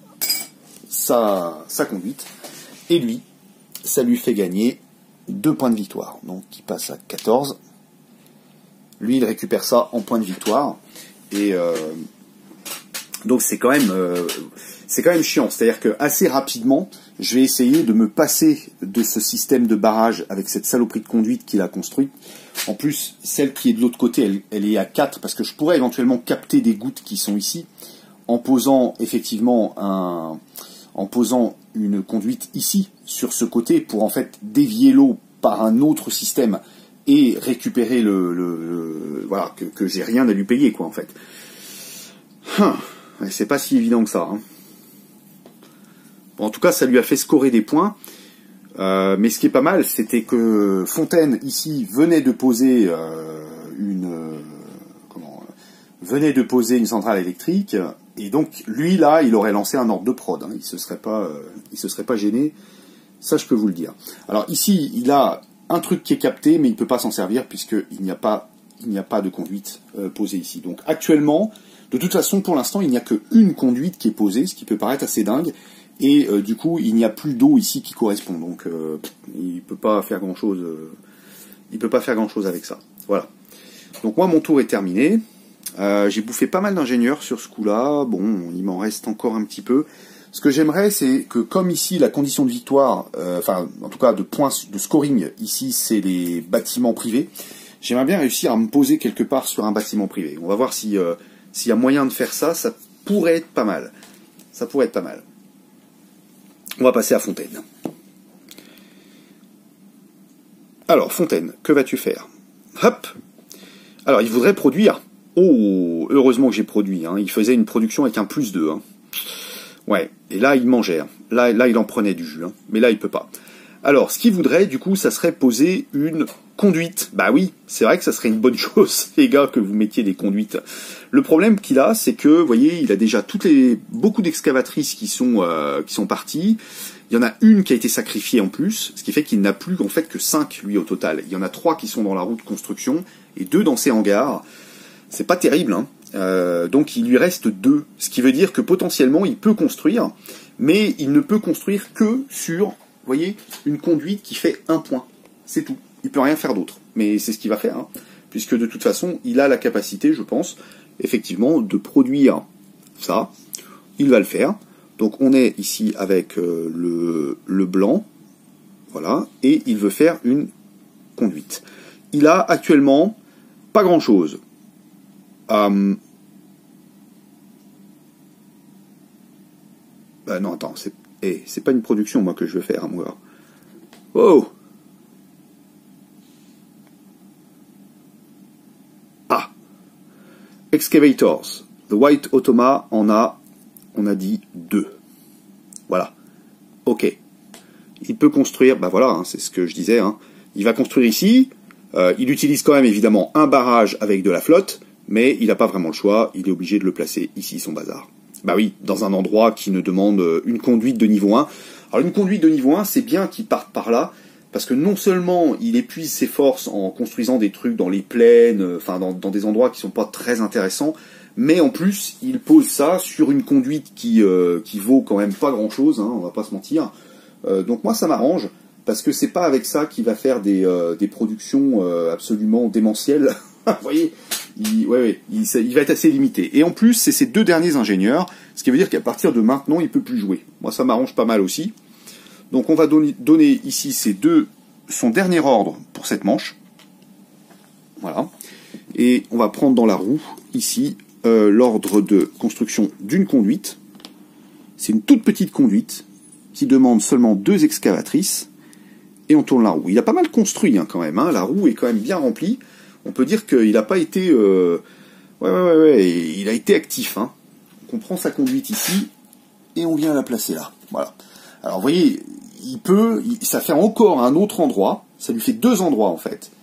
Speaker 1: sa, sa conduite. Et lui, ça lui fait gagner deux points de victoire. Donc il passe à quatorze. Lui, il récupère ça en points de victoire. Et euh, donc c'est quand même euh, c'est quand même chiant. C'est-à-dire que assez rapidement, je vais essayer de me passer de ce système de barrage avec cette saloperie de conduite qu'il a construite. En plus, celle qui est de l'autre côté, elle, elle est à quatre, parce que je pourrais éventuellement capter des gouttes qui sont ici, en posant effectivement un, en posant une conduite ici, sur ce côté, pour en fait dévier l'eau par un autre système et récupérer le, le, le voilà, que, que j'ai rien à lui payer, quoi, en fait. Hum, c'est pas si évident que ça. Hein. Bon, en tout cas, ça lui a fait scorer des points. Euh, mais ce qui est pas mal, c'était que Fontaine, ici, venait de poser euh, une, euh, comment, venait de poser une centrale électrique, et donc lui là, il aurait lancé un ordre de prod, hein, il se serait pas, euh, il se serait pas gêné, ça je peux vous le dire. Alors ici, il a un truc qui est capté, mais il ne peut pas s'en servir puisqu'il n'y a pas, il n'y a pas de conduite euh, posée ici. Donc actuellement, de toute façon, pour l'instant, il n'y a qu'une conduite qui est posée, ce qui peut paraître assez dingue, et euh, du coup, il n'y a plus d'eau ici qui correspond, donc euh, il peut pas faire grand chose, euh, il peut pas faire grand chose avec ça. Voilà. Donc moi, mon tour est terminé. Euh, j'ai bouffé pas mal d'ingénieurs sur ce coup-là. Bon, il m'en reste encore un petit peu. Ce que j'aimerais, c'est que comme ici, la condition de victoire, euh, enfin, en tout cas de points de scoring, ici, c'est les bâtiments privés. J'aimerais bien réussir à me poser quelque part sur un bâtiment privé. On va voir si euh, s'il y a moyen de faire ça. Ça pourrait être pas mal. Ça pourrait être pas mal. On va passer à Fontaine. Alors, Fontaine, que vas-tu faire? Hop. Alors, il voudrait produire. Oh, heureusement que j'ai produit. Hein. Il faisait une production avec un plus deux. Hein. Ouais, et là, il mangeait. Hein. Là, là, il en prenait du jus. Hein. Mais là, il peut pas. Alors, ce qu'il voudrait, du coup, ça serait poser une conduite. Bah oui, c'est vrai que ça serait une bonne chose, les gars, que vous mettiez des conduites. Le problème qu'il a, c'est que, vous voyez, il a déjà toutes les beaucoup d'excavatrices qui sont euh, qui sont parties. Il y en a une qui a été sacrifiée en plus, ce qui fait qu'il n'a plus en fait que cinq, lui, au total. Il y en a trois qui sont dans la roue de construction et deux dans ses hangars. C'est pas terrible, hein. Euh, donc il lui reste deux, ce qui veut dire que potentiellement il peut construire, mais il ne peut construire que sur, vous voyez, une conduite qui fait un point. C'est tout. Il peut rien faire d'autre. Mais c'est ce qu'il va faire, hein, puisque de toute façon, il a la capacité, je pense, effectivement, de produire ça. Il va le faire. Donc on est ici avec euh, le, le blanc, voilà, et il veut faire une conduite. Il a actuellement pas grand-chose. Euh... Bah non, attends, c'est hey, c'est pas une production, moi, que je veux faire, moi. Oh! Ah! Excavators. The White Automa en a, on a dit deux. Voilà. Ok. Il peut construire, bah voilà, hein, c'est ce que je disais, hein. Il va construire ici. Euh, il utilise quand même, évidemment, un barrage avec de la flotte, mais il n'a pas vraiment le choix, il est obligé de le placer ici, son bazar. Bah oui, dans un endroit qui ne demande une conduite de niveau un. Alors une conduite de niveau un, c'est bien qu'il parte par là, parce que non seulement il épuise ses forces en construisant des trucs dans les plaines, enfin dans, dans des endroits qui sont pas très intéressants, mais en plus, il pose ça sur une conduite qui, euh, qui vaut quand même pas grand-chose, hein, on va pas se mentir. Euh, donc moi, ça m'arrange, parce que c'est pas avec ça qu'il va faire des, euh, des productions euh, absolument démentielles. Vous voyez, il, ouais, ouais, il, il va être assez limité. Et en plus, c'est ces deux derniers ingénieurs, ce qui veut dire qu'à partir de maintenant, il peut plus jouer. Moi, ça m'arrange pas mal aussi. Donc, on va donner, donner ici ces deux, son dernier ordre pour cette manche. Voilà. Et on va prendre dans la roue, ici, euh, l'ordre de construction d'une conduite. C'est une toute petite conduite qui demande seulement deux excavatrices. Et on tourne la roue. Il a pas mal construit, hein, quand même. Hein. La roue est quand même bien remplie. On peut dire qu'il n'a pas été... Euh... Ouais, ouais, ouais, ouais, il a été actif. Hein. Donc on prend sa conduite ici, et on vient la placer là. Voilà. Alors, vous voyez, il peut... Il... Ça fait encore un autre endroit. Ça lui fait deux endroits, en fait.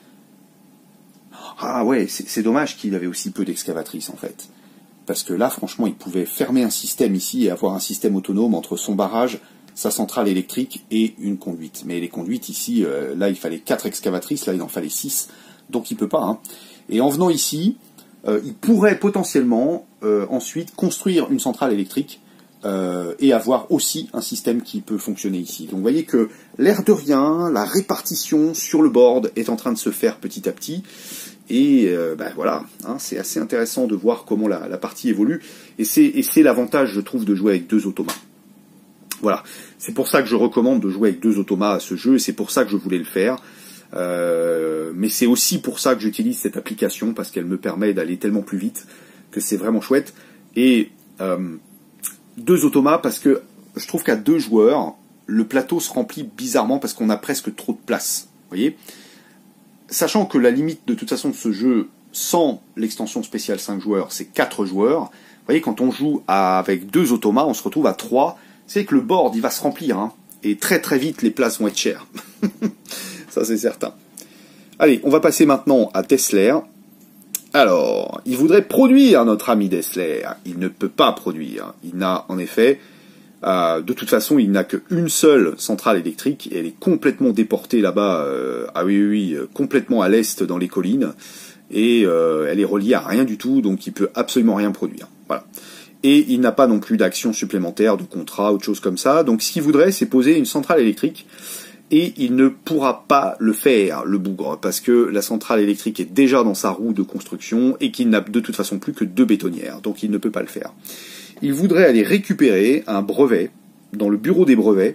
Speaker 1: Ah ouais, c'est dommage qu'il avait aussi peu d'excavatrices, en fait. Parce que là, franchement, il pouvait fermer un système ici et avoir un système autonome entre son barrage, sa centrale électrique et une conduite. Mais les conduites, ici, euh, là, il fallait quatre excavatrices, là, il en fallait six. Donc il peut pas. Hein. Et en venant ici, euh, il pourrait potentiellement euh, ensuite construire une centrale électrique euh, et avoir aussi un système qui peut fonctionner ici. Donc vous voyez que l'air de rien, la répartition sur le board est en train de se faire petit à petit. Et euh, ben voilà, hein, c'est assez intéressant de voir comment la, la partie évolue. Et c'est l'avantage, je trouve, de jouer avec deux automas. Voilà, c'est pour ça que je recommande de jouer avec deux automas à ce jeu, et c'est pour ça que je voulais le faire. Euh, mais c'est aussi pour ça que j'utilise cette application, parce qu'elle me permet d'aller tellement plus vite que c'est vraiment chouette. Et euh, deux automas, parce que je trouve qu'à deux joueurs, le plateau se remplit bizarrement parce qu'on a presque trop de place. Vous voyez ? Sachant que la limite de toute façon de ce jeu, sans l'extension spéciale cinq joueurs, c'est quatre joueurs. Vous voyez, quand on joue à, avec deux automas, on se retrouve à trois. C'est que le board, il va se remplir, hein, et très très vite, les places vont être chères. Ça, c'est certain. Allez, on va passer maintenant à Tesler. Alors, il voudrait produire, notre ami Dessler. Il ne peut pas produire. Il n'a, en effet, euh, de toute façon, il n'a qu'une seule centrale électrique, et elle est complètement déportée là-bas, euh, ah oui, oui, oui, complètement à l'est dans les collines, et euh, elle est reliée à rien du tout, donc il peut absolument rien produire. Voilà. Et il n'a pas non plus d'action supplémentaire, de contrat, autre chose comme ça. Donc ce qu'il voudrait, c'est poser une centrale électrique, et il ne pourra pas le faire, le bougre, parce que la centrale électrique est déjà dans sa roue de construction, et qu'il n'a de toute façon plus que deux bétonnières, donc il ne peut pas le faire. Il voudrait aller récupérer un brevet, dans le bureau des brevets,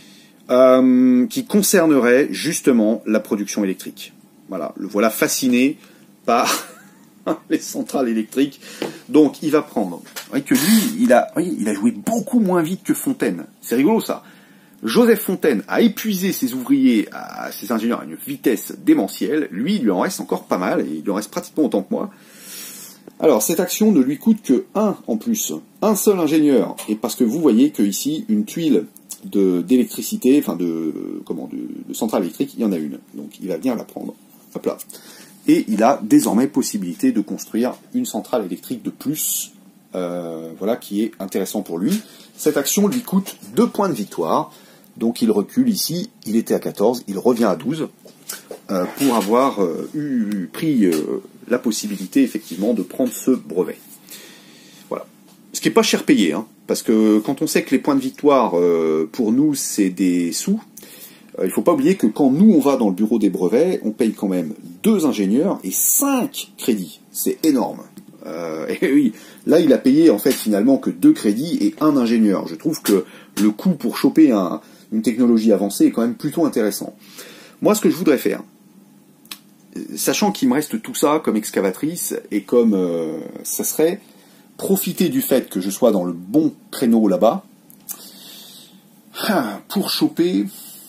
Speaker 1: euh, qui concernerait justement la production électrique. Voilà, le voilà fasciné par les centrales électriques. Donc il va prendre. Vous voyez que lui, il a, voyez, il a joué beaucoup moins vite que Fontaine. C'est rigolo ça. Joseph Fontaine a épuisé ses ouvriers, à, ses ingénieurs à une vitesse démentielle. Lui, il lui en reste encore pas mal, et il lui en reste pratiquement autant que moi. Alors, cette action ne lui coûte que un en plus. Un seul ingénieur. Et parce que vous voyez que ici, une tuile de, d'électricité, enfin de, comment, de, de centrale électrique, il y en a une. Donc il va venir la prendre. Hop là. Et il a désormais possibilité de construire une centrale électrique de plus, euh, voilà, qui est intéressant pour lui. Cette action lui coûte deux points de victoire. Donc il recule ici, il était à quatorze, il revient à douze, euh, pour avoir euh, eu, pris euh, la possibilité effectivement de prendre ce brevet. Voilà. Ce qui n'est pas cher payé, hein, parce que quand on sait que les points de victoire, euh, pour nous, c'est des sous, euh, il ne faut pas oublier que quand nous on va dans le bureau des brevets, on paye quand même deux ingénieurs et cinq crédits. C'est énorme. Euh, et oui, là il a payé en fait finalement que deux crédits et un ingénieur. Je trouve que le coût pour choper un une technologie avancée est quand même plutôt intéressant. Moi, ce que je voudrais faire, sachant qu'il me reste tout ça comme excavatrice, et comme euh, ça serait profiter du fait que je sois dans le bon créneau là-bas, pour choper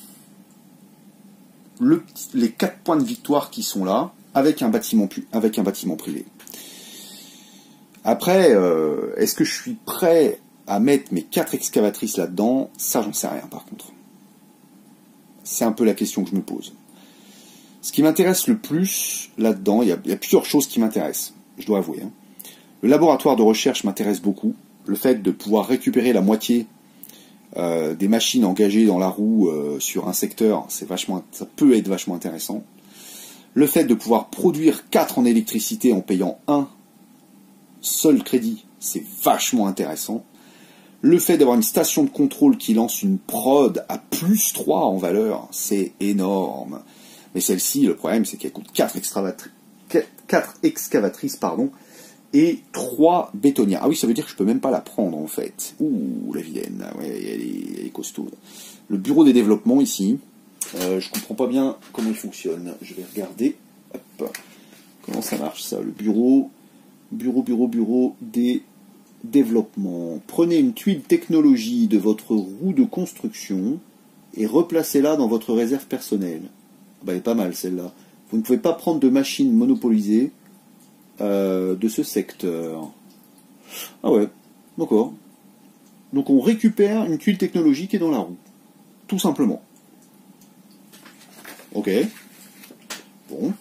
Speaker 1: le, les quatre points de victoire qui sont là, avec un bâtiment, avec un bâtiment privé. Après, euh, est-ce que je suis prêt à mettre mes quatre excavatrices là-dedans? Ça, j'en sais rien, par contre. C'est un peu la question que je me pose. Ce qui m'intéresse le plus là-dedans, il y, y a plusieurs choses qui m'intéressent, je dois avouer. Hein. Le laboratoire de recherche m'intéresse beaucoup. Le fait de pouvoir récupérer la moitié euh, des machines engagées dans la roue euh, sur un secteur, c'est vachement, ça peut être vachement intéressant. Le fait de pouvoir produire quatre en électricité en payant un seul crédit, c'est vachement intéressant. Le fait d'avoir une station de contrôle qui lance une prod à plus trois en valeur, c'est énorme. Mais celle-ci, le problème, c'est qu'elle coûte quatre excavatrices pardon, et trois bétonnières. Ah oui, ça veut dire que je peux même pas la prendre, en fait. Ouh, la vilaine, ouais, elle est, elle est costaud. Le bureau des développements, ici, euh, je comprends pas bien comment il fonctionne. Je vais regarder. Hop. Comment ça marche, ça? Le bureau, bureau, bureau, bureau des développement. Prenez une tuile technologie de votre roue de construction et replacez-la dans votre réserve personnelle. Bah, elle est pas mal celle-là. Vous ne pouvez pas prendre de machines monopolisées euh, de ce secteur. Ah ouais, d'accord. Donc on récupère une tuile technologie qui est dans la roue. Tout simplement. Ok. Bon.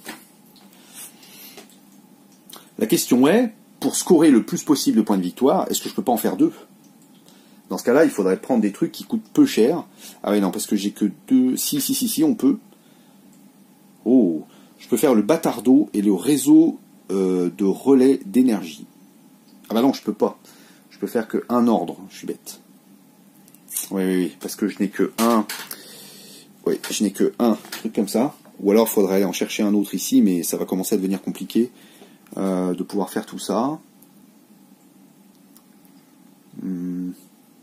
Speaker 1: La question est, pour scorer le plus possible de points de victoire, est-ce que je peux pas en faire deux? Dans ce cas-là, il faudrait prendre des trucs qui coûtent peu cher. Ah oui, non, parce que j'ai que deux... Si, si, si, si, on peut. Oh, je peux faire le bâtard d'eau et le réseau euh, de relais d'énergie. Ah bah non, je peux pas. Je peux faire que un ordre, je suis bête. Oui, oui, oui, parce que je n'ai que un... Oui, je n'ai que un truc comme ça. Ou alors, il faudrait aller en chercher un autre ici, mais ça va commencer à devenir compliqué. Euh, de pouvoir faire tout ça. Hmm.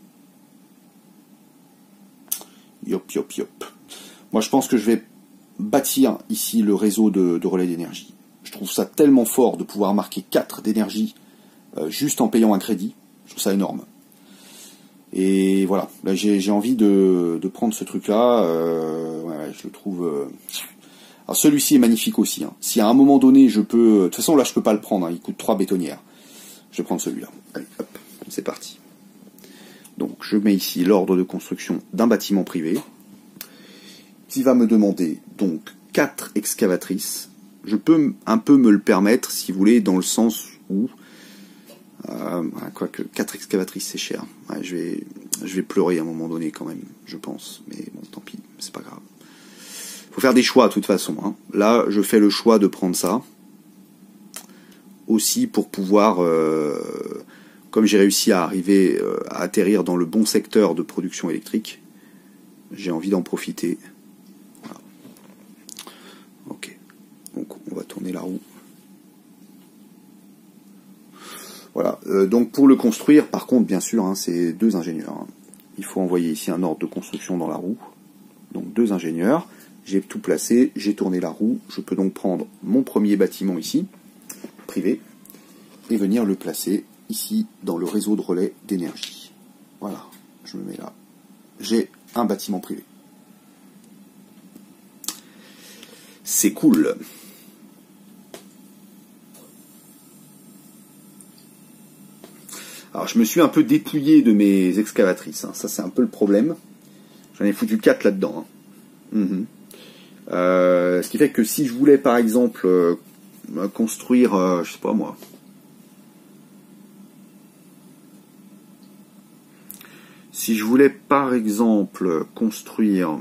Speaker 1: Yop, yop, yop. Moi, je pense que je vais bâtir ici le réseau de, de relais d'énergie. Je trouve ça tellement fort de pouvoir marquer quatre d'énergie euh, juste en payant un crédit. Je trouve ça énorme. Et voilà, là j'ai, j'ai envie de, de prendre ce truc-là. Euh, ouais, je le trouve... Euh... Alors celui-ci est magnifique aussi. Hein. Si à un moment donné je peux... De toute façon là je peux pas le prendre, hein. Il coûte trois bétonnières. Je vais prendre celui-là. Allez, hop, c'est parti. Donc je mets ici l'ordre de construction d'un bâtiment privé, qui va me demander donc quatre excavatrices, Je peux un peu me le permettre, si vous voulez, dans le sens où... Euh, quoique, quatre excavatrices, c'est cher. Ouais, je vais, je vais pleurer à un moment donné, quand même, je pense. Mais bon, tant pis, c'est pas grave. Faut faire des choix, de toute façon. Hein. Là, je fais le choix de prendre ça. Aussi pour pouvoir... Euh, comme j'ai réussi à arriver euh, à atterrir dans le bon secteur de production électrique, j'ai envie d'en profiter. Voilà. Ok. Donc, on va tourner la roue. Voilà, euh, donc pour le construire, par contre, bien sûr, hein, c'est deux ingénieurs. Hein. Il faut envoyer ici un ordre de construction dans la roue. Donc deux ingénieurs, j'ai tout placé, j'ai tourné la roue. Je peux donc prendre mon premier bâtiment ici, privé, et venir le placer ici dans le réseau de relais d'énergie. Voilà, je me mets là. J'ai un bâtiment privé. C'est cool. Alors, je me suis un peu dépouillé de mes excavatrices. Hein. Ça, c'est un peu le problème. J'en ai foutu quatre là-dedans. Hein. Mmh. Euh, ce qui fait que si je voulais, par exemple, euh, construire, euh, je sais pas moi, si je voulais, par exemple, construire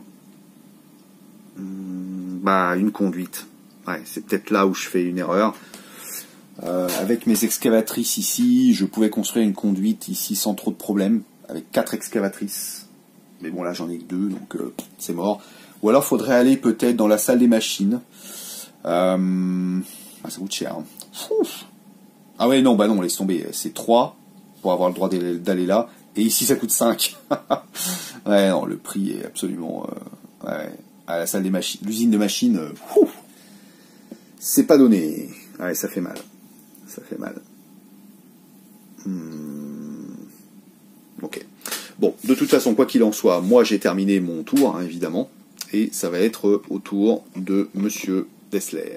Speaker 1: hum, bah, une conduite, ouais, c'est peut-être là où je fais une erreur. Euh, avec mes excavatrices ici, je pouvais construire une conduite ici sans trop de problèmes, avec quatre excavatrices. Mais bon, là, j'en ai que deux, donc euh, c'est mort. Ou alors, il faudrait aller peut-être dans la salle des machines. Euh... Ah, ça coûte cher. Hein. Ah ouais, non, bah non, laisse tomber. C'est trois pour avoir le droit d'aller là. Et ici, ça coûte cinq. Ouais, non, le prix est absolument... Euh... Ouais, à la salle des machines, l'usine de machines, euh... c'est pas donné. Ouais, ça fait mal. Ça fait mal. Hmm. Ok. Bon, de toute façon, quoi qu'il en soit, moi j'ai terminé mon tour, hein, évidemment, et ça va être au tour de Monsieur Dessler.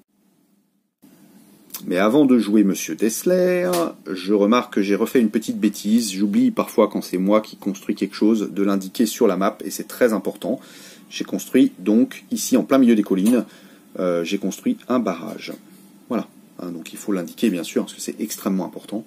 Speaker 1: Mais avant de jouer Monsieur Dessler, je remarque que j'ai refait une petite bêtise. J'oublie parfois, quand c'est moi qui construis quelque chose, de l'indiquer sur la map, et c'est très important. J'ai construit, donc, ici, en plein milieu des collines, euh, j'ai construit un barrage. Voilà. Hein, donc il faut l'indiquer, bien sûr, parce que c'est extrêmement important.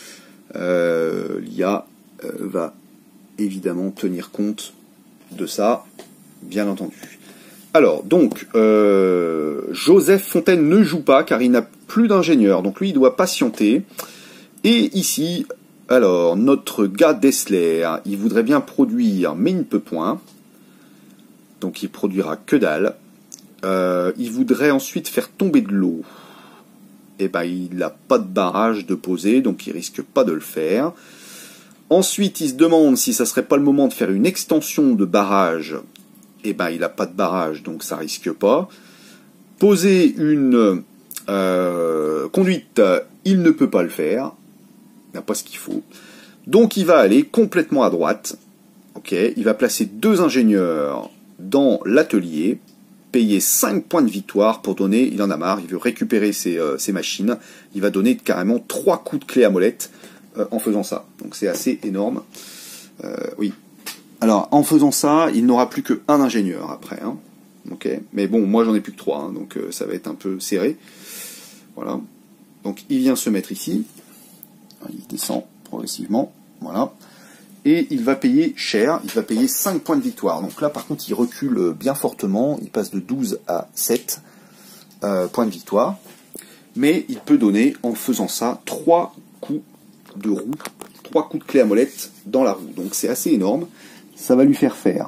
Speaker 1: Euh, L'I A euh, va évidemment tenir compte de ça, bien entendu. Alors, donc, euh, Joseph Fontaine ne joue pas, car il n'a plus d'ingénieur. Donc lui, il doit patienter. Et ici, alors, notre gars Dessler, il voudrait bien produire, mais il ne peut point. Donc il produira que dalle. Euh, il voudrait ensuite faire tomber de l'eau. Eh ben, il n'a pas de barrage de poser, donc il risque pas de le faire. Ensuite, il se demande si ça serait pas le moment de faire une extension de barrage. Eh ben, il n'a pas de barrage, donc ça risque pas. Poser une euh, conduite, il ne peut pas le faire. Il n'a pas ce qu'il faut. Donc, il va aller complètement à droite. Ok, il va placer deux ingénieurs dans l'atelier. Payer cinq points de victoire pour donner, il en a marre, il veut récupérer ses, euh, ses machines, il va donner carrément trois coups de clé à molette euh, en faisant ça. Donc c'est assez énorme. Euh, oui. Alors, en faisant ça, il n'aura plus qu'un ingénieur après. Hein. Okay. Mais bon, moi j'en ai plus que trois, hein, donc euh, ça va être un peu serré. Voilà. Donc il vient se mettre ici. Il descend progressivement. Voilà. Et il va payer cher, il va payer cinq points de victoire. Donc là, par contre, il recule bien fortement, il passe de douze à sept euh, points de victoire. Mais il peut donner, en faisant ça, trois coups de roue, trois coups de clé à molette dans la roue. Donc c'est assez énorme. Ça va lui faire faire,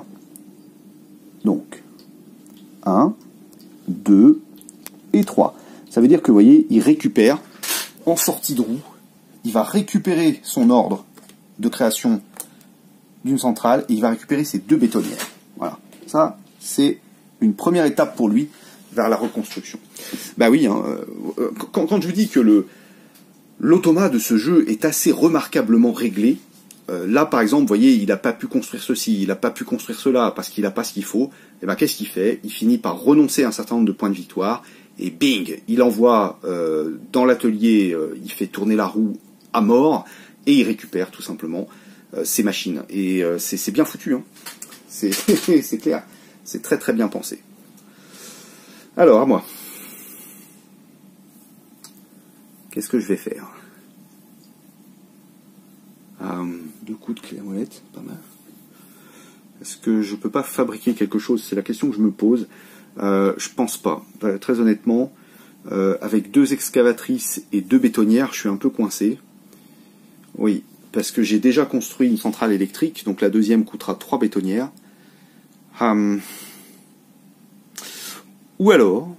Speaker 1: donc, un, deux et trois. Ça veut dire que, vous voyez, il récupère, en sortie de roue, il va récupérer son ordre de création d'une centrale, et il va récupérer ses deux bétonnières. Voilà. Ça, c'est une première étape pour lui vers la reconstruction. Bah oui, hein, euh, quand, quand je vous dis que le l'automa de ce jeu est assez remarquablement réglé, euh, là, par exemple, vous voyez, il n'a pas pu construire ceci, il n'a pas pu construire cela, parce qu'il n'a pas ce qu'il faut, et ben qu'est-ce qu'il fait? Il finit par renoncer à un certain nombre de points de victoire, et bing, il envoie euh, dans l'atelier, euh, il fait tourner la roue à mort, et il récupère tout simplement ces machines. Et euh, c'est bien foutu, hein. C'est clair. C'est très très bien pensé. Alors, à moi. Qu'est-ce que je vais faire? euh, Deux coups de clé à molette, pas mal. Est-ce que je peux pas fabriquer quelque chose? C'est la question que je me pose. Euh, je pense pas. Euh, très honnêtement, euh, avec deux excavatrices et deux bétonnières, je suis un peu coincé. Oui, parce que j'ai déjà construit une centrale électrique, donc la deuxième coûtera trois bétonnières. Hum. Ou alors...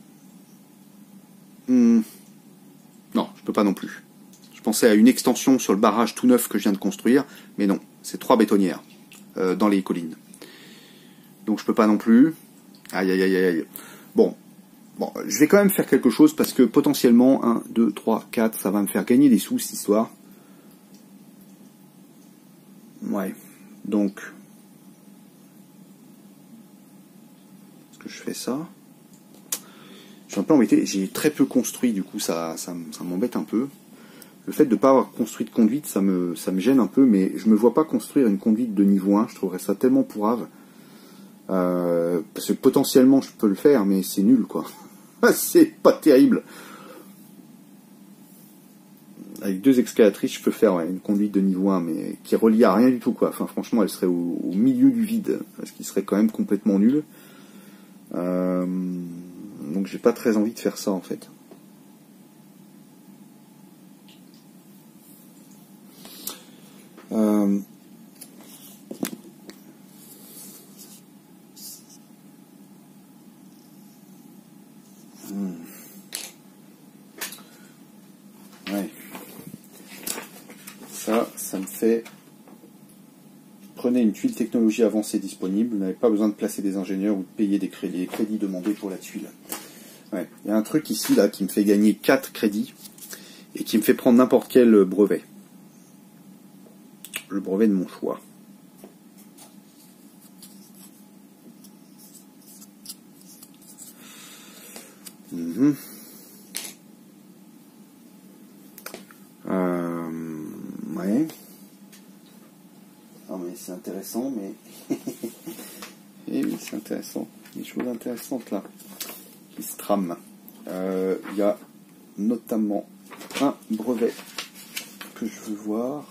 Speaker 1: Hum, non, je peux pas non plus. Je pensais à une extension sur le barrage tout neuf que je viens de construire, mais non, c'est trois bétonnières euh, dans les collines. Donc je peux pas non plus. Aïe, aïe, aïe, aïe. Bon. Bon, je vais quand même faire quelque chose parce que potentiellement, un, deux, trois, quatre, ça va me faire gagner des sous, cette histoire. Ouais. Donc, est-ce que je fais ça? Je suis un peu embêté. J'ai très peu construit, du coup, ça, ça, ça m'embête un peu. Le fait de ne pas avoir construit de conduite, ça me, ça me gêne un peu, mais je me vois pas construire une conduite de niveau un. Je trouverais ça tellement pourrave. Euh, parce que potentiellement, je peux le faire, mais c'est nul, quoi. C'est pas terrible. Avec deux excavatrices, je peux faire ouais, une conduite de niveau un, mais qui relie à rien du tout, quoi. Enfin, franchement, elle serait au, au milieu du vide, ce qui serait quand même complètement nul. Euh, donc, j'ai pas très envie de faire ça, en fait. Euh, hmm. Ouais. Ça, ça me fait... Prenez une tuile technologie avancée disponible, vous n'avez pas besoin de placer des ingénieurs ou de payer des crédits, les crédits demandés pour la tuile. Ouais. Il y a un truc ici, là, qui me fait gagner quatre crédits et qui me fait prendre n'importe quel brevet. Le brevet de mon choix. Mmh. Euh, ouais. Non mais c'est intéressant, mais... Eh oui, c'est intéressant. Des choses intéressantes là, qui se trament. Euh, il y a notamment un brevet que je veux voir.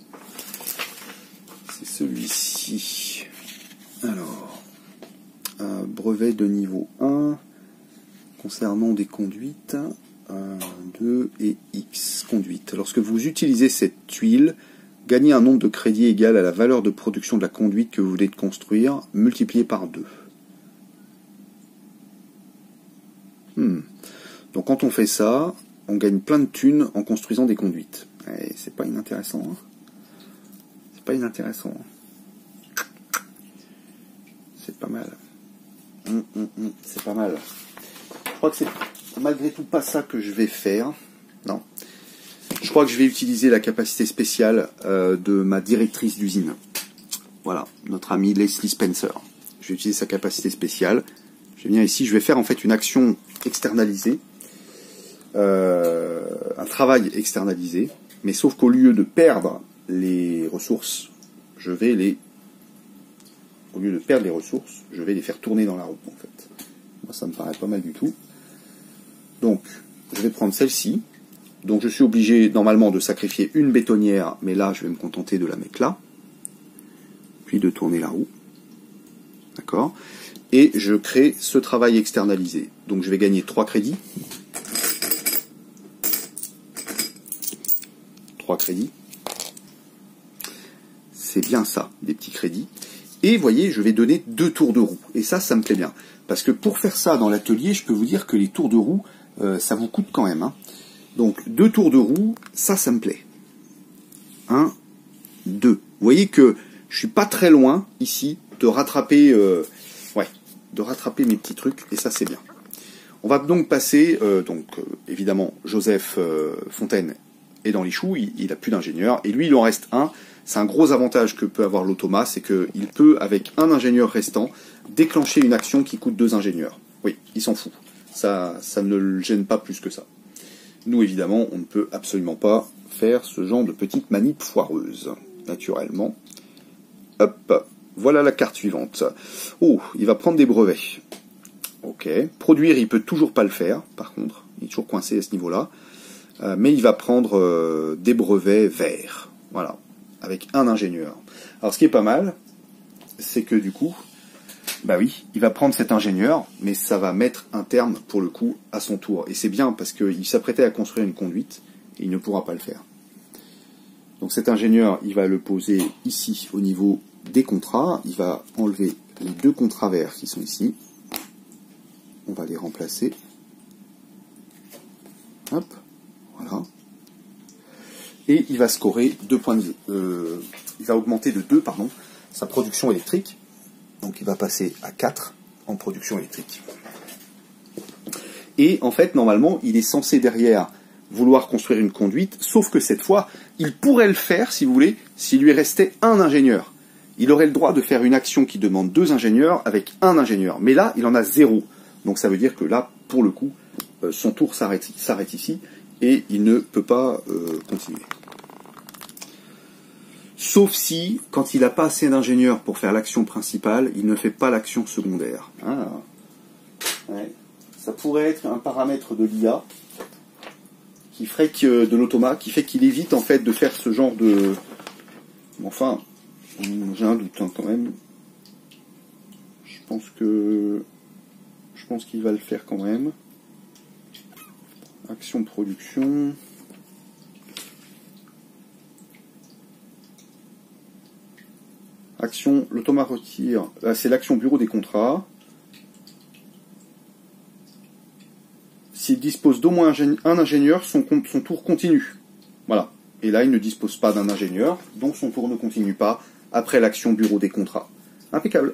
Speaker 1: C'est celui-ci. Alors, un brevet de niveau un concernant des conduites un, deux et X conduites. Lorsque vous utilisez cette tuile, gagnez un nombre de crédits égal à la valeur de production de la conduite que vous venez de construire, multiplié par deux. Hmm. Donc quand on fait ça, on gagne plein de thunes en construisant des conduites. Et c'est pas inintéressant. Hein. C'est pas inintéressant. Hein. C'est pas mal. Hum, hum, hum. C'est pas mal. Je crois que c'est malgré tout pas ça que je vais faire. Non. Je crois que je vais utiliser la capacité spéciale euh, de ma directrice d'usine. Voilà, notre amie Leslie Spencer. Je vais utiliser sa capacité spéciale. Je vais venir ici, je vais faire en fait une action externalisée. Euh, un travail externalisé. Mais sauf qu'au lieu de perdre les ressources, je vais les... Au lieu de perdre les ressources, je vais les faire tourner dans la roue, en fait. Moi, ça me paraît pas mal du tout. Donc, je vais prendre celle-ci. Donc, je suis obligé, normalement, de sacrifier une bétonnière, mais là, je vais me contenter de la mettre là. Puis de tourner la roue. D'accord? Et je crée ce travail externalisé. Donc, je vais gagner trois crédits. trois crédits. C'est bien ça, des petits crédits. Et vous voyez, je vais donner deux tours de roue. Et ça, ça me plaît bien. Parce que pour faire ça dans l'atelier, je peux vous dire que les tours de roue, euh, ça vous coûte quand même. Hein. Donc, deux tours de roue, ça, ça me plaît. Un, deux. Vous voyez que je suis pas très loin, ici, de rattraper, euh, ouais, de rattraper mes petits trucs. Et ça, c'est bien. On va donc passer, euh, donc, euh, évidemment, Joseph euh, Fontaine est dans les choux, il, il a plus d'ingénieur. Et lui, il en reste un. C'est un gros avantage que peut avoir l'automa, c'est qu'il peut, avec un ingénieur restant, déclencher une action qui coûte deux ingénieurs. Oui, il s'en fout. Ça, ça ne le gêne pas plus que ça. Nous, évidemment, on ne peut absolument pas faire ce genre de petite manip foireuse, naturellement. Hop, voilà la carte suivante. Oh, il va prendre des brevets. Ok. Produire, il peut toujours pas le faire, par contre. Il est toujours coincé à ce niveau-là. euh, mais il va prendre euh, des brevets verts, voilà, avec un ingénieur. Alors ce qui est pas mal, c'est que du coup, bah oui, il va prendre cet ingénieur, mais ça va mettre un terme, pour le coup, à son tour. Et c'est bien, parce qu'il s'apprêtait à construire une conduite, et il ne pourra pas le faire. Donc cet ingénieur, il va le poser ici, au niveau des contrats. Il va enlever les deux contrats verts qui sont ici. On va les remplacer. Hop, voilà. Et il va scorer deux points de... Euh, il va augmenter de deux, pardon, sa production électrique. Donc il va passer à quatre en production électrique. Et en fait, normalement, il est censé derrière vouloir construire une conduite, sauf que cette fois, il pourrait le faire, si vous voulez, s'il lui restait un ingénieur. Il aurait le droit de faire une action qui demande deux ingénieurs avec un ingénieur. Mais là, il en a zéro. Donc ça veut dire que là, pour le coup, euh, son tour s'arrête s'arrête ici et il ne peut pas euh, continuer. Sauf si, quand il n'a pas assez d'ingénieurs pour faire l'action principale, il ne fait pas l'action secondaire. Ah. Ouais. Ça pourrait être un paramètre de l'I A qui ferait que de l'automa, qui fait qu'il évite en fait de faire ce genre de... Enfin, j'ai un doute hein, quand même. Je pense que... Je pense qu'il va le faire quand même. Action production... Action, l'automa retire, c'est l'action bureau des contrats. S'il dispose d'au moins un ingénieur, son, son tour continue. Voilà. Et là, il ne dispose pas d'un ingénieur, donc son tour ne continue pas après l'action bureau des contrats. Impeccable.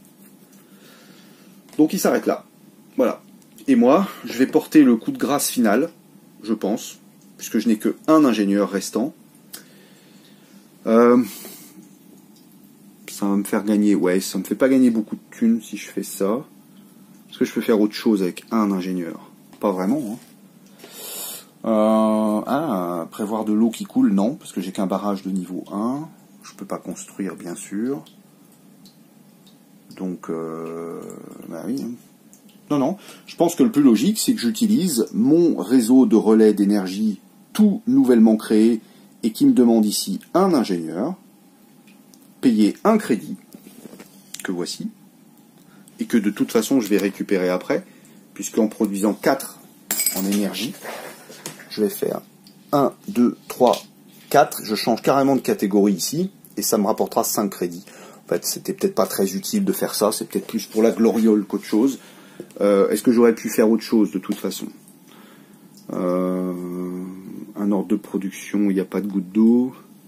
Speaker 1: Donc il s'arrête là. Voilà. Et moi, je vais porter le coup de grâce final, je pense, puisque je n'ai que un ingénieur restant. Euh... Ça va me faire gagner, ouais, ça me fait pas gagner beaucoup de thunes si je fais ça. Est-ce que je peux faire autre chose avec un ingénieur? Pas vraiment, hein. Euh, ah, prévoir de l'eau qui coule, non, parce que j'ai qu'un barrage de niveau un. Je peux pas construire, bien sûr. Donc, euh, bah oui. Hein. Non, non, je pense que le plus logique, c'est que j'utilise mon réseau de relais d'énergie tout nouvellement créé et qui me demande ici un ingénieur. Payer un crédit, que voici, et que de toute façon je vais récupérer après, puisqu'en produisant quatre en énergie, je vais faire un, deux, trois, quatre, je change carrément de catégorie ici, et ça me rapportera cinq crédits. En fait, c'était peut-être pas très utile de faire ça, c'est peut-être plus pour la gloriole qu'autre chose. Euh, Est-ce que j'aurais pu faire autre chose de toute façon? euh, Un ordre de production, il n'y a pas de goutte d'eau.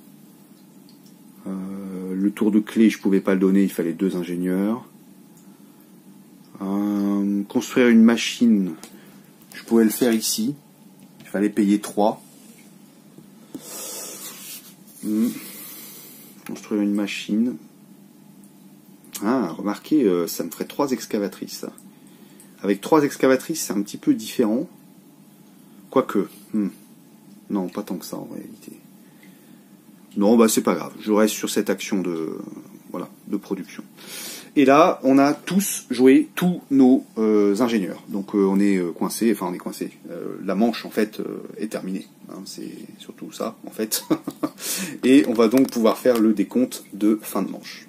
Speaker 1: Euh, le tour de clé, je pouvais pas le donner, il fallait deux ingénieurs. Euh, construire une machine, je pouvais le faire ici. Il fallait payer trois. Hmm. Construire une machine. Ah, remarquez, euh, ça me ferait trois excavatrices. Ça. Avec trois excavatrices, c'est un petit peu différent. Quoique. Hmm. Non, pas tant que ça en réalité. Non, bah c'est pas grave. Je reste sur cette action de, voilà, de production. Et là, on a tous joué tous nos euh, ingénieurs. Donc euh, on est euh, coincé, enfin on est coincé. Euh, la manche en fait euh, est terminée. Hein, c'est surtout ça en fait. Et on va donc pouvoir faire le décompte de fin de manche.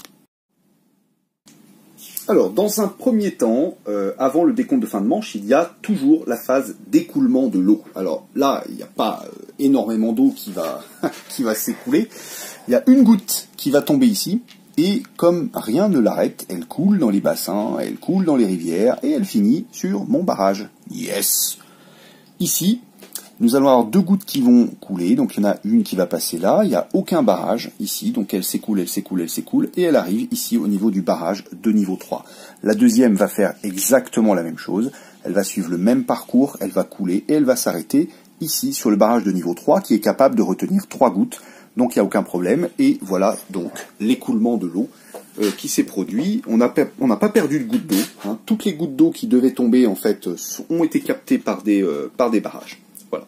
Speaker 1: Alors, dans un premier temps, euh, avant le décompte de fin de manche, il y a toujours la phase d'écoulement de l'eau. Alors là, il n'y a pas euh, énormément d'eau qui va, qui va s'écouler. Il y a une goutte qui va tomber ici, et comme rien ne l'arrête, elle coule dans les bassins, elle coule dans les rivières, et elle finit sur mon barrage. Yes! Ici, nous allons avoir deux gouttes qui vont couler, donc il y en a une qui va passer là, il n'y a aucun barrage ici, donc elle s'écoule, elle s'écoule, elle s'écoule, et elle arrive ici au niveau du barrage de niveau trois. La deuxième va faire exactement la même chose, elle va suivre le même parcours, elle va couler, et elle va s'arrêter ici sur le barrage de niveau trois, qui est capable de retenir trois gouttes, donc il n'y a aucun problème, et voilà donc l'écoulement de l'eau euh, qui s'est produit. On n'a pas perdu de gouttes d'eau, hein. Toutes les gouttes d'eau qui devaient tomber en fait ont été captées par des, euh, par des barrages. Voilà.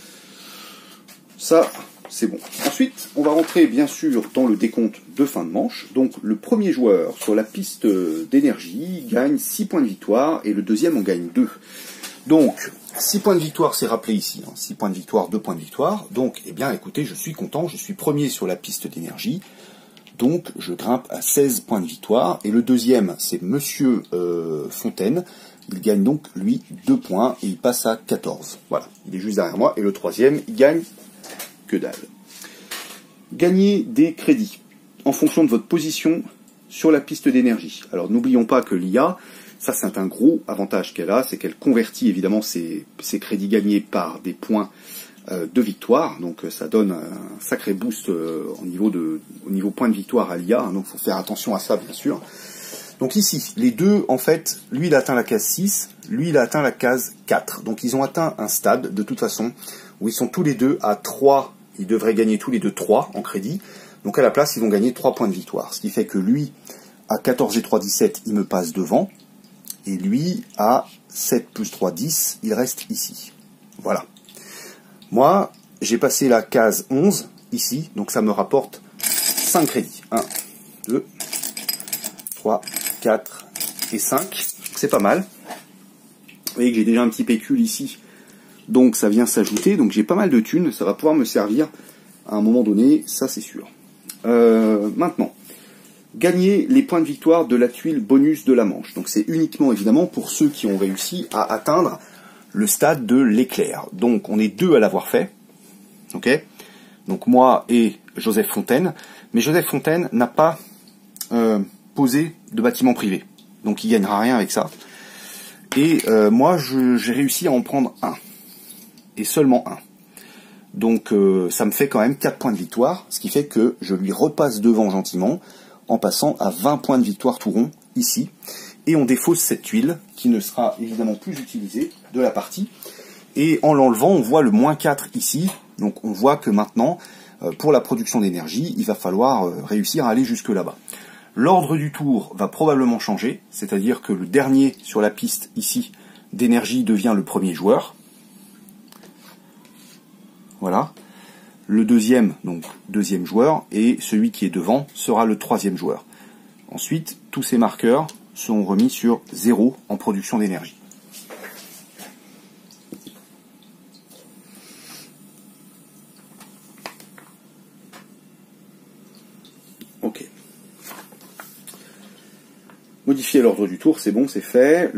Speaker 1: Ça, c'est bon. Ensuite, on va rentrer bien sûr dans le décompte de fin de manche. Donc le premier joueur sur la piste d'énergie gagne six points de victoire et le deuxième en gagne deux. Donc, six points de victoire, c'est rappelé ici. Hein. six points de victoire, deux points de victoire. Donc, eh bien, écoutez, je suis content. Je suis premier sur la piste d'énergie. Donc, je grimpe à seize points de victoire. Et le deuxième, c'est Monsieur euh, Fontaine. Il gagne donc, lui, deux points. Et il passe à quatorze. Voilà. Il est juste derrière moi. Et le troisième, il gagne que dalle. Gagnez des crédits en fonction de votre position sur la piste d'énergie. Alors, n'oublions pas que l'I A, ça c'est un gros avantage qu'elle a, c'est qu'elle convertit évidemment ses, ses crédits gagnés par des points euh, de victoire. Donc ça donne un sacré boost euh, au niveau de, au niveau point de victoire à l'I A. Hein, donc il faut faire attention à ça bien sûr. Donc ici, les deux, en fait, lui il a atteint la case six, lui il a atteint la case quatre. Donc ils ont atteint un stade, de toute façon, où ils sont tous les deux à trois, ils devraient gagner tous les deux trois en crédit. Donc à la place, ils vont gagner trois points de victoire. Ce qui fait que lui, à quatorze et trois, dix-sept, il me passe devant. Et lui, à sept plus trois, dix, il reste ici. Voilà. Moi, j'ai passé la case onze, ici, donc ça me rapporte cinq crédits. un, deux, trois, quatre et cinq. C'est pas mal. Vous voyez que j'ai déjà un petit pécule ici. Donc ça vient s'ajouter. Donc j'ai pas mal de thunes. Ça va pouvoir me servir à un moment donné, ça c'est sûr. Euh, maintenant. Gagner les points de victoire de la tuile bonus de la manche. Donc c'est uniquement évidemment pour ceux qui ont réussi à atteindre le stade de l'éclair. Donc on est deux à l'avoir fait. Ok. Donc moi et Joseph Fontaine. Mais Joseph Fontaine n'a pas euh, posé de bâtiment privé. Donc il gagnera rien avec ça. Et euh, moi j'ai réussi à en prendre un. Et seulement un. Donc euh, ça me fait quand même quatre points de victoire. Ce qui fait que je lui repasse devant gentiment, en passant à vingt points de victoire tout rond, ici. Et on défausse cette tuile, qui ne sera évidemment plus utilisée de la partie. Et en l'enlevant, on voit le moins quatre ici. Donc on voit que maintenant, euh, pour la production d'énergie, il va falloir euh, réussir à aller jusque là-bas. L'ordre du tour va probablement changer, c'est-à-dire que le dernier sur la piste, ici, d'énergie devient le premier joueur. Voilà. Le deuxième, donc deuxième joueur, et celui qui est devant sera le troisième joueur. Ensuite, tous ces marqueurs seront remis sur zéro en production d'énergie. Ok. Modifier l'ordre du tour, c'est bon, c'est fait.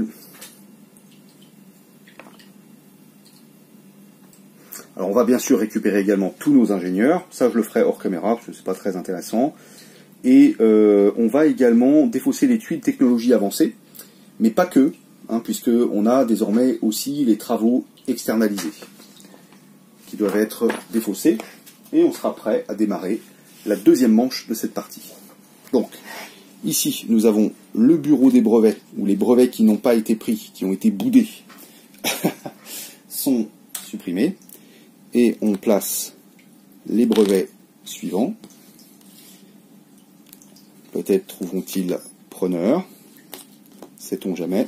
Speaker 1: Alors on va bien sûr récupérer également tous nos ingénieurs, ça je le ferai hors caméra parce que c'est pas très intéressant. Et euh, on va également défausser les tuiles technologie avancée, mais pas que, hein, puisque on a désormais aussi les travaux externalisés qui doivent être défaussés, et on sera prêt à démarrer la deuxième manche de cette partie. Donc ici nous avons le bureau des brevets, où les brevets qui n'ont pas été pris, qui ont été boudés, sont supprimés. Et on place les brevets suivants. Peut-être trouveront-ils preneur. Sait-on jamais.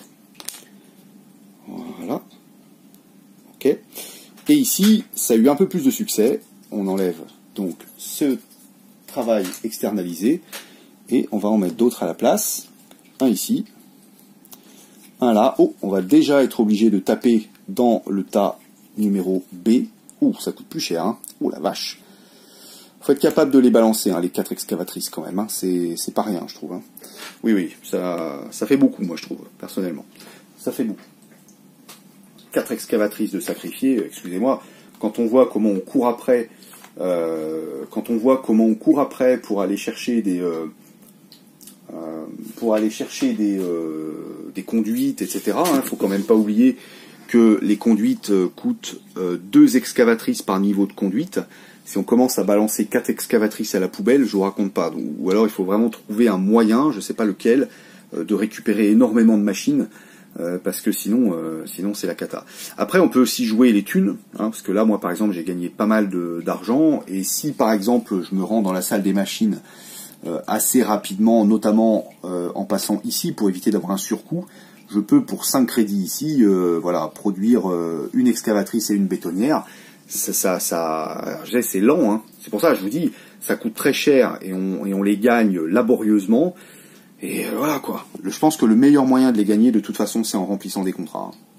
Speaker 1: Voilà. Ok. Et ici, ça a eu un peu plus de succès. On enlève donc ce travail externalisé. Et on va en mettre d'autres à la place. Un ici. Un là. Oh, on va déjà être obligé de taper dans le tas numéro B. Ouh, ça coûte plus cher, hein. Ouh la vache. Faut être capable de les balancer, hein, les quatre excavatrices quand même, hein. C'est pas rien, je trouve. Hein. Oui, oui, ça, ça fait beaucoup, moi, je trouve, personnellement. Ça fait beaucoup. Quatre excavatrices de sacrifier, excusez-moi, quand on voit comment on court après, euh, quand on voit comment on court après pour aller chercher des, euh, euh, pour aller chercher des, euh, des conduites, et cetera. Il hein, faut quand même pas oublier que les conduites euh, coûtent euh, deux excavatrices par niveau de conduite. Si on commence à balancer quatre excavatrices à la poubelle, je vous raconte pas. Donc, ou alors il faut vraiment trouver un moyen, je sais pas lequel, euh, de récupérer énormément de machines, euh, parce que sinon, euh, sinon c'est la cata. Après, on peut aussi jouer les thunes, hein, parce que là, moi par exemple, j'ai gagné pas mal d'argent, et si par exemple je me rends dans la salle des machines euh, assez rapidement, notamment euh, en passant ici pour éviter d'avoir un surcoût, je peux pour cinq crédits ici, euh, voilà, produire euh, une excavatrice et une bétonnière. Ça, ça, ça c'est lent, hein. C'est pour ça que je vous dis, ça coûte très cher et on, et on les gagne laborieusement. Et euh, voilà quoi. Je pense que le meilleur moyen de les gagner, de toute façon, c'est en remplissant des contrats. Hein.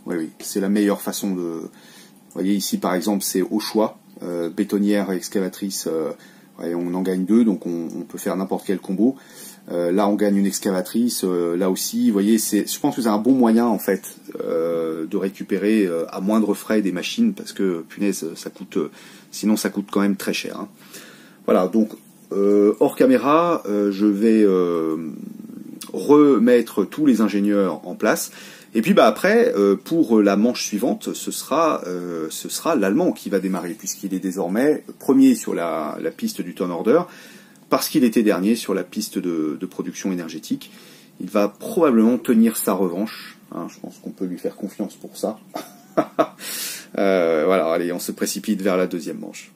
Speaker 1: Oui, oui, c'est la meilleure façon de... Vous voyez ici par exemple c'est au choix, euh, bétonnière et excavatrice, euh, ouais, on en gagne deux, donc on, on peut faire n'importe quel combo. Euh, là on gagne une excavatrice, euh, là aussi, vous voyez, c'est, je pense que c'est un bon moyen en fait euh, de récupérer euh, à moindre frais des machines, parce que punaise, ça coûte, euh, sinon ça coûte quand même très cher. Hein. Voilà, donc euh, hors caméra, euh, je vais euh, remettre tous les ingénieurs en place. Et puis bah après, euh, pour la manche suivante, ce sera, euh, ce sera l'Allemand qui va démarrer, puisqu'il est désormais premier sur la, la piste du turn order, parce qu'il était dernier sur la piste de, de production énergétique. Il va probablement tenir sa revanche. Hein, je pense qu'on peut lui faire confiance pour ça. euh, voilà, allez, on se précipite vers la deuxième manche.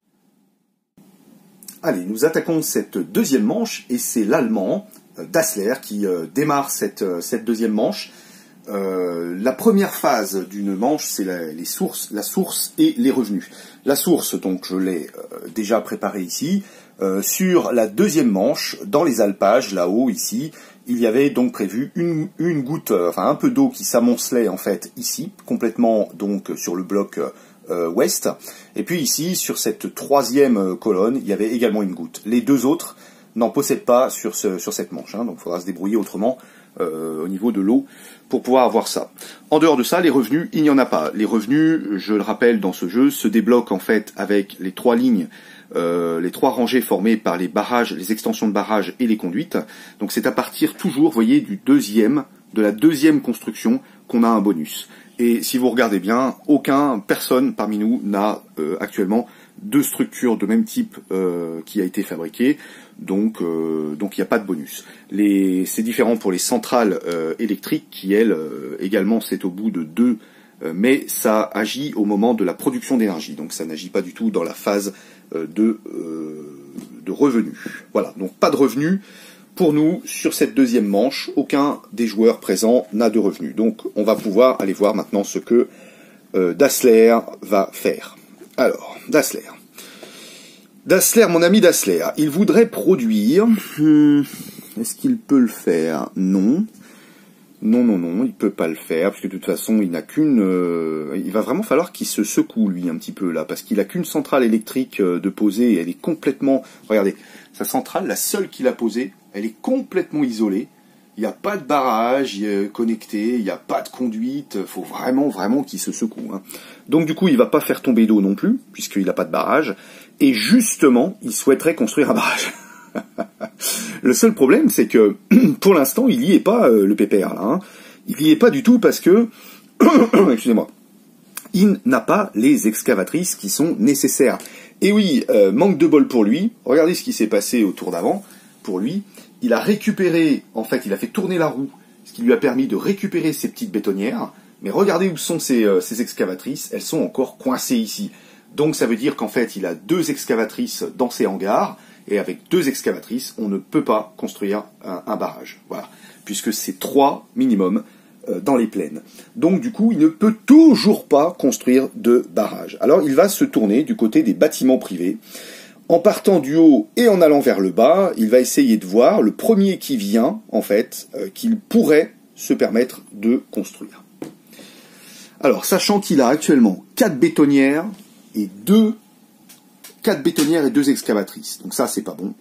Speaker 1: Allez, nous attaquons cette deuxième manche, et c'est l'Allemand, euh, Dassler, qui euh, démarre cette, euh, cette deuxième manche. Euh, la première phase d'une manche, c'est la, les sources, la source et les revenus. La source, donc, je l'ai euh, déjà préparée ici. Euh, sur la deuxième manche, dans les alpages, là-haut, ici, il y avait donc prévu une, une goutte, euh, enfin un peu d'eau qui s'amoncelait en fait ici, complètement donc sur le bloc euh, ouest. Et puis ici, sur cette troisième colonne, il y avait également une goutte. Les deux autres n'en possèdent pas sur, ce, sur cette manche, hein, donc il faudra se débrouiller autrement euh, au niveau de l'eau pour pouvoir avoir ça. En dehors de ça, les revenus, il n'y en a pas. Les revenus, je le rappelle dans ce jeu, se débloquent en fait avec les trois lignes, euh, les trois rangées formées par les barrages, les extensions de barrages et les conduites. Donc c'est à partir toujours, vous voyez, du deuxième, de la deuxième construction qu'on a un bonus. Et si vous regardez bien, aucun, personne parmi nous n'a euh, actuellement deux structures de même type euh, qui a été fabriquée. Donc, euh, donc il n'y a pas de bonus. Les, c'est différent pour les centrales euh, électriques qui, elles, euh, également, c'est au bout de deux, euh, mais ça agit au moment de la production d'énergie. Donc ça n'agit pas du tout dans la phase euh, de, euh, de revenus. Voilà, donc pas de revenus. Pour nous, sur cette deuxième manche, aucun des joueurs présents n'a de revenus. Donc on va pouvoir aller voir maintenant ce que euh, Dassler va faire. Alors, Dassler. Dassler, mon ami Dassler, il voudrait produire... Hmm, est-ce qu'il peut le faire? Non. Non, non, non, il peut pas le faire, parce que de toute façon, il n'a qu'une... Euh, il va vraiment falloir qu'il se secoue, lui, un petit peu, là, parce qu'il a qu'une centrale électrique euh, de poser, et elle est complètement... Regardez, sa centrale, la seule qu'il a posée, elle est complètement isolée. Il n'y a pas de barrage euh, connecté, il n'y a pas de conduite, il faut vraiment, vraiment qu'il se secoue. Hein. Donc du coup, il ne va pas faire tomber d'eau non plus, puisqu'il n'a pas de barrage. Et justement, il souhaiterait construire un barrage. Le seul problème, c'est que, pour l'instant, il n'y est pas, euh, le pépère, là. Hein. Il n'y est pas du tout parce que, excusez-moi, il n'a pas les excavatrices qui sont nécessaires. Et oui, euh, manque de bol pour lui. Regardez ce qui s'est passé au tour d'avant, pour lui. Il a récupéré, en fait, il a fait tourner la roue, ce qui lui a permis de récupérer ses petites bétonnières. Mais regardez où sont ces, euh, ces excavatrices, elles sont encore coincées ici. Donc ça veut dire qu'en fait, il a deux excavatrices dans ses hangars, et avec deux excavatrices, on ne peut pas construire un, un barrage. Voilà, puisque c'est trois minimum euh, dans les plaines. Donc du coup, il ne peut toujours pas construire de barrage. Alors il va se tourner du côté des bâtiments privés. En partant du haut et en allant vers le bas, il va essayer de voir le premier qui vient, en fait, euh, qu'il pourrait se permettre de construire. Alors, sachant qu'il a actuellement quatre bétonnières et deux, quatre bétonnières et deux excavatrices. Donc ça, c'est pas bon.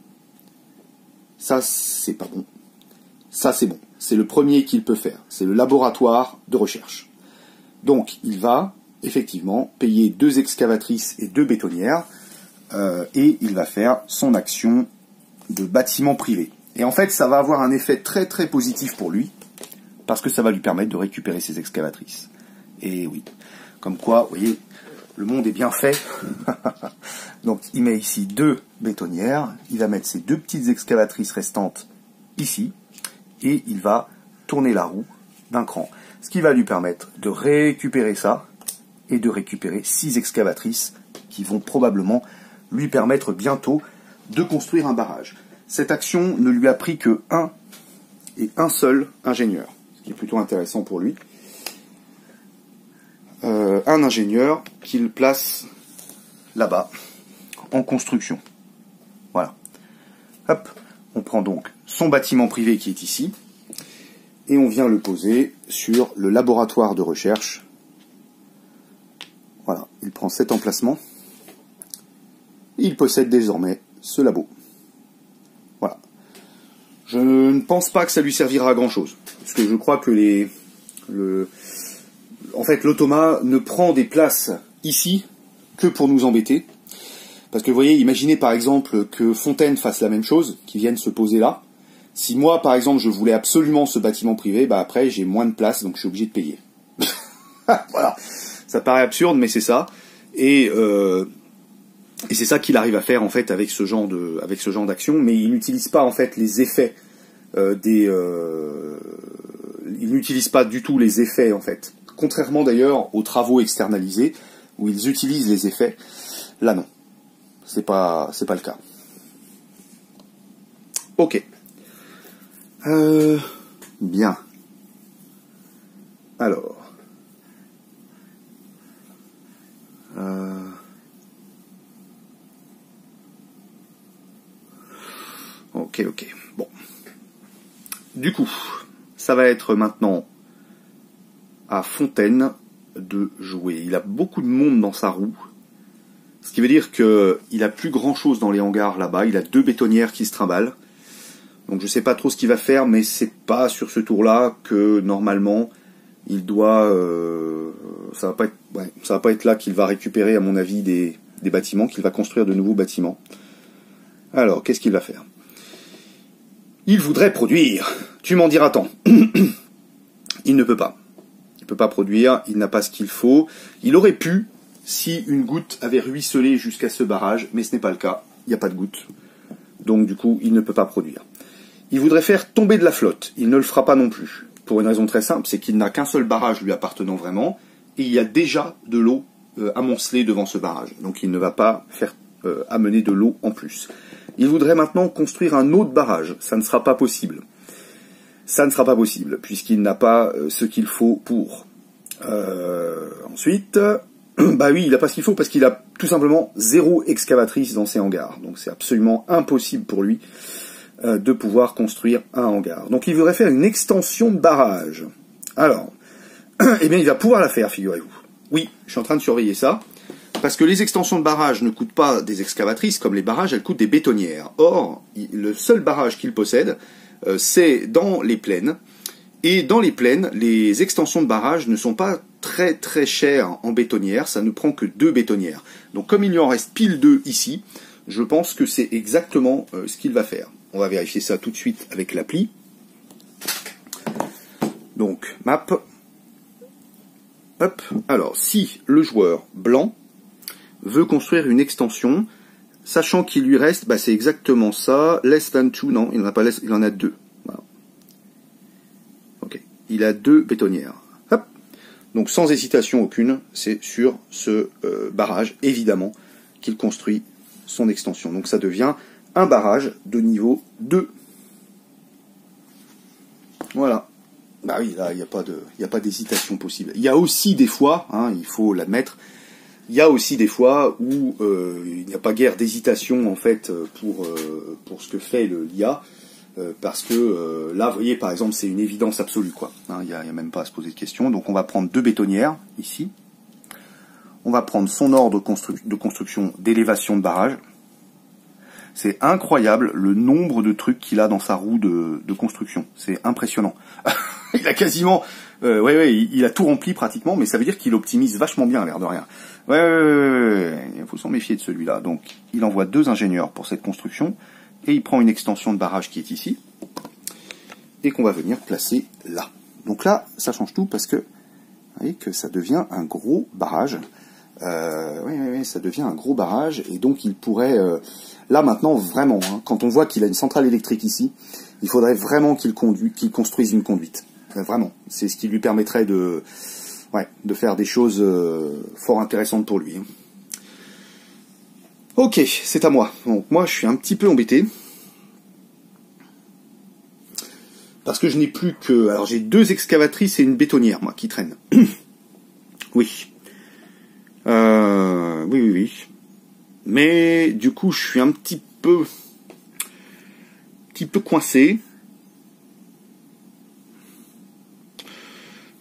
Speaker 1: Ça, c'est pas bon. Ça, c'est bon. C'est le premier qu'il peut faire. C'est le laboratoire de recherche. Donc, il va, effectivement, payer deux excavatrices et deux bétonnières. Euh, et il va faire son action de bâtiment privé. Et en fait, ça va avoir un effet très très positif pour lui, parce que ça va lui permettre de récupérer ses excavatrices. Et oui, comme quoi, vous voyez, le monde est bien fait. Donc, il met ici deux bétonnières, il va mettre ses deux petites excavatrices restantes ici, et il va tourner la roue d'un cran. Ce qui va lui permettre de récupérer ça, et de récupérer six excavatrices qui vont probablement lui permettre bientôt de construire un barrage. Cette action ne lui a pris que un et un seul ingénieur, ce qui est plutôt intéressant pour lui. Euh, un ingénieur qu'il place là-bas, en construction. Voilà. Hop, on prend donc son bâtiment privé qui est ici. et on vient le poser sur le laboratoire de recherche. Voilà, il prend cet emplacement. Il possède désormais ce labo. Voilà. Je ne pense pas que ça lui servira à grand chose. Parce que je crois que les... Le, en fait, l'automa ne prend des places ici que pour nous embêter. Parce que vous voyez, imaginez par exemple que Fontaine fasse la même chose, qu'il vienne se poser là. Si moi, par exemple, je voulais absolument ce bâtiment privé, bah après, j'ai moins de place, donc je suis obligé de payer. Voilà. Ça paraît absurde, mais c'est ça. Et... Euh, Et c'est ça qu'il arrive à faire en fait avec ce genre de, avec ce genre d'action, mais il n'utilise pas en fait les effets euh, des, euh, il n'utilise pas du tout les effets en fait. Contrairement d'ailleurs aux travaux externalisés où ils utilisent les effets, là non, c'est pas, c'est pas le cas. Ok. Euh, bien. Alors. Euh... Ok, ok. Bon. Du coup, ça va être maintenant à Fontaine de jouer. Il a beaucoup de monde dans sa roue. Ce qui veut dire qu'il a plus grand chose dans les hangars là-bas. Il a deux bétonnières qui se trimballent. Donc je sais pas trop ce qu'il va faire, mais c'est pas sur ce tour-là que normalement il doit... Euh, ça va pas être, ouais, ça va pas être là qu'il va récupérer, à mon avis, des, des bâtiments, qu'il va construire de nouveaux bâtiments. Alors, qu'est-ce qu'il va faire ? Il voudrait produire. Tu m'en diras tant. Il ne peut pas. Il ne peut pas produire, il n'a pas ce qu'il faut. Il aurait pu, si une goutte avait ruisselé jusqu'à ce barrage, mais ce n'est pas le cas. Il n'y a pas de goutte. Donc du coup, il ne peut pas produire. Il voudrait faire tomber de la flotte. Il ne le fera pas non plus. Pour une raison très simple, c'est qu'il n'a qu'un seul barrage lui appartenant vraiment, et il y a déjà de l'eau euh, amoncelée devant ce barrage. Donc il ne va pas faire euh, amener de l'eau en plus. Il voudrait maintenant construire un autre barrage. Ça ne sera pas possible. Ça ne sera pas possible, puisqu'il n'a pas euh, ce qu'il faut pour. Euh, ensuite, bah oui, il n'a pas ce qu'il faut, parce qu'il a tout simplement zéro excavatrice dans ses hangars. Donc c'est absolument impossible pour lui euh, de pouvoir construire un hangar. Donc il voudrait faire une extension de barrage. Alors, eh bien il va pouvoir la faire, figurez-vous. Oui, je suis en train de surveiller ça. Parce que les extensions de barrages ne coûtent pas des excavatrices, comme les barrages, elles coûtent des bétonnières. Or, le seul barrage qu'il possède, euh, c'est dans les plaines. Et dans les plaines, les extensions de barrages ne sont pas très très chères en bétonnières, ça ne prend que deux bétonnières. Donc comme il lui en reste pile deux ici, je pense que c'est exactement euh, ce qu'il va faire. On va vérifier ça tout de suite avec l'appli. Donc, map. Hop. Alors, si le joueur blanc veut construire une extension, sachant qu'il lui reste, bah c'est exactement ça, less than two, non, il n'en a pas less, il en a deux. Voilà. Ok, il a deux bétonnières. Hop. Donc sans hésitation aucune, c'est sur ce euh, barrage, évidemment, qu'il construit son extension. Donc ça devient un barrage de niveau deux. Voilà. Bah oui, là, il n'y a pas de, il n'y a pas d'hésitation possible. Il y a aussi des fois, hein, il faut l'admettre, il y a aussi des fois où euh, il n'y a pas guère d'hésitation en fait pour euh, pour ce que fait le l'I A, euh, parce que euh, là, vous voyez, par exemple, c'est une évidence absolue, quoi. Hein, il n'y a, a même pas à se poser de questions. Donc, on va prendre deux bétonnières ici. On va prendre son ordre de, constru de construction d'élévation de barrage. C'est incroyable le nombre de trucs qu'il a dans sa roue de, de construction. C'est impressionnant. Il a quasiment, euh, ouais, ouais, il, il a tout rempli pratiquement, mais ça veut dire qu'il optimise vachement bien, l'air de rien. Ouais, ouais, ouais, ouais, il faut s'en méfier de celui-là. Donc, il envoie deux ingénieurs pour cette construction, et il prend une extension de barrage qui est ici, et qu'on va venir placer là. Donc là, ça change tout parce que, vous voyez que ça devient un gros barrage. Euh, oui, oui, oui, ça devient un gros barrage, et donc il pourrait, euh, là maintenant, vraiment, hein, quand on voit qu'il a une centrale électrique ici, il faudrait vraiment qu'il conduit, qu'il construise une conduite. Euh, vraiment, c'est ce qui lui permettrait de, ouais, de faire des choses euh, fort intéressantes pour lui. Ok, c'est à moi. Donc moi, je suis un petit peu embêté. Parce que je n'ai plus que... Alors j'ai deux excavatrices et une bétonnière, moi, qui traînent. Oui. Euh, oui, oui, oui. Mais du coup, je suis un petit peu... Un petit peu coincé.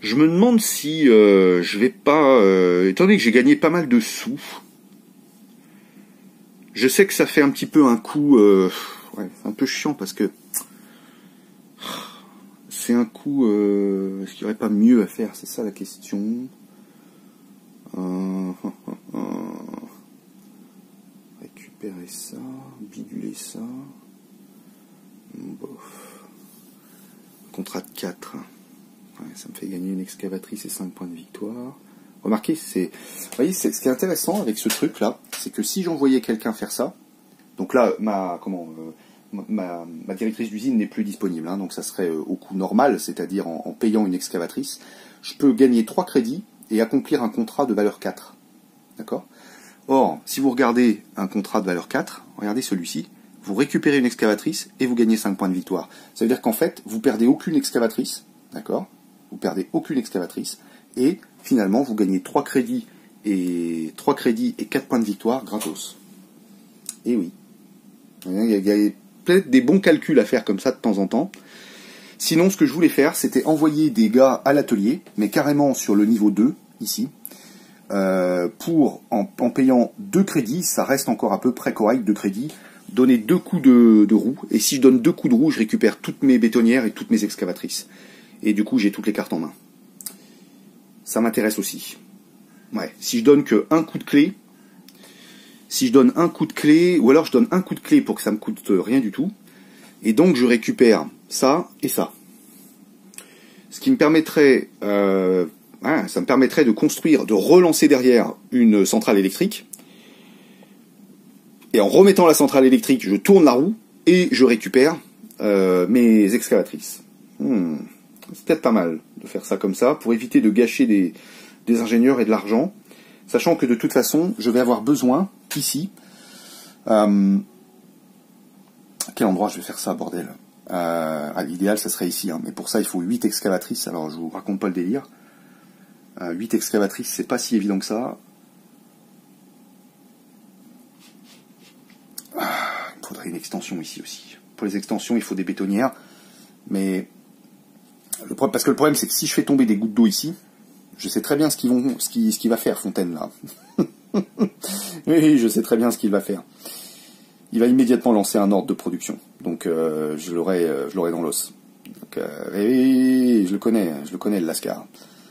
Speaker 1: Je me demande si euh, je vais pas... Euh, étant donné que j'ai gagné pas mal de sous, je sais que ça fait un petit peu un coup... Euh, ouais, un peu chiant parce que... C'est un coup... Euh, est-ce qu'il n'y aurait pas mieux à faire? C'est ça la question. Euh, euh, récupérer ça, biduler ça. Bof. Contrat de quatre. Ouais, ça me fait gagner une excavatrice et cinq points de victoire. Remarquez, c'est, vous voyez, c'est, ce qui est intéressant avec ce truc-là, c'est que si j'envoyais quelqu'un faire ça, donc là, ma, comment, euh, ma, ma directrice d'usine n'est plus disponible, hein, donc ça serait euh, au coût normal, c'est-à-dire en, en payant une excavatrice, je peux gagner trois crédits et accomplir un contrat de valeur quatre. D'accord? Or, si vous regardez un contrat de valeur quatre, regardez celui-ci, vous récupérez une excavatrice et vous gagnez cinq points de victoire. Ça veut dire qu'en fait, vous perdez aucune excavatrice, d'accord? Vous perdez aucune excavatrice, et finalement, vous gagnez trois crédits et trois crédits et quatre points de victoire gratos. Et oui. Il y a, il y a peut-être des bons calculs à faire comme ça de temps en temps. Sinon, ce que je voulais faire, c'était envoyer des gars à l'atelier, mais carrément sur le niveau deux, ici, euh, pour, en, en payant deux crédits, ça reste encore à peu près correct, deux crédits, donner deux coups de, de roue, et si je donne deux coups de roue, je récupère toutes mes bétonnières et toutes mes excavatrices. Et du coup, j'ai toutes les cartes en main. Ça m'intéresse aussi. Ouais, si je donne que un coup de clé, si je donne un coup de clé, ou alors je donne un coup de clé pour que ça me coûte rien du tout, et donc je récupère ça et ça. Ce qui me permettrait, euh, hein, ça me permettrait de construire, de relancer derrière une centrale électrique, et en remettant la centrale électrique, je tourne la roue, et je récupère euh, mes excavatrices. Hmm. C'est peut-être pas mal de faire ça comme ça, pour éviter de gâcher des, des ingénieurs et de l'argent, sachant que de toute façon, je vais avoir besoin, ici, euh, à quel endroit je vais faire ça, bordel euh, à l'idéal, ça serait ici, hein, mais pour ça, il faut huit excavatrices, alors je vous raconte pas le délire. Euh, huit excavatrices, c'est pas si évident que ça. Ah, il me faudrait une extension ici aussi. Pour les extensions, il faut des bétonnières, mais... Le problème, parce que le problème, c'est que si je fais tomber des gouttes d'eau ici, je sais très bien ce qu'il vont, ce qui, ce qu'il va faire, Fontaine, là. Oui, je sais très bien ce qu'il va faire. Il va immédiatement lancer un ordre de production. Donc, euh, je l'aurai, euh, je l'aurai dans l'os. Donc, euh, oui, je le connais, je le connais, le Lascar.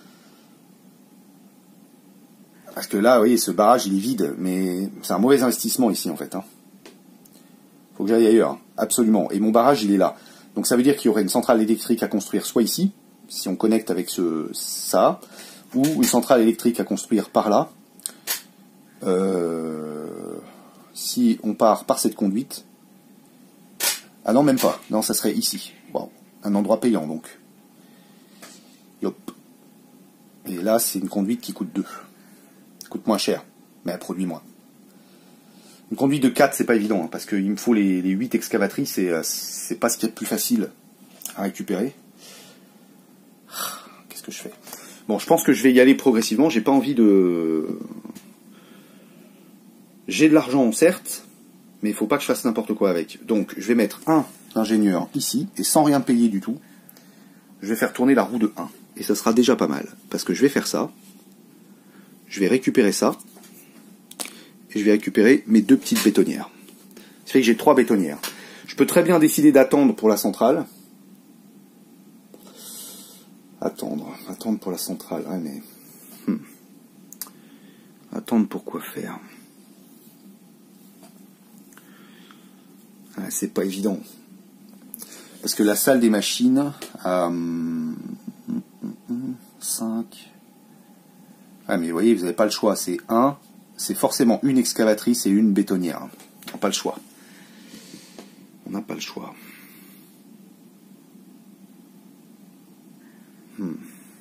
Speaker 1: Parce que là, vous voyez, ce barrage, il est vide, mais c'est un mauvais investissement ici, en fait. Hein. Faut que j'aille ailleurs, absolument. Et mon barrage, il est là. Donc ça veut dire qu'il y aurait une centrale électrique à construire soit ici, si on connecte avec ce, ça, ou une centrale électrique à construire par là, euh, si on part par cette conduite. Ah non, même pas. Non, ça serait ici. Bon, un endroit payant, donc. Yop. Et là, c'est une conduite qui coûte deux. Coûte moins cher, mais elle produit moins. Une conduite de quatre, c'est pas évident, hein, parce qu'il me faut les, les huit excavatrices, et euh, c'est pas ce qui est le plus facile à récupérer. Qu'est-ce que je fais? Bon, je pense que je vais y aller progressivement, j'ai pas envie de... J'ai de l'argent, certes, mais il faut pas que je fasse n'importe quoi avec. Donc, je vais mettre un ingénieur ici, et sans rien payer du tout, je vais faire tourner la roue de un. Et ça sera déjà pas mal, parce que je vais faire ça, je vais récupérer ça, et je vais récupérer mes deux petites bétonnières. Ça fait que j'ai trois bétonnières. Je peux très bien décider d'attendre pour la centrale. Attendre, attendre pour la centrale. Ouais, mais... Hmm. Attendre pour quoi faire? Ah, c'est pas évident. Parce que la salle des machines... Euh... cinq... Ah, mais vous voyez, vous n'avez pas le choix. C'est un... C'est forcément une excavatrice et une bétonnière. On n'a pas le choix. On n'a pas le choix. Hmm.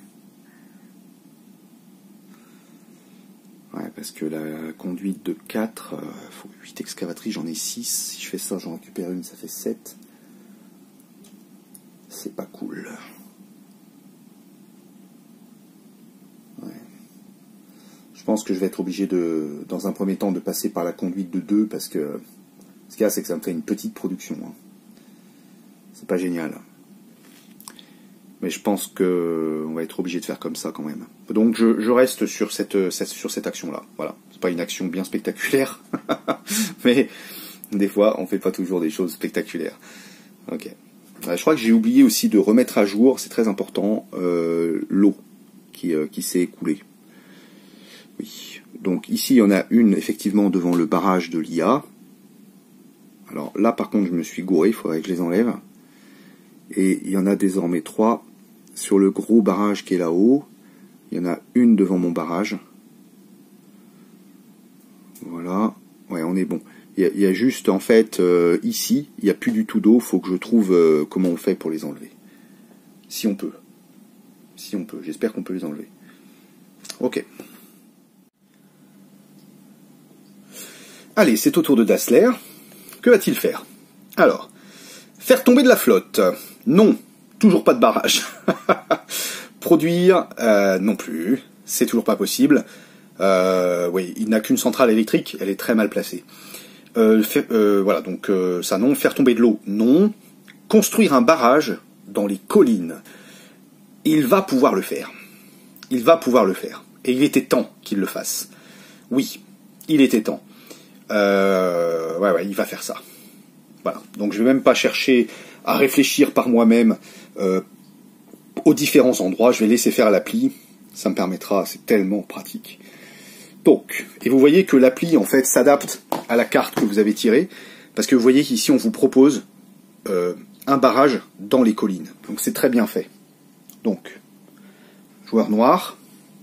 Speaker 1: Ouais, parce que la conduite de quatre, il euh, faut huit excavatrices, j'en ai six. Si je fais ça, j'en récupère une, ça fait sept. C'est pas cool. Je pense que je vais être obligé de, dans un premier temps, de passer par la conduite de deux, parce que ce qu'il y a, c'est que ça me fait une petite production. Hein. C'est pas génial. Mais je pense que on va être obligé de faire comme ça quand même. Donc je, je reste sur cette, cette, sur cette action-là. Voilà. C'est pas une action bien spectaculaire. Mais des fois, on fait pas toujours des choses spectaculaires. Ok. Je crois que j'ai oublié aussi de remettre à jour, c'est très important, euh, l'eau qui, euh, qui s'est écoulée. Oui. Donc ici, il y en a une effectivement devant le barrage de l'I A. Alors là, par contre, je me suis gouré, il faudrait que je les enlève. Et il y en a désormais trois sur le gros barrage qui est là-haut. Il y en a une devant mon barrage. Voilà. Ouais, on est bon. Il y a, il y a juste, en fait, euh, ici, il n'y a plus du tout d'eau. Il faut que je trouve euh, comment on fait pour les enlever. Si on peut. Si on peut. J'espère qu'on peut les enlever. Ok. Allez, c'est au tour de Dassler. Que va-t-il faire? Alors, faire tomber de la flotte. Non, toujours pas de barrage. Produire, euh, non plus. C'est toujours pas possible. Euh, oui, il n'a qu'une centrale électrique. Elle est très mal placée. Euh, fait, euh, voilà, donc euh, ça non. Faire tomber de l'eau, non. Construire un barrage dans les collines. Il va pouvoir le faire. Il va pouvoir le faire. Et il était temps qu'il le fasse. Oui, il était temps. Euh, ouais, ouais, il va faire ça. Voilà. Donc je vais même pas chercher à réfléchir par moi-même euh, aux différents endroits. Je vais laisser faire l'appli. Ça me permettra, c'est tellement pratique. Donc, et vous voyez que l'appli en fait s'adapte à la carte que vous avez tirée, parce que vous voyez qu'ici on vous propose euh, un barrage dans les collines. Donc c'est très bien fait. Donc, joueur noir.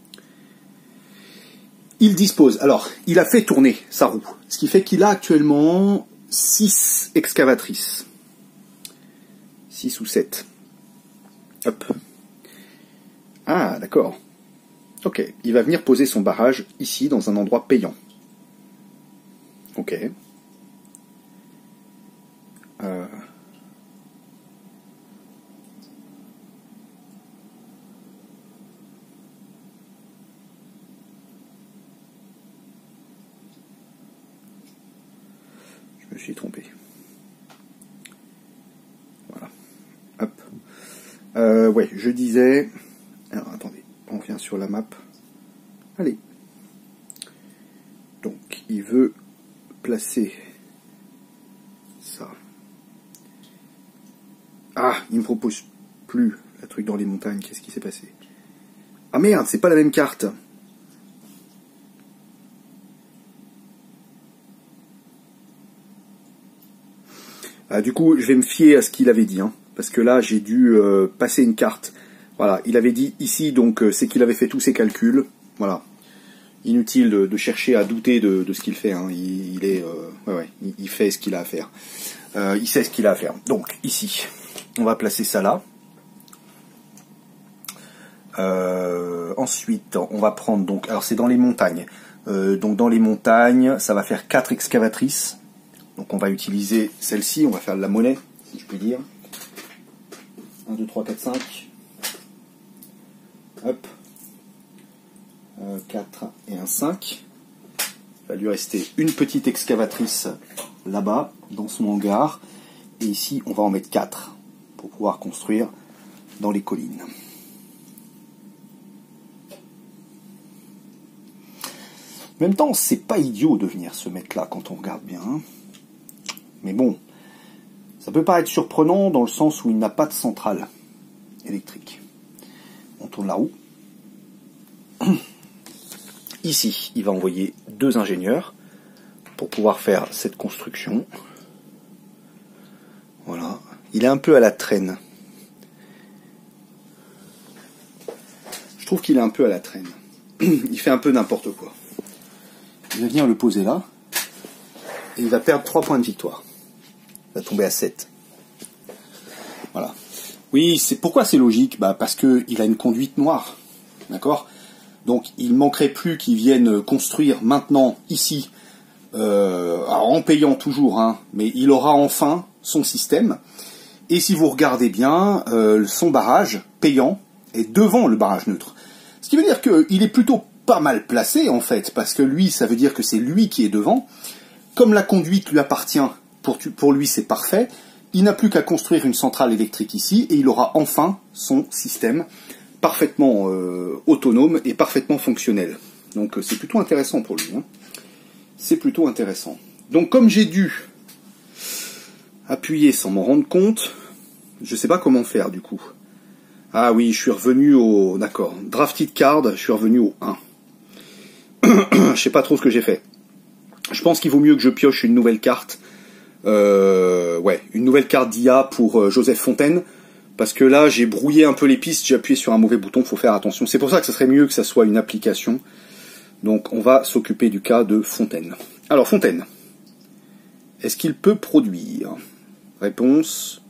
Speaker 1: Il dispose, alors, il a fait tourner sa roue, ce qui fait qu'il a actuellement six excavatrices. six ou sept. Hop. Ah, d'accord. Ok, il va venir poser son barrage ici, dans un endroit payant. Ok. Euh... Je me suis trompé. Voilà. Hop. Euh, ouais, je disais... Alors, attendez, on revient sur la map. Allez. Donc, il veut placer ça. Ah, il me propose plus le truc dans les montagnes. Qu'est-ce qui s'est passé? Ah merde, c'est pas la même carte. Ah, du coup, je vais me fier à ce qu'il avait dit, hein, parce que là, j'ai dû euh, passer une carte. Voilà, il avait dit ici, donc euh, c'est qu'il avait fait tous ses calculs. Voilà, inutile de, de chercher à douter de, de ce qu'il fait. Hein. Il, il est, euh, ouais, ouais, il, il fait ce qu'il a à faire. Euh, il sait ce qu'il a à faire. Donc ici, on va placer ça là. Euh, ensuite, on va prendre donc, alors c'est dans les montagnes. Euh, donc dans les montagnes, ça va faire quatre excavatrices. Donc on va utiliser celle-ci, on va faire de la monnaie, si je puis dire. un, deux, trois, quatre, cinq. Hop. Euh, quatre et un cinq. Il va lui rester une petite excavatrice là-bas, dans son hangar. Et ici, on va en mettre quatre pour pouvoir construire dans les collines. En même temps, c'est pas idiot de venir se mettre là quand on regarde bien. Hein. Mais bon, ça peut paraître surprenant dans le sens où il n'a pas de centrale électrique. On tourne la roue. Ici, il va envoyer deux ingénieurs pour pouvoir faire cette construction. Voilà. Il est un peu à la traîne. Je trouve qu'il est un peu à la traîne. Il fait un peu n'importe quoi. Il va venir le poser là. Et il va perdre trois points de victoire. Il va tomber à sept. Voilà. Oui, c'est pourquoi c'est logique? Bah parce que il a une conduite noire. D'accord? Donc il manquerait plus qu'il vienne construire maintenant, ici, euh, alors en payant toujours, hein, mais il aura enfin son système. Et si vous regardez bien, euh, son barrage payant est devant le barrage neutre. Ce qui veut dire qu'il est plutôt pas mal placé en fait, parce que lui, ça veut dire que c'est lui qui est devant. Comme la conduite lui appartient, pour, pour lui c'est parfait, il n'a plus qu'à construire une centrale électrique ici, et il aura enfin son système parfaitement euh, autonome et parfaitement fonctionnel. Donc c'est plutôt intéressant pour lui. Hein. C'est plutôt intéressant. Donc comme j'ai dû appuyer sans m'en rendre compte, je ne sais pas comment faire du coup. Ah oui, je suis revenu au... D'accord. Drafted card, je suis revenu au un. Je sais pas trop ce que j'ai fait. Je pense qu'il vaut mieux que je pioche une nouvelle carte. Euh, ouais, une nouvelle carte d'I A pour euh, Joseph Fontaine. Parce que là, j'ai brouillé un peu les pistes, j'ai appuyé sur un mauvais bouton, faut faire attention. C'est pour ça que ce serait mieux que ça soit une application. Donc on va s'occuper du cas de Fontaine. Alors Fontaine, est-ce qu'il peut produire? Réponse...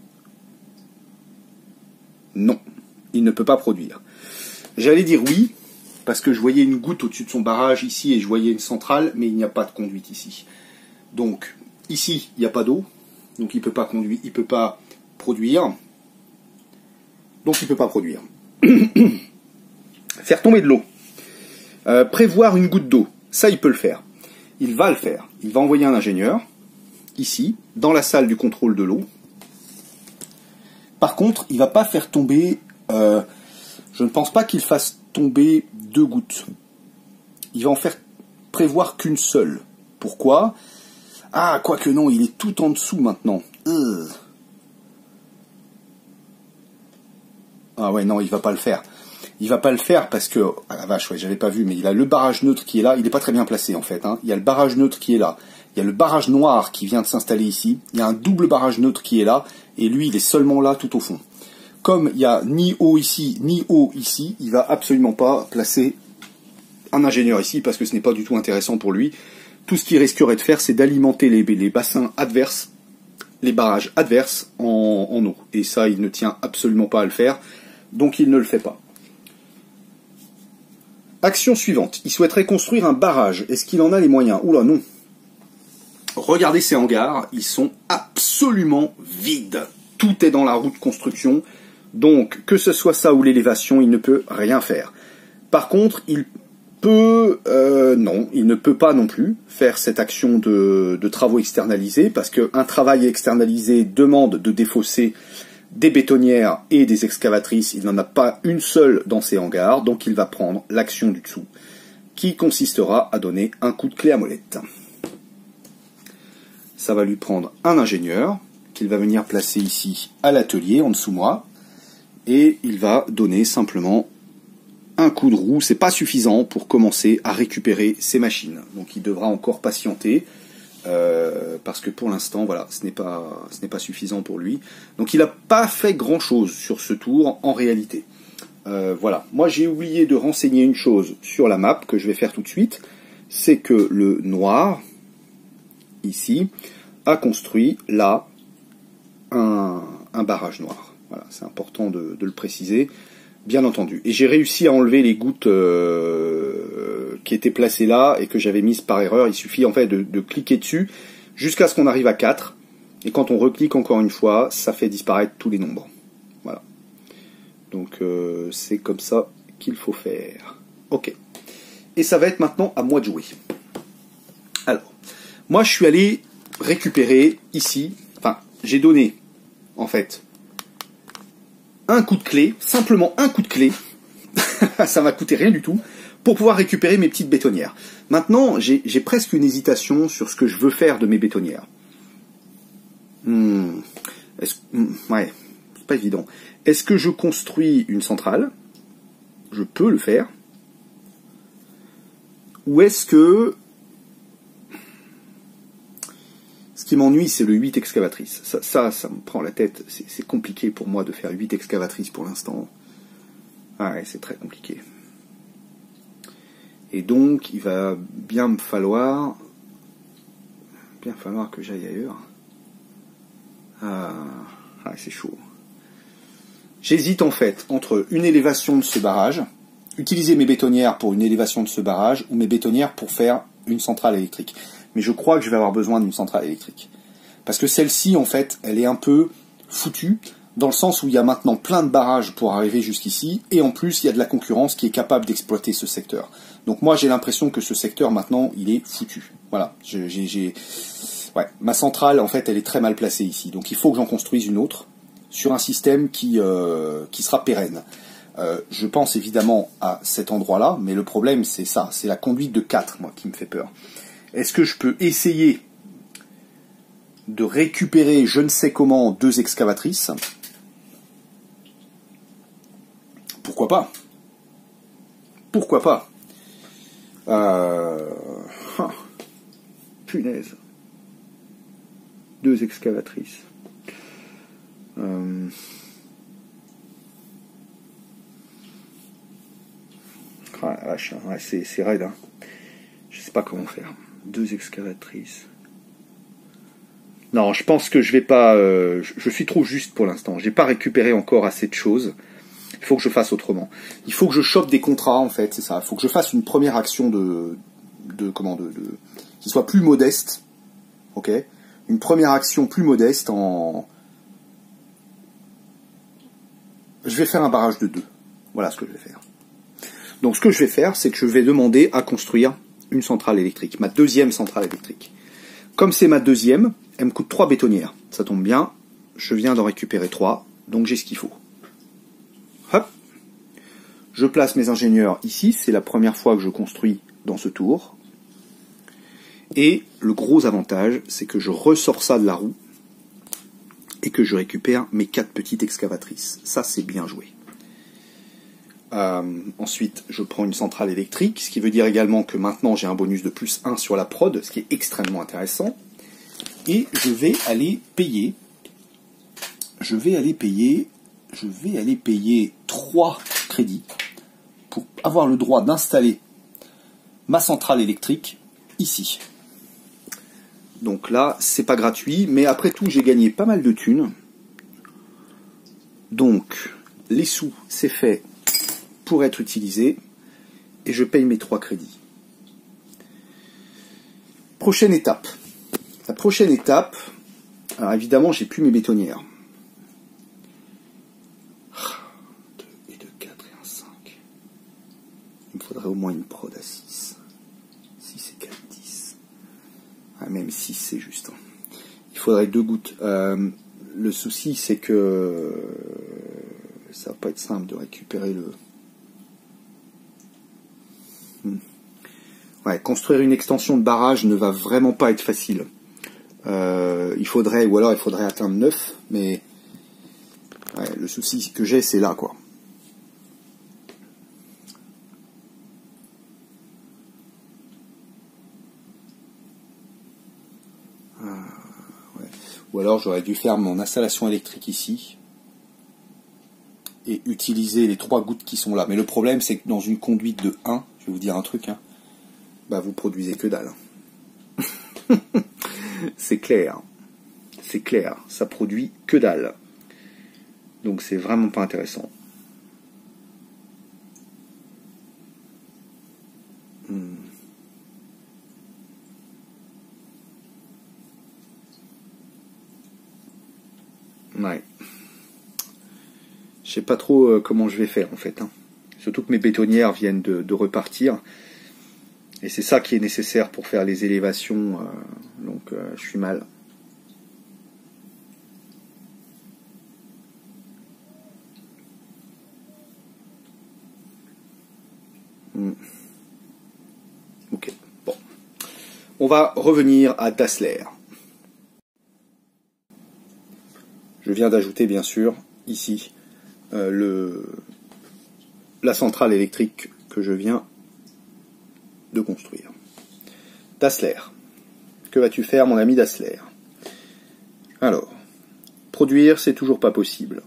Speaker 1: Non. Il ne peut pas produire. J'allais dire oui, parce que je voyais une goutte au-dessus de son barrage ici et je voyais une centrale, mais il n'y a pas de conduite ici. Donc, ici, il n'y a pas d'eau, donc il ne peut pas conduire, il peut pas produire. Donc il ne peut pas produire. Faire tomber de l'eau. Euh, prévoir une goutte d'eau, ça il peut le faire. Il va le faire. Il va envoyer un ingénieur, ici, dans la salle du contrôle de l'eau. Par contre, il ne va pas faire tomber... Euh, je ne pense pas qu'il fasse tomber deux gouttes. Il va en faire prévoir qu'une seule. Pourquoi? Ah, quoique non, il est tout en dessous maintenant. Euh. Ah ouais, non, il va pas le faire. Il va pas le faire parce que... Ah la vache, ouais, j'avais pas vu, mais il a le barrage neutre qui est là. Il n'est pas très bien placé en fait. Hein. Il y a le barrage neutre qui est là. Il y a le barrage noir qui vient de s'installer ici. Il y a un double barrage neutre qui est là. Et lui, il est seulement là tout au fond. Comme il n'y a ni eau ici, ni eau ici, il ne va absolument pas placer un ingénieur ici, parce que ce n'est pas du tout intéressant pour lui. Tout ce qu'il risquerait de faire, c'est d'alimenter les, les bassins adverses, les barrages adverses en, en eau. Et ça, il ne tient absolument pas à le faire, donc il ne le fait pas. Action suivante. Il souhaiterait construire un barrage. Est-ce qu'il en a les moyens? Oula, non. Regardez ces hangars, ils sont absolument vides. Tout est dans la roue de construction. Donc, que ce soit ça ou l'élévation, il ne peut rien faire. Par contre, il peut... Euh, non, il ne peut pas non plus faire cette action de, de travaux externalisés, parce qu'un travail externalisé demande de défausser des bétonnières et des excavatrices. Il n'en a pas une seule dans ses hangars, donc il va prendre l'action du dessous, qui consistera à donner un coup de clé à molette. Ça va lui prendre un ingénieur, qu'il va venir placer ici à l'atelier, en dessous moi, et il va donner simplement un coup de roue. C'est pas suffisant pour commencer à récupérer ses machines. Donc il devra encore patienter, euh, parce que pour l'instant, voilà, ce n'est pas, ce n'est pas suffisant pour lui. Donc il n'a pas fait grand-chose sur ce tour, en réalité. Euh, voilà. Moi, j'ai oublié de renseigner une chose sur la map, que je vais faire tout de suite. C'est que le noir, ici, a construit là un, un barrage noir. Voilà, c'est important de, de le préciser, bien entendu. Et j'ai réussi à enlever les gouttes euh, qui étaient placées là et que j'avais mises par erreur. Il suffit en fait de, de cliquer dessus jusqu'à ce qu'on arrive à quatre. Et quand on reclique encore une fois, ça fait disparaître tous les nombres. Voilà. Donc euh, c'est comme ça qu'il faut faire. Ok. Et ça va être maintenant à moi de jouer. Alors, moi je suis allé récupérer ici, enfin, j'ai donné, en fait, un coup de clé, simplement un coup de clé, ça m'a coûté rien du tout, pour pouvoir récupérer mes petites bétonnières. Maintenant, j'ai presque une hésitation sur ce que je veux faire de mes bétonnières. Hmm, est-ce, hmm, ouais, c'est pas évident. Est-ce que je construis une centrale? Je peux le faire. Ou est-ce que... Ce qui m'ennuie, c'est le huit excavatrices. Ça, ça, ça me prend la tête. C'est compliqué pour moi de faire huit excavatrices pour l'instant. Ah ouais, c'est très compliqué. Et donc, il va bien me falloir... Bien falloir que j'aille ailleurs. Ah, ah c'est chaud. J'hésite en fait entre une élévation de ce barrage, utiliser mes bétonnières pour une élévation de ce barrage, ou mes bétonnières pour faire une centrale électrique. Mais je crois que je vais avoir besoin d'une centrale électrique. Parce que celle-ci, en fait, elle est un peu foutue, dans le sens où il y a maintenant plein de barrages pour arriver jusqu'ici, et en plus, il y a de la concurrence qui est capable d'exploiter ce secteur. Donc moi j'ai l'impression que ce secteur maintenant il est foutu. Voilà, j'ai, j'ai, ouais, ma centrale en fait elle est très mal placée ici. Donc il faut que j'en construise une autre sur un système qui, euh, qui sera pérenne. Euh, je pense évidemment à cet endroit-là, mais le problème c'est ça, c'est la conduite de quatre moi qui me fait peur. Est-ce que je peux essayer de récupérer je ne sais comment deux excavatrices? Pourquoi pas? Pourquoi pas? Euh... Ah, punaise. Deux excavatrices. Euh... Ah, la vache, ouais, c'est, c'est raide. Hein. Je sais pas comment faire. Deux excavatrices. Non, je pense que je vais pas... Euh, je, je suis trop juste pour l'instant. J'ai pas récupéré encore assez de choses. Il faut que je fasse autrement. Il faut que je chope des contrats, en fait, c'est ça. Il faut que je fasse une première action de... de comment de, de qui soit plus modeste. Ok. Une première action plus modeste en... Je vais faire un barrage de deux. Voilà ce que je vais faire. Donc ce que je vais faire, c'est que je vais demander à construire une centrale électrique, ma deuxième centrale électrique. Comme c'est ma deuxième, elle me coûte trois bétonnières. Ça tombe bien, je viens d'en récupérer trois, donc j'ai ce qu'il faut. Hop. Je place mes ingénieurs ici, c'est la première fois que je construis dans ce tour. Et le gros avantage, c'est que je ressors ça de la roue et que je récupère mes quatre petites excavatrices. Ça, c'est bien joué. Euh, ensuite, je prends une centrale électrique, ce qui veut dire également que maintenant j'ai un bonus de plus un sur la prod, ce qui est extrêmement intéressant. Et je vais aller payer, je vais aller payer, je vais aller payer trois crédits pour avoir le droit d'installer ma centrale électrique ici. Donc là, c'est pas gratuit, mais après tout, j'ai gagné pas mal de thunes. Donc, les sous, c'est fait pour être utilisé, et je paye mes trois crédits. Prochaine étape. La prochaine étape, alors évidemment, j'ai plus mes bétonnières. deux et deux, quatre et un, cinq. Il me faudrait au moins une prod à six. six et quatre, dix. Ah, même six, c'est juste. Il faudrait deux gouttes. Euh, le souci, c'est que ça va pas être simple de récupérer le... Hmm. Ouais, construire une extension de barrage ne va vraiment pas être facile. Euh, il faudrait, ou alors il faudrait atteindre neuf, mais ouais, le souci que j'ai, c'est là, quoi. Euh, ouais. Ou alors j'aurais dû faire mon installation électrique ici et utiliser les trois gouttes qui sont là. Mais le problème, c'est que dans une conduite de un, je vais vous dire un truc, hein, bah vous produisez que dalle. C'est clair. C'est clair. Ça produit que dalle. Donc c'est vraiment pas intéressant. Hmm. Ouais. Je sais pas trop euh, comment je vais faire en fait. Hein. Surtout que mes bétonnières viennent de, de repartir. Et c'est ça qui est nécessaire pour faire les élévations. Euh, donc euh, je suis mal. Hmm. Ok. Bon. On va revenir à Dassler. Je viens d'ajouter bien sûr ici euh, le, la centrale électrique que je viens de construire. Dassler. Que vas-tu faire, mon ami Dassler? Alors, produire, c'est toujours pas possible.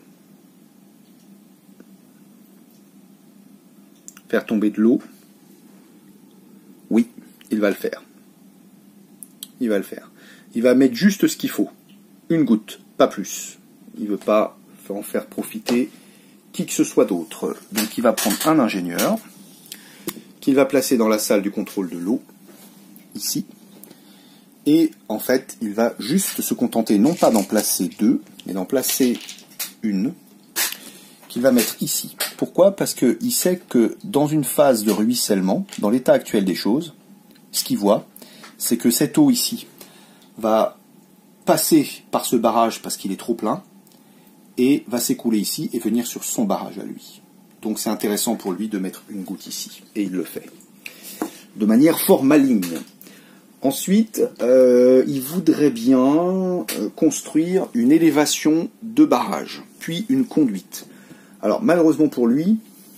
Speaker 1: Faire tomber de l'eau. Oui, il va le faire. Il va le faire. Il va mettre juste ce qu'il faut. Une goutte, pas plus. Il ne veut pas en faire profiter qui que ce soit d'autre. Donc il va prendre un ingénieur qu'il va placer dans la salle du contrôle de l'eau, ici. Et en fait, il va juste se contenter non pas d'en placer deux, mais d'en placer une, qu'il va mettre ici. Pourquoi? Parce qu'il sait que dans une phase de ruissellement, dans l'état actuel des choses, ce qu'il voit, c'est que cette eau ici va passer par ce barrage parce qu'il est trop plein, et va s'écouler ici et venir sur son barrage à lui. Donc c'est intéressant pour lui de mettre une goutte ici, et il le fait. De manière fort maligne. Ensuite, euh, il voudrait bien euh, construire une élévation de barrage, puis une conduite. Alors malheureusement pour lui,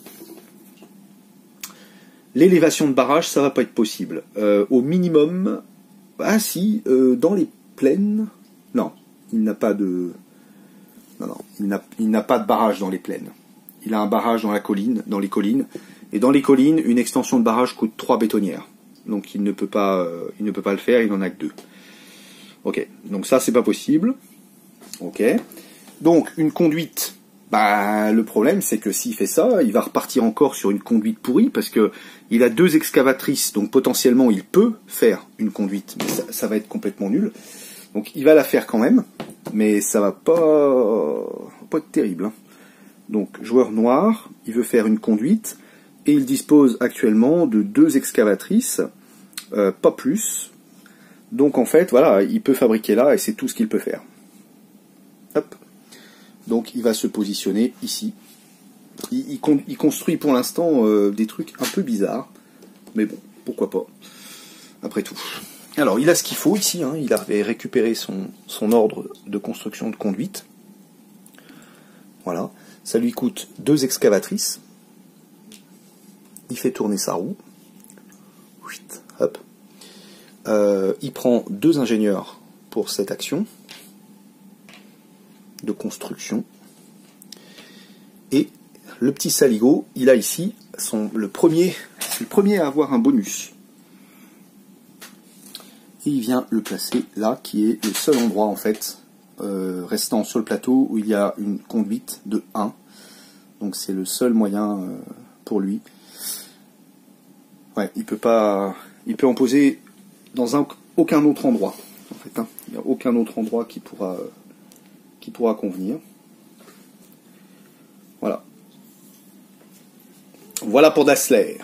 Speaker 1: l'élévation de barrage, ça va pas être possible. Euh, au minimum, ah si, euh, dans les plaines, non, il n'a pas de, non non, il n'a, il n'a pas de barrage dans les plaines. Il a un barrage dans la colline, dans les collines, et dans les collines, une extension de barrage coûte trois bétonnières. Donc il ne peut pas, euh, il ne peut pas le faire, il n'en a que deux. Ok, donc ça c'est pas possible. Ok, donc une conduite. Bah le problème c'est que s'il fait ça, il va repartir encore sur une conduite pourrie parce que il a deux excavatrices, donc potentiellement il peut faire une conduite, mais ça, ça va être complètement nul. Donc il va la faire quand même, mais ça va pas, pas être terrible. Hein. Donc joueur noir, il veut faire une conduite. Et il dispose actuellement de deux excavatrices, euh, pas plus. Donc en fait, voilà, il peut fabriquer là et c'est tout ce qu'il peut faire. Hop. Donc il va se positionner ici. Il, il, con, il construit pour l'instant euh, des trucs un peu bizarres. Mais bon, pourquoi pas. Après tout. Alors il a ce qu'il faut ici. Hein, il avait récupéré son, son ordre de construction de conduite. Voilà. Ça lui coûte deux excavatrices. Il fait tourner sa roue. Hop. Euh, il prend deux ingénieurs pour cette action de construction. Et le petit saligo, il a ici son, le, premier, le premier à avoir un bonus. Et il vient le placer là, qui est le seul endroit en fait euh, restant sur le plateau où il y a une conduite de un. Donc c'est le seul moyen euh, pour lui. Ouais, il peut pas, il peut en poser dans un, aucun autre endroit. En fait, hein. Il n'y a aucun autre endroit qui pourra, qui pourra convenir. Voilà. Voilà pour Dassler.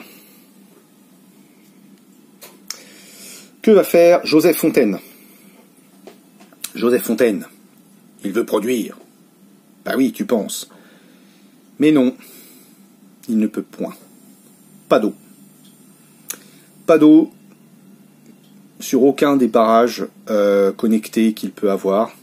Speaker 1: Que va faire Joseph Fontaine? Joseph Fontaine, il veut produire. Bah oui, tu penses. Mais non, il ne peut point. Pas d'eau. Pas d'eau sur aucun des barrages euh, connectés qu'il peut avoir.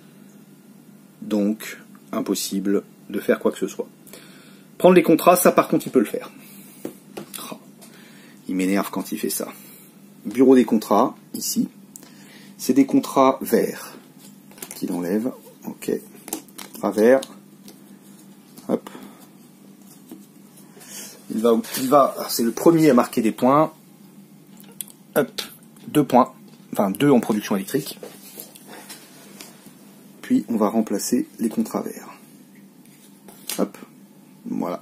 Speaker 1: Donc, impossible de faire quoi que ce soit. Prendre les contrats, ça par contre, il peut le faire. Oh, il m'énerve quand il fait ça. Bureau des contrats, ici. C'est des contrats verts qu'il enlève. Ok. Contrat vert. Hop. Il va, il va, c'est le premier à marquer des points. Hop, deux points, enfin deux en production électrique. Puis on va remplacer les contrats verts. Hop, voilà.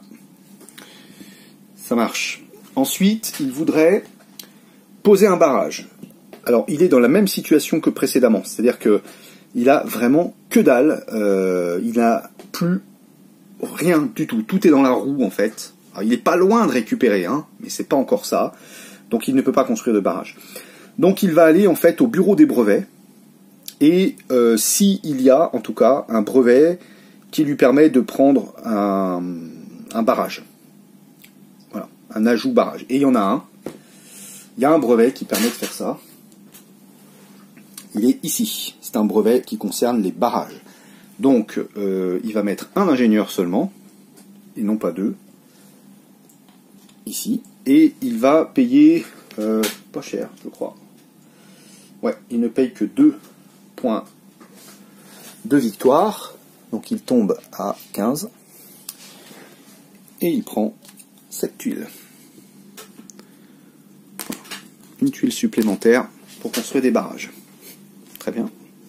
Speaker 1: Ça marche. Ensuite, il voudrait poser un barrage. Alors, il est dans la même situation que précédemment, c'est-à-dire que il a vraiment que dalle. Euh, il n'a plus rien du tout. Tout est dans la roue en fait. Alors, il n'est pas loin de récupérer, hein, mais c'est pas encore ça. Donc il ne peut pas construire de barrage. Donc il va aller en fait au bureau des brevets, et euh, s'il y a en tout cas un brevet qui lui permet de prendre un, un barrage. Voilà, un ajout barrage. Et il y en a un. Il y a un brevet qui permet de faire ça. Il est ici. C'est un brevet qui concerne les barrages. Donc euh, il va mettre un ingénieur seulement, et non pas deux. Ici. Et il va payer euh, pas cher, je crois. Ouais, il ne paye que deux points de victoire. Donc il tombe à quinze. Et il prend cette tuile. Une tuile supplémentaire pour construire des barrages. Très bien.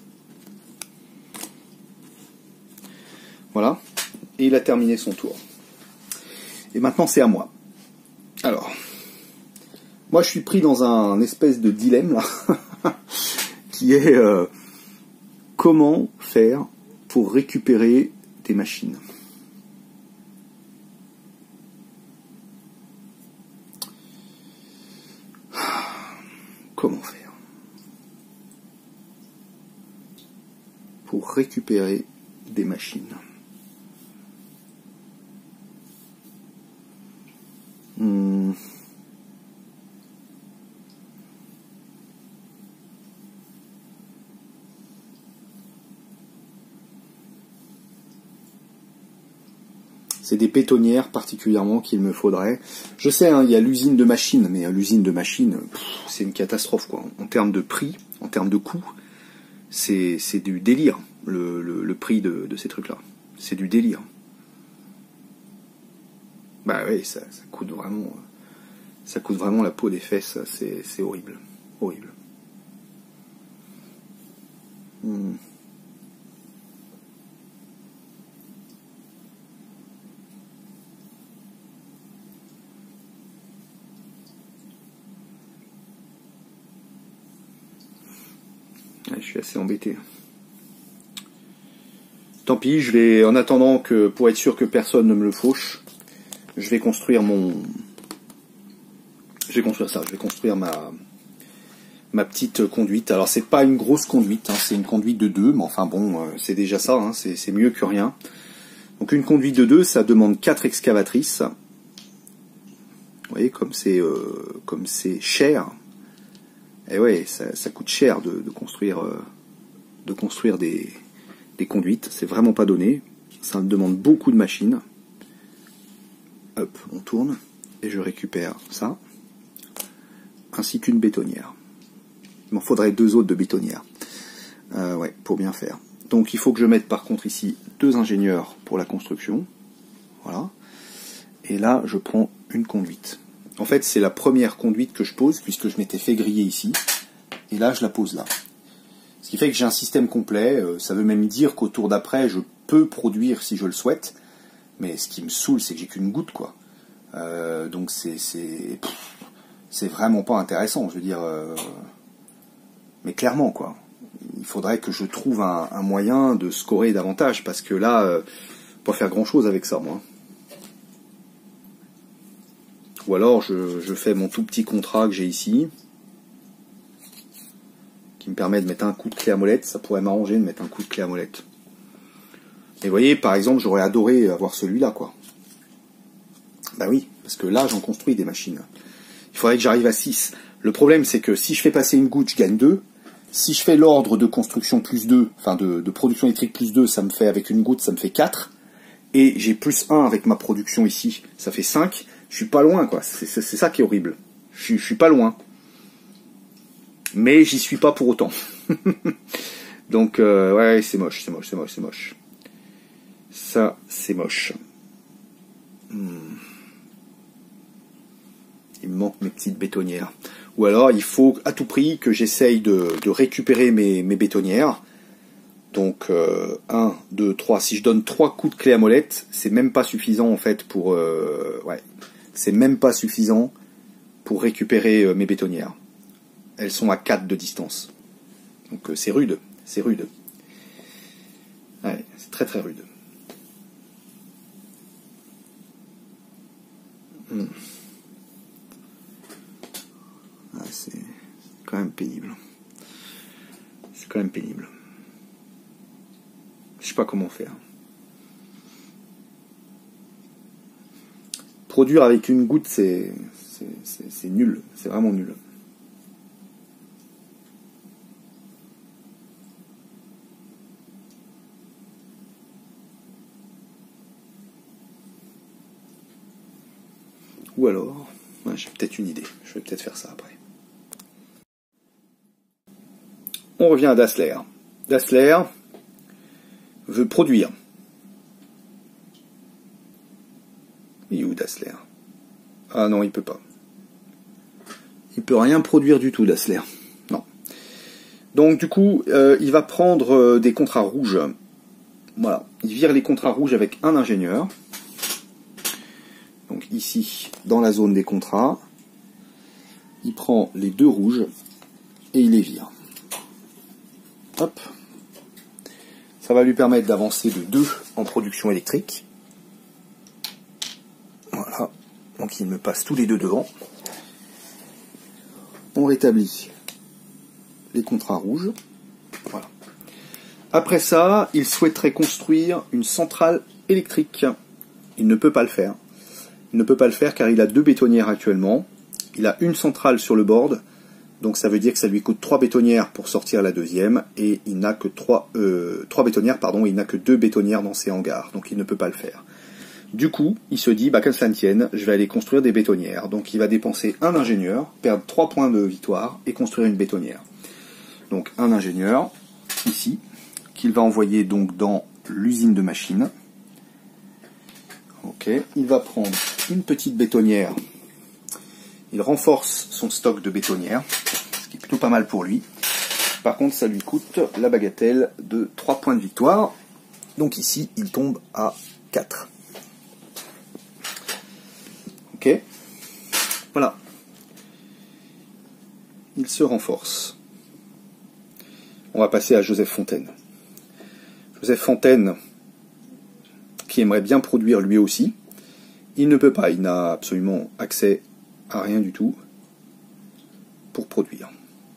Speaker 1: Voilà. Et il a terminé son tour. Et maintenant c'est à moi. Alors, moi je suis pris dans un espèce de dilemme là, qui est euh, comment faire pour récupérer des machines. pour récupérer des machines. Hmm. C'est des bétonnières particulièrement qu'il me faudrait. Je sais, hein, il y a l'usine de machines, mais l'usine de machines, c'est une catastrophe, quoi. En termes de prix, en termes de coût, c'est du délire, le, le, le prix de, de ces trucs-là. C'est du délire. Bah oui, ça, ça coûte vraiment, ça coûte vraiment la peau des fesses. C'est horrible, horrible. Hmm. Je suis assez embêté. Tant pis, je vais, en attendant que, pour être sûr que personne ne me le fauche, je vais construire mon... Je vais construire ça, je vais construire ma, ma petite conduite. Alors c'est pas une grosse conduite, hein, c'est une conduite de deux, mais enfin bon, euh, c'est déjà ça, hein, c'est mieux que rien. Donc une conduite de deux, ça demande quatre excavatrices. Vous voyez, comme c'est euh, comme c'est cher. Et ouais, ça, ça coûte cher de, de construire, euh, de construire des, des conduites. C'est vraiment pas donné. Ça demande beaucoup de machines. Hop, on tourne et je récupère ça, ainsi qu'une bétonnière. Il m'en faudrait deux autres de bétonnières. Euh, ouais, pour bien faire. Donc il faut que je mette par contre ici deux ingénieurs pour la construction. Voilà. Et là, je prends une conduite. En fait, c'est la première conduite que je pose, puisque je m'étais fait griller ici. Et là, je la pose là. Ce qui fait que j'ai un système complet. Ça veut même dire qu'au tour d'après, je peux produire si je le souhaite. Mais ce qui me saoule, c'est que j'ai qu'une goutte, quoi. Euh, donc c'est c'est vraiment pas intéressant, je veux dire. Euh, mais clairement, quoi. Il faudrait que je trouve un, un moyen de scorer davantage, parce que là, euh, pas faire grand-chose avec ça, moi. Ou alors je, je fais mon tout petit contrat que j'ai ici, qui me permet de mettre un coup de clé à molette. Ça pourrait m'arranger de mettre un coup de clé à molette. Et vous voyez, par exemple, j'aurais adoré avoir celui-là, quoi. Bah oui, parce que là, j'en construis des machines. Il faudrait que j'arrive à six. Le problème, c'est que si je fais passer une goutte, je gagne deux. Si je fais l'ordre de construction plus deux, enfin de, de production électrique plus deux, ça me fait, avec une goutte, ça me fait quatre. Et j'ai plus un avec ma production ici, ça fait cinq. Je suis pas loin, quoi. C'est ça qui est horrible. Je suis, je suis pas loin. Mais j'y suis pas pour autant. Donc, euh, ouais, c'est moche, c'est moche, c'est moche, c'est moche. Ça, c'est moche. Hmm. Il me manque mes petites bétonnières. Ou alors, il faut à tout prix que j'essaye de, de récupérer mes, mes bétonnières. Donc, euh, un, deux, trois. Si je donne trois coups de clé à molette, c'est même pas suffisant, en fait, pour... Euh, ouais. C'est même pas suffisant pour récupérer euh, mes bétonnières. Elles sont à quatre de distance. Donc euh, c'est rude, c'est rude. Ouais, c'est très très rude. Hmm. Ah, c'est quand même pénible. C'est quand même pénible. Je sais pas comment faire. Produire avec une goutte, c'est c'est nul. C'est vraiment nul. Ou alors, ouais, j'ai peut-être une idée. Je vais peut-être faire ça après. On revient à Dassler. Dassler veut produire. Il est où Dassler? Ah non, il peut pas. Il peut rien produire du tout, Dassler. Non. Donc du coup, euh, il va prendre euh, des contrats rouges. Voilà. Il vire les contrats rouges avec un ingénieur. Donc ici, dans la zone des contrats, il prend les deux rouges et il les vire. Hop. Ça va lui permettre d'avancer de deux en production électrique. Voilà. Donc il me passe tous les deux devant. On rétablit les contrats rouges. Voilà. Après ça, il souhaiterait construire une centrale électrique. Il ne peut pas le faire. Il ne peut pas le faire car il a deux bétonnières actuellement. Il a une centrale sur le board, donc ça veut dire que ça lui coûte trois bétonnières pour sortir la deuxième, et il n'a que trois, euh, trois bétonnières, pardon, et il n'a que deux bétonnières dans ses hangars, donc il ne peut pas le faire. Du coup, il se dit, bah qu'à cela ne tienne, je vais aller construire des bétonnières. Donc il va dépenser un ingénieur, perdre trois points de victoire, et construire une bétonnière. Donc un ingénieur, ici, qu'il va envoyer donc dans l'usine de machines. Ok, il va prendre une petite bétonnière. Il renforce son stock de bétonnières, ce qui est plutôt pas mal pour lui. Par contre, ça lui coûte la bagatelle de trois points de victoire. Donc ici, il tombe à quatre. Ok. Voilà. Il se renforce. On va passer à Joseph Fontaine. Joseph Fontaine, qui aimerait bien produire lui aussi, il ne peut pas, il n'a absolument accès à rien du tout pour produire.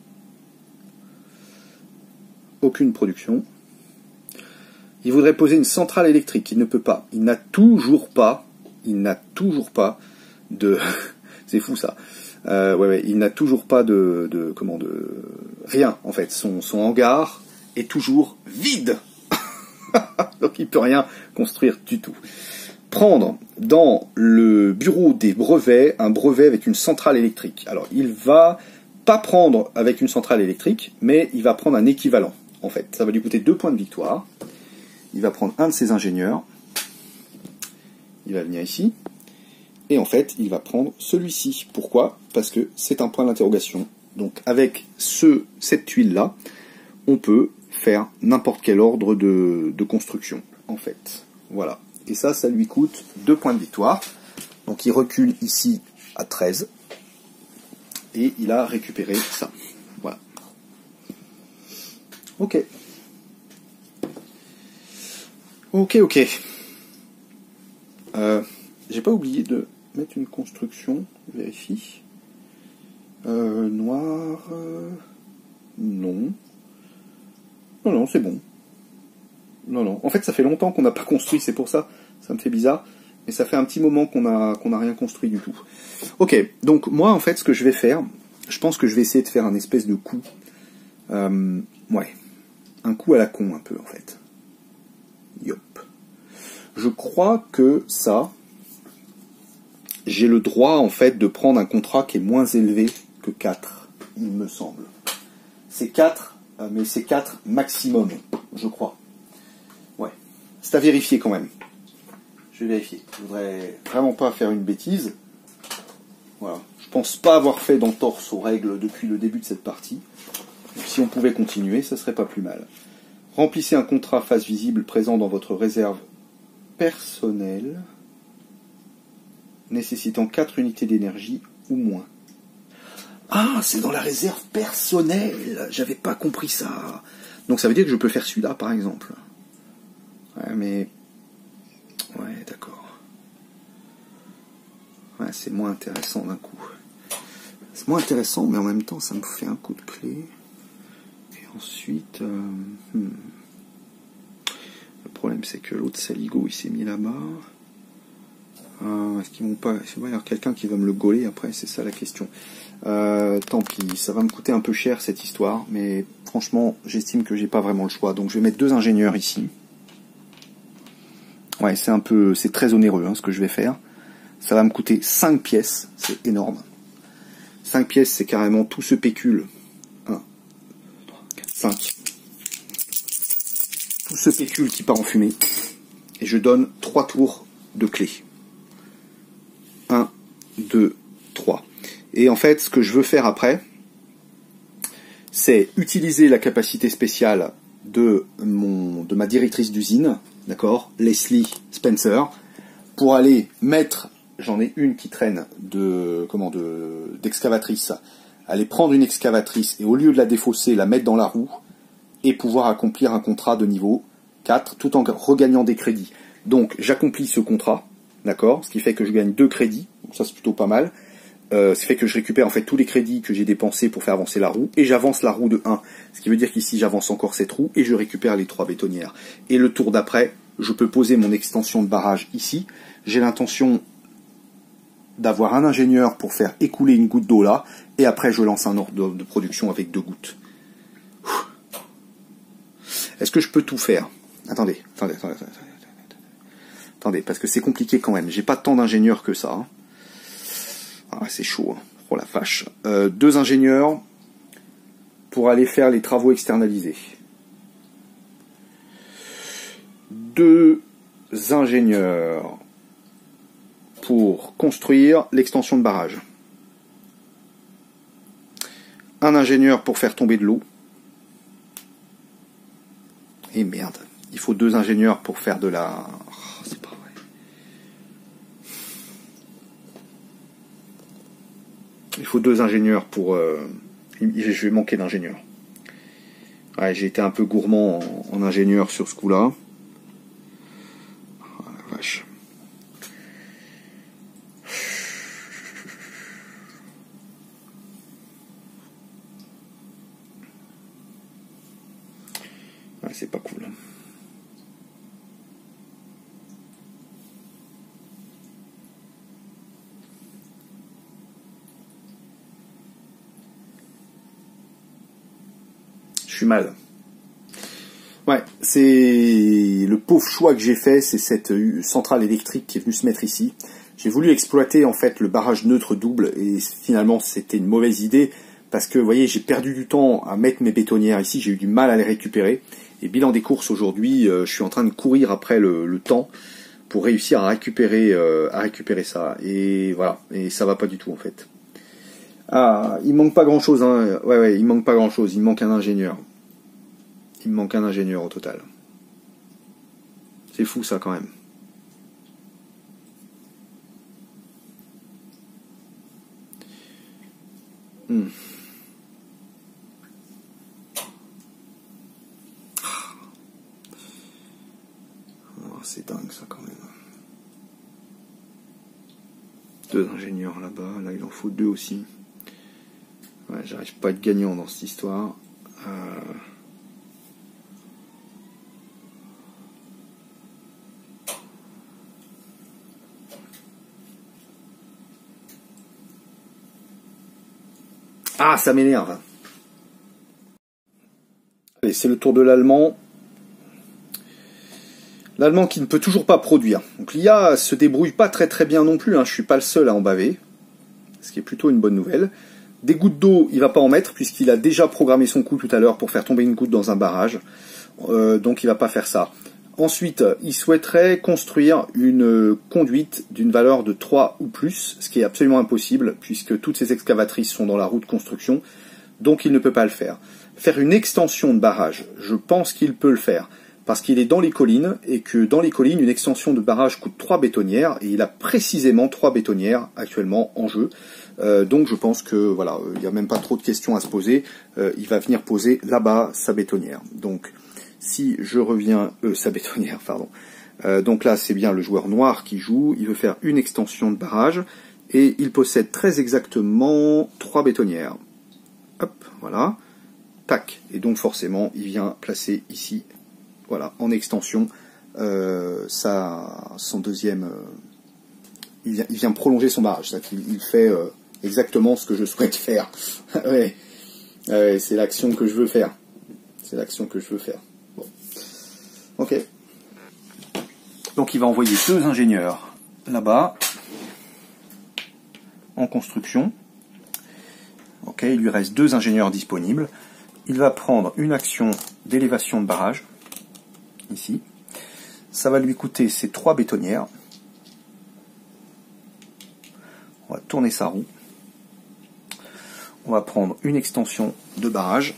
Speaker 1: Aucune production. Il voudrait poser une centrale électrique, il ne peut pas. Il n'a toujours pas, il n'a toujours pas de... c'est fou ça. Euh, ouais, ouais, il n'a toujours pas de, de... comment de... rien en fait. Son, son hangar est toujours vide. Donc il ne peut rien construire du tout. Prendre dans le bureau des brevets un brevet avec une centrale électrique. Alors il va pas prendre avec une centrale électrique, mais il va prendre un équivalent. En fait, ça va lui coûter deux points de victoire. Il va prendre un de ses ingénieurs. Il va venir ici. Et en fait, il va prendre celui-ci. Pourquoi? Parce que c'est un point d'interrogation. Donc avec ce, cette tuile-là, on peut faire n'importe quel ordre de, de construction, en fait. Voilà. Et ça, ça lui coûte deux points de victoire. Donc il recule ici à treize. Et il a récupéré ça. Voilà. Ok. Ok, ok. Euh, j'ai pas oublié de mettre une construction. Je vérifie. Euh, noir. Euh, non. Non, non, c'est bon. Non, non. En fait, ça fait longtemps qu'on n'a pas construit, c'est pour ça. Ça me fait bizarre. Mais ça fait un petit moment qu'on a, qu'on n'a rien construit du tout. Ok, donc moi, en fait, ce que je vais faire, je pense que je vais essayer de faire un espèce de coup. Euh, ouais. Un coup à la con, un peu, en fait. Yop. Je crois que ça, j'ai le droit, en fait, de prendre un contrat qui est moins élevé que quatre, il me semble. C'est quatre, mais c'est quatre maximum, je crois. Ouais. C'est à vérifier quand même. Je vais vérifier. Je voudrais vraiment pas faire une bêtise. Voilà. Je pense pas avoir fait d'entorse aux règles depuis le début de cette partie. Donc, si on pouvait continuer, ça serait pas plus mal. Remplissez un contrat face visible présent dans votre réserve personnelle, nécessitant quatre unités d'énergie ou moins. Ah, c'est dans la réserve personnelle. J'avais pas compris ça. Donc ça veut dire que je peux faire celui-là, par exemple. Ouais, mais... Ouais, d'accord. Ouais, c'est moins intéressant d'un coup. C'est moins intéressant, mais en même temps, ça me fait un coup de clé. Et ensuite... Euh, hmm. Le problème, c'est que l'autre saligo, il s'est mis là-bas. Euh, Est-ce qu'ils vont pas... Il va y avoir quelqu'un qui va me le gauler après, c'est ça la question. Euh, tant pis, ça va me coûter un peu cher cette histoire, mais franchement, j'estime que j'ai pas vraiment le choix. Donc je vais mettre deux ingénieurs ici. Ouais, c'est un peu... C'est très onéreux, hein, ce que je vais faire. Ça va me coûter cinq pièces, c'est énorme. cinq pièces, c'est carrément tout ce pécule. un, trois, quatre, cinq. Tout ce pécule qui part en fumée. Et je donne trois tours de clé. un, deux, trois. Et en fait, ce que je veux faire après, c'est utiliser la capacité spéciale de, mon, de ma directrice d'usine, d'accord, Leslie Spencer, pour aller mettre, j'en ai une qui traîne de, comment, de, d'excavatrice, aller prendre une excavatrice et au lieu de la défausser, la mettre dans la roue et pouvoir accomplir un contrat de niveau quatre tout en regagnant des crédits. Donc j'accomplis ce contrat, d'accord, ce qui fait que je gagne deux crédits, donc ça c'est plutôt pas mal. Euh, ce qui fait que je récupère en fait tous les crédits que j'ai dépensés pour faire avancer la roue, et j'avance la roue de un. Ce qui veut dire qu'ici j'avance encore cette roue, et je récupère les trois bétonnières. Et le tour d'après, je peux poser mon extension de barrage ici. J'ai l'intention d'avoir un ingénieur pour faire écouler une goutte d'eau là, et après je lance un ordre de production avec deux gouttes. Est-ce que je peux tout faire? Attendez, attendez, attendez, attendez, attendez, attendez, parce que c'est compliqué quand même. J'ai pas tant d'ingénieurs que ça. Hein. Ah, c'est chaud, hein. Oh la vache. Euh, deux ingénieurs pour aller faire les travaux externalisés. Deux ingénieurs pour construire l'extension de barrage. Un ingénieur pour faire tomber de l'eau. Et merde, il faut deux ingénieurs pour faire de la... Oh, c'est pas vrai. Il faut deux ingénieurs pour... Euh... Je vais manquer d'ingénieurs. Ouais, j'ai été un peu gourmand en, en ingénieur sur ce coup-là. Oh, la vache. Ouais, c'est pas cool. Je suis mal. Ouais, c'est le pauvre choix que j'ai fait, c'est cette centrale électrique qui est venue se mettre ici. J'ai voulu exploiter en fait le barrage neutre double et finalement c'était une mauvaise idée parce que vous voyez j'ai perdu du temps à mettre mes bétonnières ici, j'ai eu du mal à les récupérer. Et bilan des courses aujourd'hui, euh, je suis en train de courir après le, le temps pour réussir à récupérer, euh, à récupérer ça. Et voilà, et ça va pas du tout en fait. Ah, il manque pas grand chose, hein. Ouais, ouais, il manque pas grand chose. Il me manque un ingénieur. Il me manque un ingénieur au total. C'est fou ça quand même. Hmm. C'est dingue ça quand même. Deux ingénieurs là-bas, là il en faut deux aussi. Ouais, j'arrive pas à être gagnant dans cette histoire. Euh... Ah, ça m'énerve. Allez, c'est le tour de l'allemand. L'allemand qui ne peut toujours pas produire. Donc l'I A se débrouille pas très très bien non plus, hein. Je suis pas le seul à en baver. Ce qui est plutôt une bonne nouvelle. Des gouttes d'eau, il va pas en mettre, puisqu'il a déjà programmé son coup tout à l'heure pour faire tomber une goutte dans un barrage. Euh, donc il va pas faire ça. Ensuite, il souhaiterait construire une conduite d'une valeur de trois ou plus, ce qui est absolument impossible, puisque toutes ces excavatrices sont dans la roue de construction, donc il ne peut pas le faire. Faire une extension de barrage, je pense qu'il peut le faire. Parce qu'il est dans les collines, et que dans les collines, une extension de barrage coûte trois bétonnières, et il a précisément trois bétonnières actuellement en jeu. Euh, donc je pense que voilà, il n'y a même pas trop de questions à se poser. Euh, il va venir poser là-bas sa bétonnière. Donc si je reviens, euh, sa bétonnière, pardon. Euh, donc là c'est bien le joueur noir qui joue. Il veut faire une extension de barrage, et il possède très exactement trois bétonnières. Hop, voilà. Tac. Et donc forcément, il vient placer ici. Voilà, en extension, euh, ça, son deuxième, euh, il, vient, il vient prolonger son barrage, c'est-à-dire qu'il il fait euh, exactement ce que je souhaite faire. Ouais, ouais, c'est l'action que je veux faire. C'est l'action que je veux faire. Bon. Ok. Donc il va envoyer deux ingénieurs là-bas, en construction. Ok, il lui reste deux ingénieurs disponibles. Il va prendre une action d'élévation de barrage. Ici, ça va lui coûter ces trois bétonnières. On va tourner sa roue. On va prendre une extension de barrage.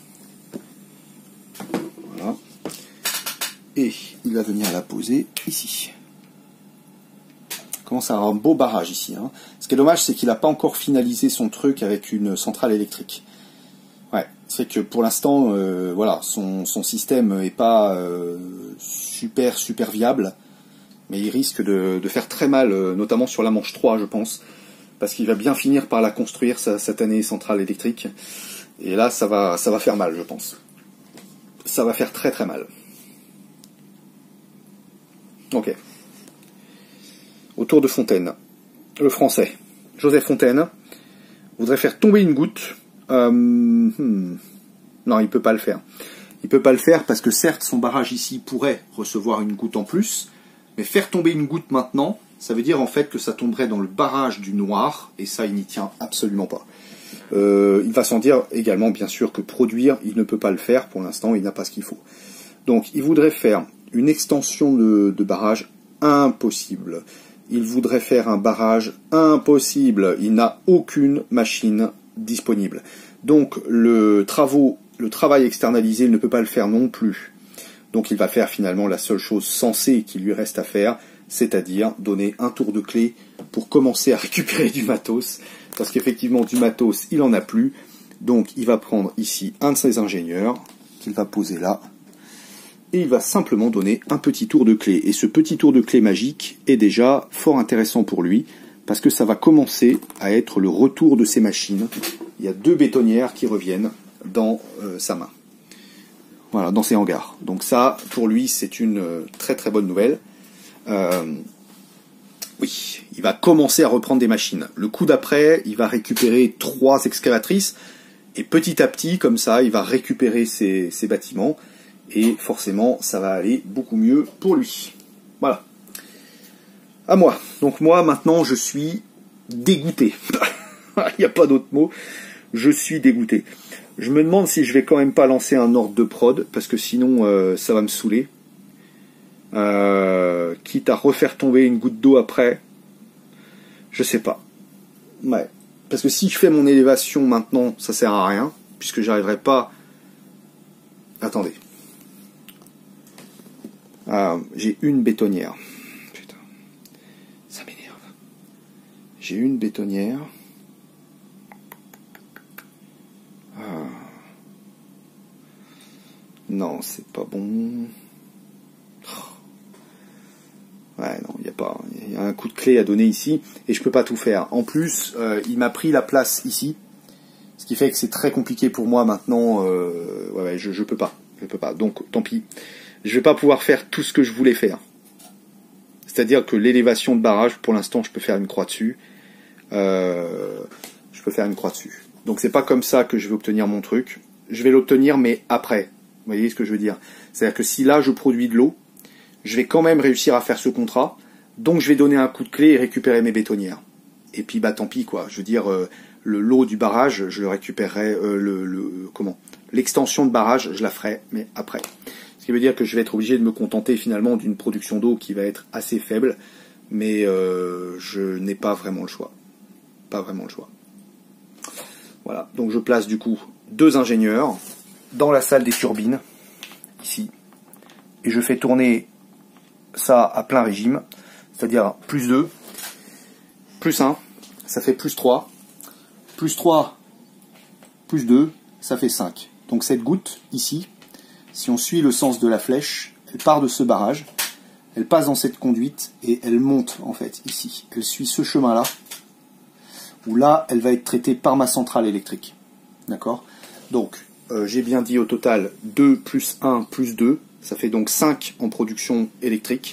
Speaker 1: Voilà. Et il va venir la poser ici. Il commence à avoir un beau barrage ici. Hein. Ce qui est dommage, c'est qu'il n'a pas encore finalisé son truc avec une centrale électrique. Ouais, c'est que pour l'instant, euh, voilà, son, son système est pas euh, super super viable, mais il risque de, de faire très mal, euh, notamment sur la manche trois, je pense, parce qu'il va bien finir par la construire, sa satanée centrale électrique. Et là, ça va, ça va faire mal, je pense. Ça va faire très très mal. Ok. Autour de Fontaine. Le français. Joseph Fontaine voudrait faire tomber une goutte. Euh, hmm. Non, il peut pas le faire. Il peut pas le faire parce que certes, son barrage ici pourrait recevoir une goutte en plus, mais faire tomber une goutte maintenant, ça veut dire en fait que ça tomberait dans le barrage du noir, et ça, il n'y tient absolument pas. Euh, il va s'en dire également, bien sûr, que produire, il ne peut pas le faire. Pour l'instant, il n'a pas ce qu'il faut. Donc, il voudrait faire une extension de, de barrage impossible. Il voudrait faire un barrage impossible. Il n'a aucune machine disponible. Donc, le, travaux, le travail externalisé, il ne peut pas le faire non plus. Donc, il va faire finalement la seule chose sensée qui lui reste à faire, c'est-à-dire donner un tour de clé pour commencer à récupérer du matos. Parce qu'effectivement, du matos, il n'en a plus. Donc, il va prendre ici un de ses ingénieurs, qu'il va poser là. Et il va simplement donner un petit tour de clé. Et ce petit tour de clé magique est déjà fort intéressant pour lui, parce que ça va commencer à être le retour de ses machines. Il y a deux bétonnières qui reviennent dans euh, sa main. Voilà, dans ses hangars. Donc ça, pour lui, c'est une euh, très très bonne nouvelle. Euh, oui, il va commencer à reprendre des machines. Le coup d'après, il va récupérer trois excavatrices, et petit à petit, comme ça, il va récupérer ses, ses bâtiments. Et forcément, ça va aller beaucoup mieux pour lui. Voilà. À moi. Donc moi, maintenant, je suis dégoûté. Il n'y a pas d'autre mot. Je suis dégoûté. Je me demande si je vais quand même pas lancer un ordre de prod, parce que sinon, euh, ça va me saouler. Euh, quitte à refaire tomber une goutte d'eau après. Je sais pas. Ouais. Parce que si je fais mon élévation maintenant, ça sert à rien, puisque j'arriverai pas... Attendez. Ah, j'ai une bétonnière. Putain. Ça m'énerve. J'ai une bétonnière. Ah. Non, c'est pas bon. Ouais, non, il y a pas. Il y a un coup de clé à donner ici, et je peux pas tout faire. En plus, euh, il m'a pris la place ici, ce qui fait que c'est très compliqué pour moi maintenant. Euh, ouais, ouais, je, je peux pas. Je peux pas. Donc, tant pis. Je vais pas pouvoir faire tout ce que je voulais faire. C'est-à-dire que l'élévation de barrage, pour l'instant, je peux faire une croix dessus. Euh, je peux faire une croix dessus. Donc c'est pas comme ça que je vais obtenir mon truc. Je vais l'obtenir, mais après. Vous voyez ce que je veux dire? C'est-à-dire que si là, je produis de l'eau, je vais quand même réussir à faire ce contrat. Donc je vais donner un coup de clé et récupérer mes bétonnières. Et puis, bah tant pis, quoi. Je veux dire, euh, le lot du barrage, je le récupérerai, euh, le, le, comment? L'extension de barrage, je la ferai, mais après. Ce qui veut dire que je vais être obligé de me contenter finalement d'une production d'eau qui va être assez faible, mais euh, je n'ai pas vraiment le choix. Pas vraiment le choix. Voilà, donc je place du coup deux ingénieurs dans la salle des turbines, ici, et je fais tourner ça à plein régime, c'est-à-dire plus deux, plus un, ça fait plus trois, plus trois, plus deux, ça fait cinq. Donc cette goutte, ici, si on suit le sens de la flèche, elle part de ce barrage, elle passe dans cette conduite et elle monte en fait ici. Elle suit ce chemin-là, où là, elle va être traitée par ma centrale électrique. D'accord? Donc, euh, j'ai bien dit au total deux plus un plus deux, ça fait donc cinq en production électrique.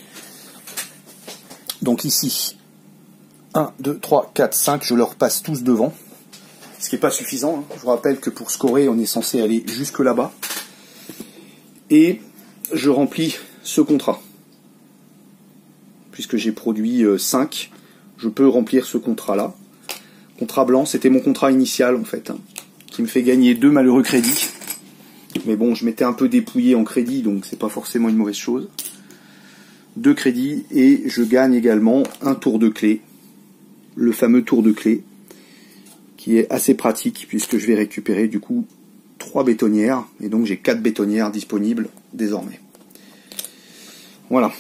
Speaker 1: Donc ici, un, deux, trois, quatre, cinq, je leur passe tous devant, ce qui n'est pas suffisant. Hein. Je vous rappelle que pour scorer, on est censé aller jusque là-bas. Et je remplis ce contrat. Puisque j'ai produit cinq, je peux remplir ce contrat-là. Contrat blanc, c'était mon contrat initial en fait, hein, qui me fait gagner deux malheureux crédits. Mais bon, je m'étais un peu dépouillé en crédit, donc c'est pas forcément une mauvaise chose. Deux crédits, et je gagne également un tour de clé. Le fameux tour de clé, qui est assez pratique, puisque je vais récupérer du coup trois bétonnières, et donc j'ai quatre bétonnières disponibles désormais. Voilà.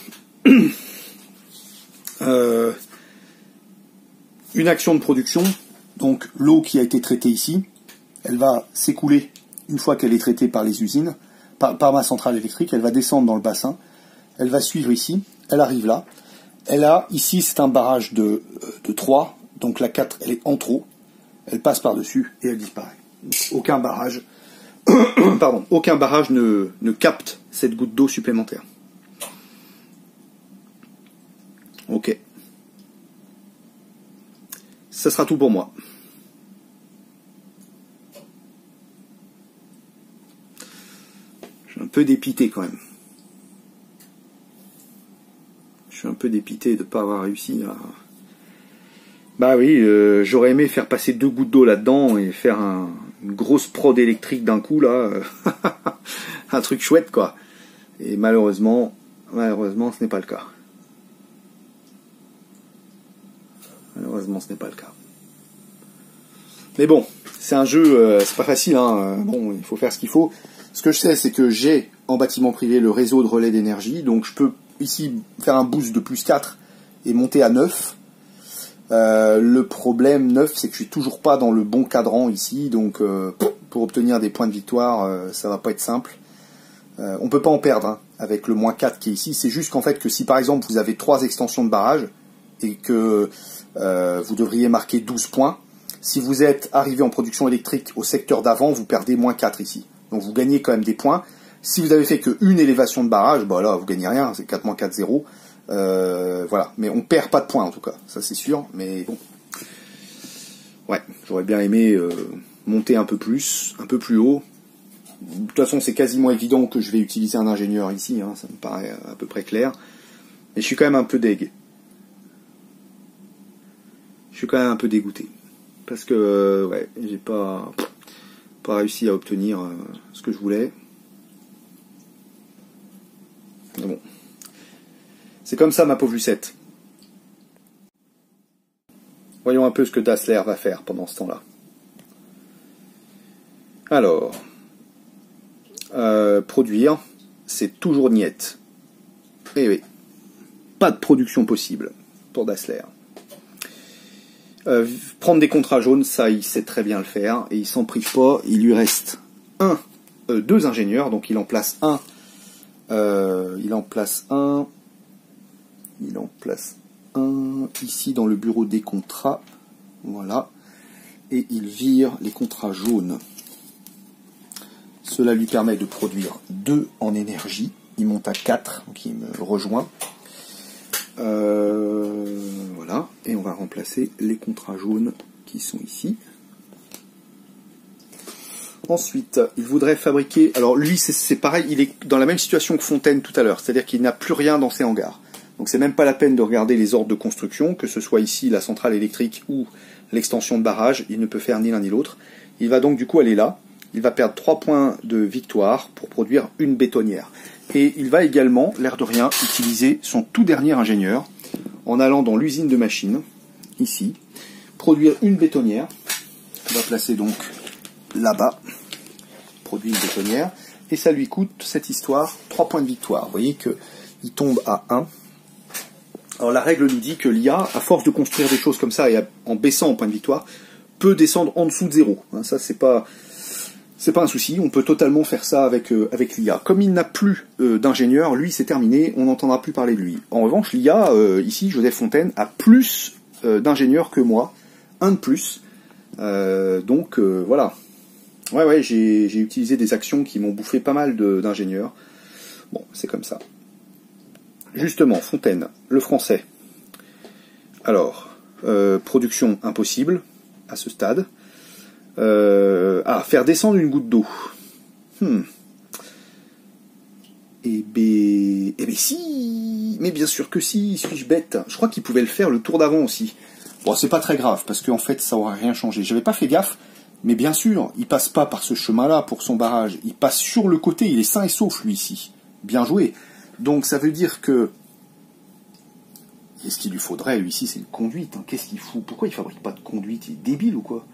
Speaker 1: euh, une action de production, donc l'eau qui a été traitée ici, elle va s'écouler une fois qu'elle est traitée par les usines, par, par ma centrale électrique, elle va descendre dans le bassin, elle va suivre ici, elle arrive là, elle a, ici c'est un barrage de, de trois, Donc la quatre, elle est en trop, elle passe par-dessus et elle disparaît. Aucun barrage, pardon, aucun barrage ne, ne capte cette goutte d'eau supplémentaire. Ok. Ça sera tout pour moi. Je suis un peu dépité quand même. Je suis un peu dépité de ne pas avoir réussi à... Bah oui, euh, j'aurais aimé faire passer deux gouttes d'eau là-dedans et faire un, une grosse prod électrique d'un coup, là. Un truc chouette, quoi. Et malheureusement, malheureusement, ce n'est pas le cas. Malheureusement, ce n'est pas le cas. Mais bon, c'est un jeu, euh, c'est pas facile, hein. Bon, il faut faire ce qu'il faut. Ce que je sais, c'est que j'ai en bâtiment privé le réseau de relais d'énergie, donc je peux ici faire un boost de plus quatre et monter à neuf. Euh, le problème neuf, c'est que je suis toujours pas dans le bon cadran ici, donc euh, pour obtenir des points de victoire, euh, ça va pas être simple. Euh, on peut pas en perdre hein, avec le moins quatre qui est ici. C'est juste qu'en fait que si par exemple vous avez trois extensions de barrage et que euh, vous devriez marquer douze points, si vous êtes arrivé en production électrique au secteur d'avant, vous perdez moins quatre ici. Donc vous gagnez quand même des points. Si vous avez fait qu'une élévation de barrage, bah là vous gagnez rien, c'est quatre moins quatre, zéro. Euh, voilà, mais on perd pas de points en tout cas, ça c'est sûr, mais bon. Ouais, j'aurais bien aimé euh, monter un peu plus, un peu plus haut. De toute façon, c'est quasiment évident que je vais utiliser un ingénieur ici, hein, ça me paraît à peu près clair. Mais je suis quand même un peu deg. Je suis quand même un peu dégoûté. Parce que, euh, ouais, j'ai pas, pas réussi à obtenir euh, ce que je voulais. Mais bon. C'est comme ça, ma pauvre Lucette. Voyons un peu ce que Dassler va faire pendant ce temps-là. Alors, euh, produire, c'est toujours niette. Eh oui, pas de production possible pour Dassler. Euh, prendre des contrats jaunes, ça, il sait très bien le faire, et il s'en prive pas. Il lui reste un, euh, deux ingénieurs, donc il en place un. Euh, il en place un. Il en place un ici dans le bureau des contrats. Voilà. Et il vire les contrats jaunes. Cela lui permet de produire deux en énergie. Il monte à quatre, donc il me rejoint. Euh, voilà. Et on va remplacer les contrats jaunes qui sont ici. Ensuite, il voudrait fabriquer... Alors lui, c'est pareil, il est dans la même situation que Fontaine tout à l'heure. C'est-à-dire qu'il n'a plus rien dans ses hangars. Donc c'est même pas la peine de regarder les ordres de construction, que ce soit ici la centrale électrique ou l'extension de barrage, il ne peut faire ni l'un ni l'autre. Il va donc du coup aller là, il va perdre trois points de victoire pour produire une bétonnière. Et il va également, l'air de rien, utiliser son tout dernier ingénieur, en allant dans l'usine de machines, ici, produire une bétonnière, on va placer donc là-bas, produit une bétonnière, et ça lui coûte, cette histoire, trois points de victoire. Vous voyez qu'il tombe à un. Alors la règle nous dit que l'I A, à force de construire des choses comme ça et en baissant en point de victoire, peut descendre en dessous de zéro. Hein, ça c'est pas c'est pas un souci, on peut totalement faire ça avec euh, avec l'I A. Comme il n'a plus euh, d'ingénieur, lui c'est terminé, on n'entendra plus parler de lui. En revanche, l'I A, euh, ici, Joseph Fontaine, a plus euh, d'ingénieurs que moi, un de plus. Euh, donc euh, voilà. Ouais ouais, j'ai j'ai utilisé des actions qui m'ont bouffé pas mal d'ingénieurs. Bon, c'est comme ça. Justement, Fontaine, le français. Alors, euh, production impossible à ce stade. Euh, ah, faire descendre une goutte d'eau. Hmm. Eh ben, eh ben si, mais bien sûr que si, suis-je bête. Je crois qu'il pouvait le faire le tour d'avant aussi. Bon, c'est pas très grave, parce qu'en fait, ça aura rien changé. J'avais pas fait gaffe, mais bien sûr, il passe pas par ce chemin-là pour son barrage. Il passe sur le côté, il est sain et sauf, lui, ici. Bien joué. Donc ça veut dire que... Qu'est-ce qu'il lui faudrait, lui, ici, c'est une conduite. Hein. Qu'est-ce qu'il fout? Pourquoi il fabrique pas de conduite? Il est débile ou quoi?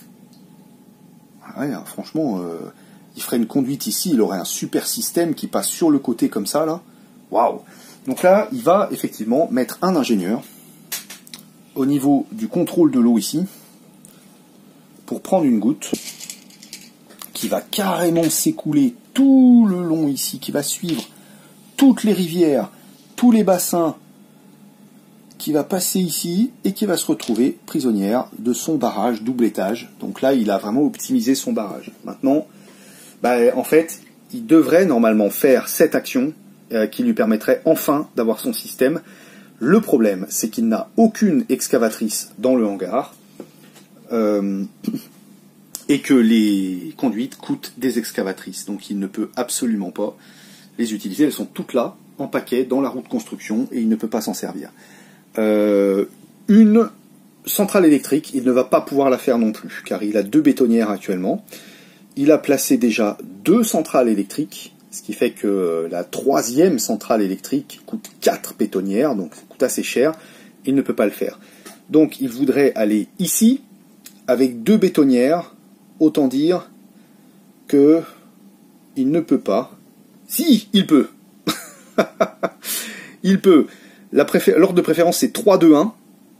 Speaker 1: Ah ouais, franchement, euh, il ferait une conduite ici, il aurait un super système qui passe sur le côté comme ça, là. Waouh! Donc là, il va effectivement mettre un ingénieur au niveau du contrôle de l'eau ici, pour prendre une goutte qui va carrément s'écouler tout le long ici, qui va suivre toutes les rivières, tous les bassins, qui va passer ici et qui va se retrouver prisonnière de son barrage double étage. Donc là, il a vraiment optimisé son barrage. Maintenant, bah, en fait, il devrait normalement faire cette action euh, qui lui permettrait enfin d'avoir son système. Le problème, c'est qu'il n'a aucune excavatrice dans le hangar euh, et que les conduites coûtent des excavatrices. Donc il ne peut absolument pas les utiliser. Elles sont toutes là, en paquet, dans la roue de construction, et il ne peut pas s'en servir. Euh, une centrale électrique, il ne va pas pouvoir la faire non plus, car il a deux bétonnières actuellement. Il a placé déjà deux centrales électriques, ce qui fait que la troisième centrale électrique coûte quatre bétonnières, donc ça coûte assez cher. Il ne peut pas le faire. Donc il voudrait aller ici, avec deux bétonnières, autant dire que il ne peut pas. Si, il peut. Il peut. L'ordre de préférence, c'est trois, deux, un.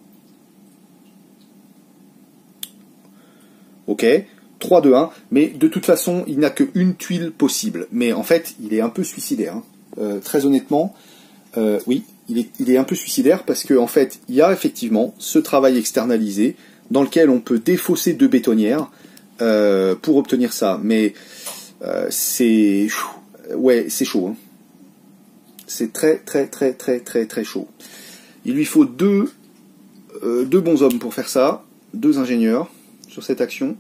Speaker 1: Ok. trois, deux, un, mais de toute façon, il n'a qu'une tuile possible. Mais en fait, il est un peu suicidaire. Hein. Euh, très honnêtement, euh, oui, il est, il est un peu suicidaire parce qu'en en fait, il y a effectivement ce travail externalisé dans lequel on peut défausser deux bétonnières euh, pour obtenir ça. Mais euh, c'est... Ouais, c'est chaud. Hein. C'est très, très, très, très, très, très chaud. Il lui faut deux, euh, deux bons hommes pour faire ça, deux ingénieurs sur cette action.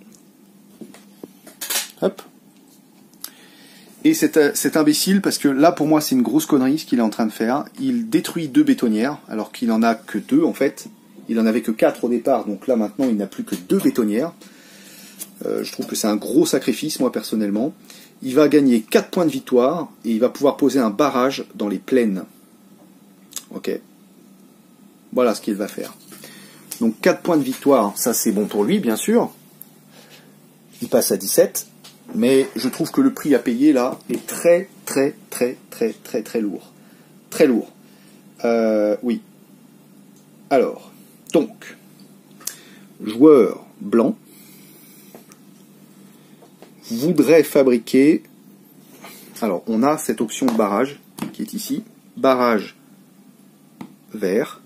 Speaker 1: Hop. Et c'est imbécile parce que là pour moi c'est une grosse connerie ce qu'il est en train de faire. Il détruit deux bétonnières alors qu'il en a que deux en fait. Il en avait que quatre au départ, donc là maintenant il n'a plus que deux bétonnières. Euh, je trouve que c'est un gros sacrifice moi personnellement. Il va gagner quatre points de victoire et il va pouvoir poser un barrage dans les plaines. Ok. Voilà ce qu'il va faire. Donc quatre points de victoire, ça c'est bon pour lui bien sûr. Il passe à dix-sept. Mais je trouve que le prix à payer là est très très très très très très lourd. Très lourd. Euh, oui. Alors, donc, joueur blanc voudrait fabriquer... Alors, on a cette option de barrage qui est ici. Barrage vert.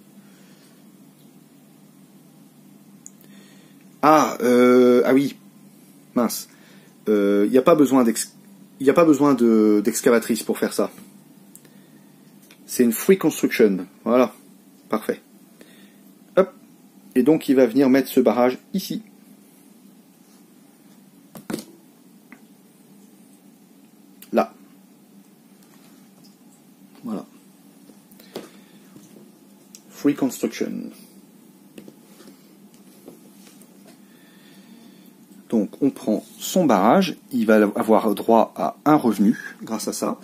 Speaker 1: Ah, euh, ah oui, mince. Il euh, n'y a pas besoin d'excavatrice de, pour faire ça. C'est une free construction. Voilà. Parfait. Hop. Et donc il va venir mettre ce barrage ici. Là. Voilà. Free construction. Donc on prend son barrage, il va avoir droit à un revenu grâce à ça.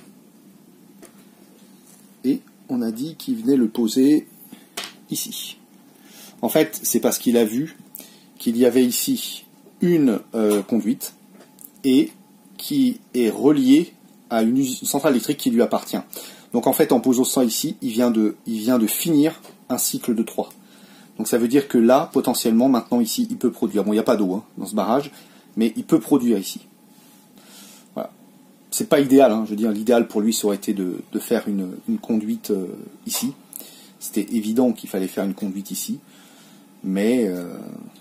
Speaker 1: Et on a dit qu'il venait le poser ici. En fait, c'est parce qu'il a vu qu'il y avait ici une euh, conduite et qui est reliée à une centrale électrique qui lui appartient. Donc en fait, en posant ça ici, il vient de, il vient de finir un cycle de trois. Donc ça veut dire que là, potentiellement, maintenant ici, il peut produire. Bon, il n'y a pas d'eau hein, dans ce barrage, mais il peut produire ici. Voilà. C'est pas idéal, hein, je veux dire, l'idéal pour lui, ça aurait été de, de faire une, une conduite euh, ici. C'était évident qu'il fallait faire une conduite ici, mais... Euh...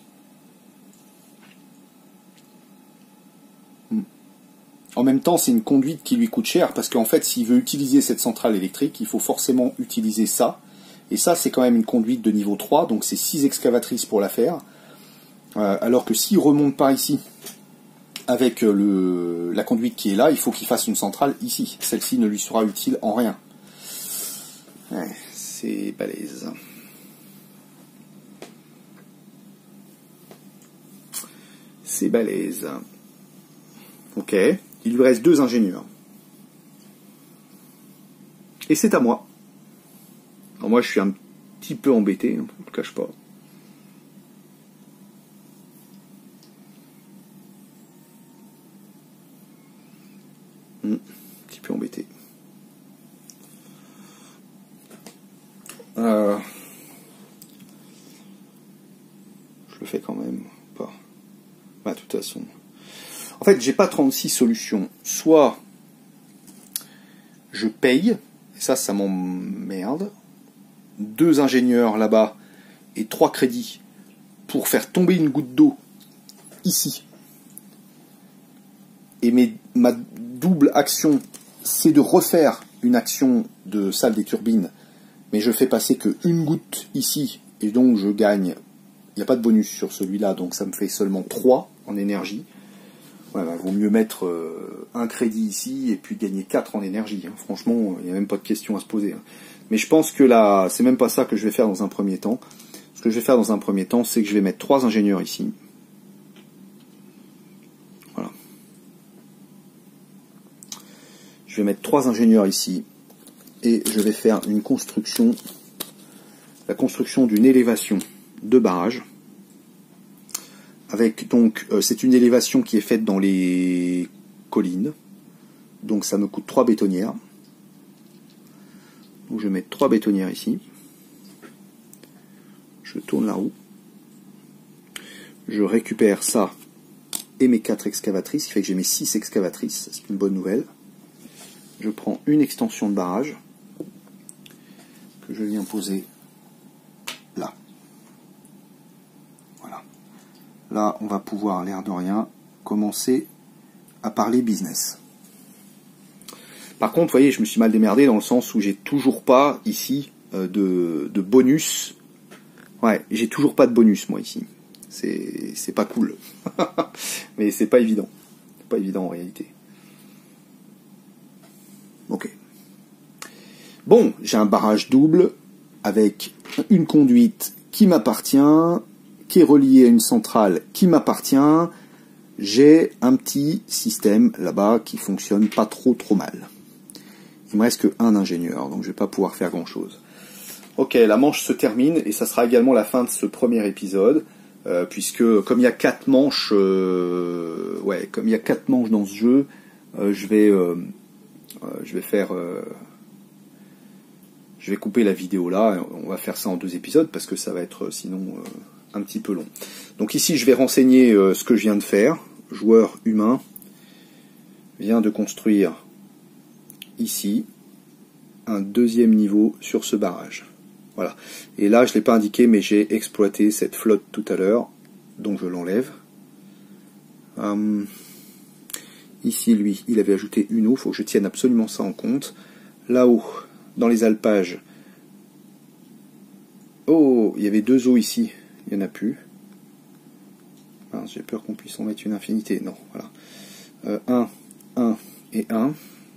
Speaker 1: En même temps, c'est une conduite qui lui coûte cher, parce qu'en fait, s'il veut utiliser cette centrale électrique, il faut forcément utiliser ça. Et ça, c'est quand même une conduite de niveau trois, donc c'est six excavatrices pour la faire. Euh, alors que s'il remonte par ici, avec le, la conduite qui est là, il faut qu'il fasse une centrale ici. Celle-ci ne lui sera utile en rien. Ouais, c'est balèze. C'est balèze. Ok, il lui reste deux ingénieurs. Et c'est à moi. Alors moi, je suis un petit peu embêté, hein, je ne le cache pas. Mmh, un petit peu embêté. Euh, je le fais quand même pas. Bah, de toute façon. En fait, j'ai pas trente-six solutions. Soit je paye, et ça, ça m'emmerde. deux ingénieurs là-bas et trois crédits pour faire tomber une goutte d'eau ici. Et mes, ma double action, c'est de refaire une action de salle des turbines, mais je fais passer qu'une goutte ici, et donc je gagne, il n'y a pas de bonus sur celui-là, donc ça me fait seulement trois en énergie. Ouais, bah, vaut mieux mettre euh, un crédit ici, et puis gagner quatre en énergie, hein. Franchement, il n'y a même pas de question à se poser, hein. Mais je pense que là, c'est même pas ça que je vais faire dans un premier temps. Ce que je vais faire dans un premier temps, c'est que je vais mettre trois ingénieurs ici. Voilà. Je vais mettre trois ingénieurs ici. Et je vais faire une construction, la construction d'une élévation de barrage. Avec donc, euh, c'est une élévation qui est faite dans les collines. Donc ça me coûte trois bétonnières. Donc je vais mettre trois bétonnières ici. Je tourne la roue. Je récupère ça et mes quatre excavatrices, ce qui fait que j'ai mes six excavatrices. C'est une bonne nouvelle. Je prends une extension de barrage que je viens poser là. Voilà. Là, on va pouvoir, l'air de rien, commencer à parler business. Par contre, vous voyez, je me suis mal démerdé dans le sens où j'ai toujours pas ici euh, de, de bonus. Ouais, j'ai toujours pas de bonus moi ici. C'est c'est pas cool. Mais c'est pas évident. C'est pas évident en réalité. Ok. Bon, j'ai un barrage double avec une conduite qui m'appartient, qui est reliée à une centrale qui m'appartient. J'ai un petit système là-bas qui fonctionne pas trop trop mal. Il me reste qu'un ingénieur, donc je vais pas pouvoir faire grand-chose. Ok, la manche se termine et ça sera également la fin de ce premier épisode, euh, puisque comme il y a quatre manches, euh, ouais, comme il y a quatre manches dans ce jeu, euh, je vais, euh, euh, je vais faire, euh, je vais couper la vidéo là. On va faire ça en deux épisodes parce que ça va être sinon euh, un petit peu long. Donc ici, je vais renseigner euh, ce que je viens de faire. Joueur humain vient de construire ici un deuxième niveau sur ce barrage. Voilà. Et là, je ne l'ai pas indiqué, mais j'ai exploité cette flotte tout à l'heure, donc je l'enlève. Hum, ici, lui, il avait ajouté une eau, il faut que je tienne absolument ça en compte. Là-haut, dans les alpages, oh, il y avait deux eaux ici, il n'y en a plus. Ah, j'ai peur qu'on puisse en mettre une infinité. Non, voilà. Euh, un, un et un.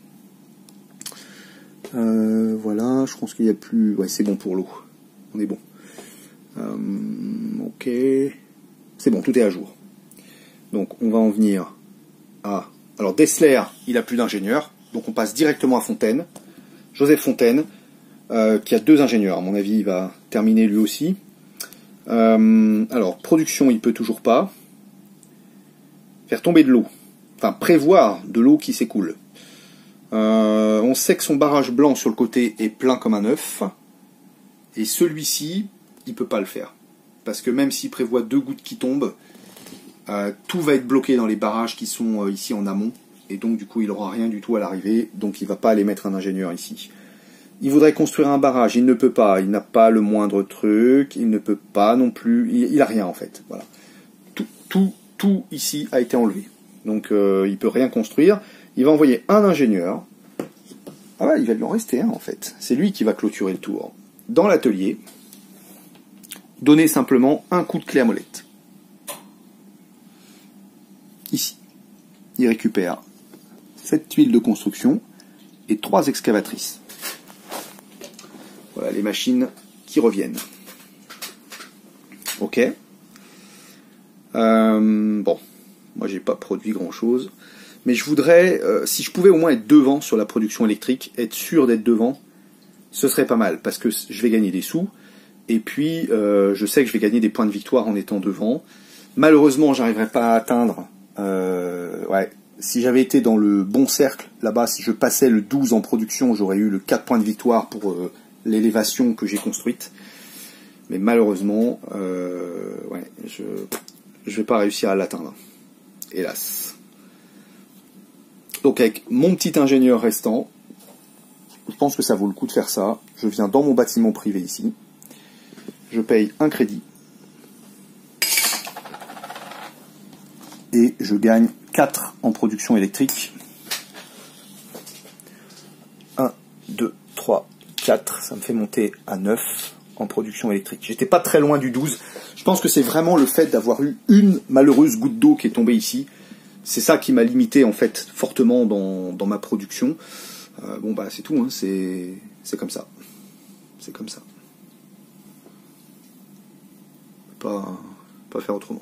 Speaker 1: Euh, voilà, je pense qu'il n'y a plus... Ouais, c'est bon pour l'eau. On est bon. Euh, ok. C'est bon, tout est à jour. Donc, on va en venir à... Alors, Dessler, il a plus d'ingénieur. Donc, on passe directement à Fontaine. Joseph Fontaine, euh, qui a deux ingénieurs. À mon avis, il va terminer lui aussi. Euh, alors, production, il peut toujours pas. Faire tomber de l'eau. Enfin, prévoir de l'eau qui s'écoule. Euh, on sait que son barrage blanc sur le côté est plein comme un œuf. Et celui-ci, il peut pas le faire. Parce que même s'il prévoit deux gouttes qui tombent, euh, tout va être bloqué dans les barrages qui sont euh, ici en amont. Et donc du coup, il n'aura rien du tout à l'arrivée. Donc il va pas aller mettre un ingénieur ici. Il voudrait construire un barrage. Il ne peut pas. Il n'a pas le moindre truc. Il ne peut pas non plus. Il, il a rien en fait. Voilà. Tout, tout, tout ici a été enlevé. Donc euh, il peut rien construire. Il va envoyer un ingénieur. Ah ouais, il va lui en rester un en fait. C'est lui qui va clôturer le tour. Dans l'atelier, donner simplement un coup de clé à molette. Ici. Il récupère cette tuile de construction et trois excavatrices. Voilà les machines qui reviennent. Ok. Euh, bon, moi j'ai pas produit grand chose. Mais je voudrais, euh, si je pouvais au moins être devant sur la production électrique, être sûr d'être devant, ce serait pas mal, parce que je vais gagner des sous, et puis euh, je sais que je vais gagner des points de victoire en étant devant. Malheureusement, j'arriverai pas à atteindre, euh, ouais, si j'avais été dans le bon cercle, là-bas, si je passais le douze en production, j'aurais eu le quatre points de victoire pour euh, l'élévation que j'ai construite. Mais malheureusement, euh, ouais, je je vais pas réussir à l'atteindre, hélas. Donc avec mon petit ingénieur restant, je pense que ça vaut le coup de faire ça. Je viens dans mon bâtiment privé ici. Je paye un crédit. Et je gagne quatre en production électrique. un, deux, trois, quatre. Ça me fait monter à neuf en production électrique. J'étais pas très loin du douze. Je pense que c'est vraiment le fait d'avoir eu une malheureuse goutte d'eau qui est tombée ici. C'est ça qui m'a limité en fait fortement dans, dans ma production. Euh, bon bah c'est tout, hein. c'est c'est comme ça. C'est comme ça. Pas, pas faire autrement.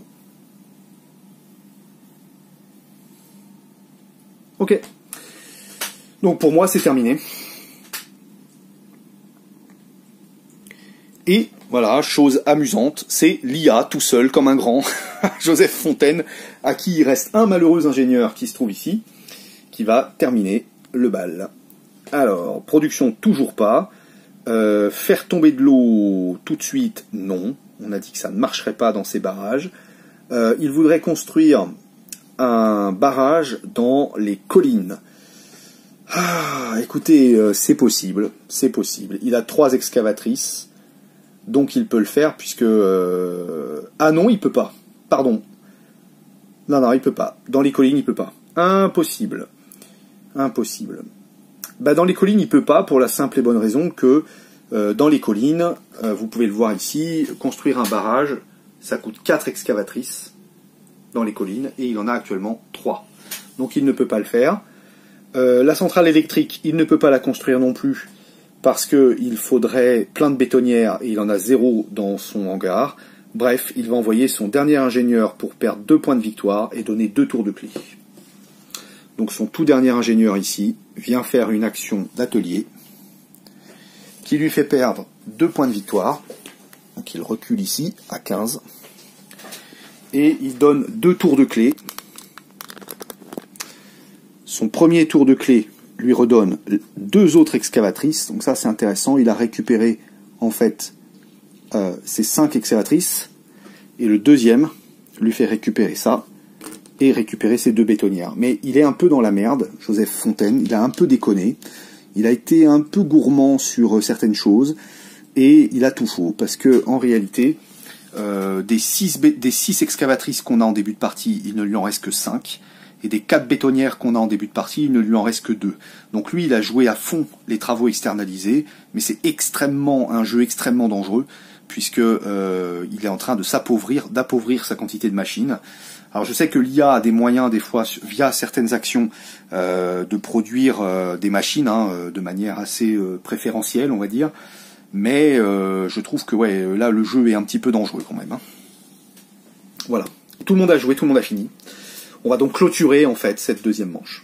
Speaker 1: Ok. Donc pour moi c'est terminé. Et voilà, chose amusante, c'est l'I A tout seul comme un grand, Joseph Fontaine, à qui il reste un malheureux ingénieur qui se trouve ici, qui va terminer le bal. Alors, production toujours pas. Euh, faire tomber de l'eau tout de suite, non. On a dit que ça ne marcherait pas dans ces barrages. Euh, il voudrait construire un barrage dans les collines. Ah, écoutez, euh, c'est possible, c'est possible. Il a trois excavatrices, donc il peut le faire puisque... Euh... Ah non, il peut pas. Pardon. Non, non, il peut pas. Dans les collines, il peut pas. Impossible. Impossible. Bah, dans les collines, il peut pas pour la simple et bonne raison que euh, dans les collines, euh, vous pouvez le voir ici, construire un barrage, ça coûte quatre excavatrices dans les collines et il en a actuellement trois. Donc il ne peut pas le faire. Euh, la centrale électrique, il ne peut pas la construire non plus parce qu'il faudrait plein de bétonnières et il en a zéro dans son hangar. Bref, il va envoyer son dernier ingénieur pour perdre deux points de victoire et donner deux tours de clé. Donc son tout dernier ingénieur ici vient faire une action d'atelier qui lui fait perdre deux points de victoire. Donc il recule ici à quinze. Et il donne deux tours de clé. Son premier tour de clé lui redonne deux autres excavatrices. Donc ça c'est intéressant. Il a récupéré en fait euh, ses cinq excavatrices. Et le deuxième lui fait récupérer ça. Et récupérer ces deux bétonnières. Mais il est un peu dans la merde, Joseph Fontaine, il a un peu déconné, il a été un peu gourmand sur certaines choses, et il a tout faux, parce que en réalité, euh, des six des six excavatrices qu'on a en début de partie, il ne lui en reste que cinq, et des quatre bétonnières qu'on a en début de partie, il ne lui en reste que deux. Donc lui, il a joué à fond les travaux externalisés, mais c'est extrêmement un jeu extrêmement dangereux, puisque euh, il est en train de s'appauvrir, d'appauvrir sa quantité de machines. Alors je sais que l'I A a des moyens des fois via certaines actions euh, de produire euh, des machines hein, euh, de manière assez euh, préférentielle on va dire, mais euh, je trouve que ouais là le jeu est un petit peu dangereux quand même. Hein. Voilà, tout le monde a joué, tout le monde a fini. On va donc clôturer en fait cette deuxième manche.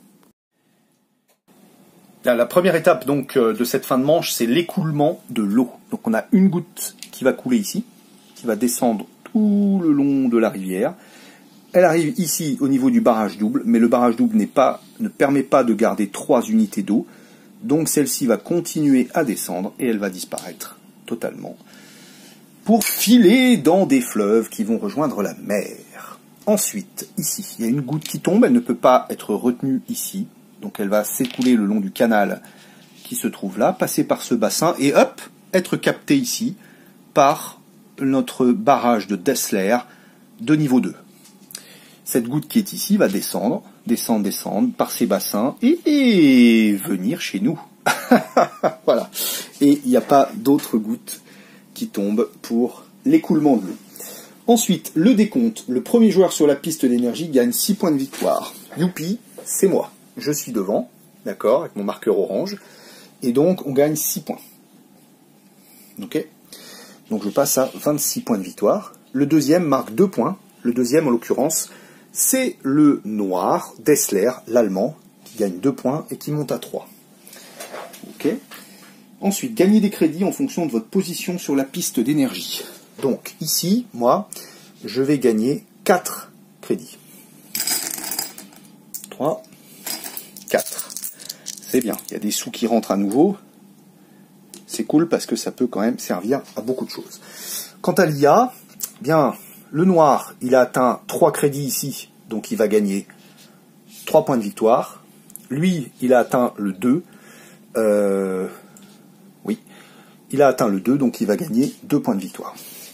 Speaker 1: La première étape donc de cette fin de manche, c'est l'écoulement de l'eau. Donc on a une goutte qui va couler ici, qui va descendre tout le long de la rivière. Elle arrive ici au niveau du barrage double, mais le barrage double n'est pas, ne permet pas de garder trois unités d'eau. Donc celle-ci va continuer à descendre et elle va disparaître totalement pour filer dans des fleuves qui vont rejoindre la mer. Ensuite, ici, il y a une goutte qui tombe, elle ne peut pas être retenue ici. Donc elle va s'écouler le long du canal qui se trouve là, passer par ce bassin et hop, être captée ici par notre barrage de Dessler de niveau deux. Cette goutte qui est ici va descendre, descendre, descendre par ces bassins et, et venir chez nous. Voilà. Et il n'y a pas d'autres gouttes qui tombent pour l'écoulement de l'eau. Ensuite, le décompte. Le premier joueur sur la piste d'énergie gagne six points de victoire. Youpi, c'est moi. Je suis devant, d'accord, avec mon marqueur orange. Et donc, on gagne six points. Ok. Donc, je passe à vingt-six points de victoire. Le deuxième marque deux points. Le deuxième, en l'occurrence, c'est le noir, Dessler, l'allemand, qui gagne deux points et qui monte à trois. Ok. Ensuite, gagnez des crédits en fonction de votre position sur la piste d'énergie. Donc, ici, moi, je vais gagner quatre crédits. trois, quatre. C'est bien. Il y a des sous qui rentrent à nouveau. C'est cool parce que ça peut quand même servir à beaucoup de choses. Quant à l'I A, bien... Le noir, il a atteint trois crédits ici, donc il va gagner trois points de victoire. Lui, il a atteint le deux. Euh, oui, il a atteint le deux, donc il va gagner deux points de victoire.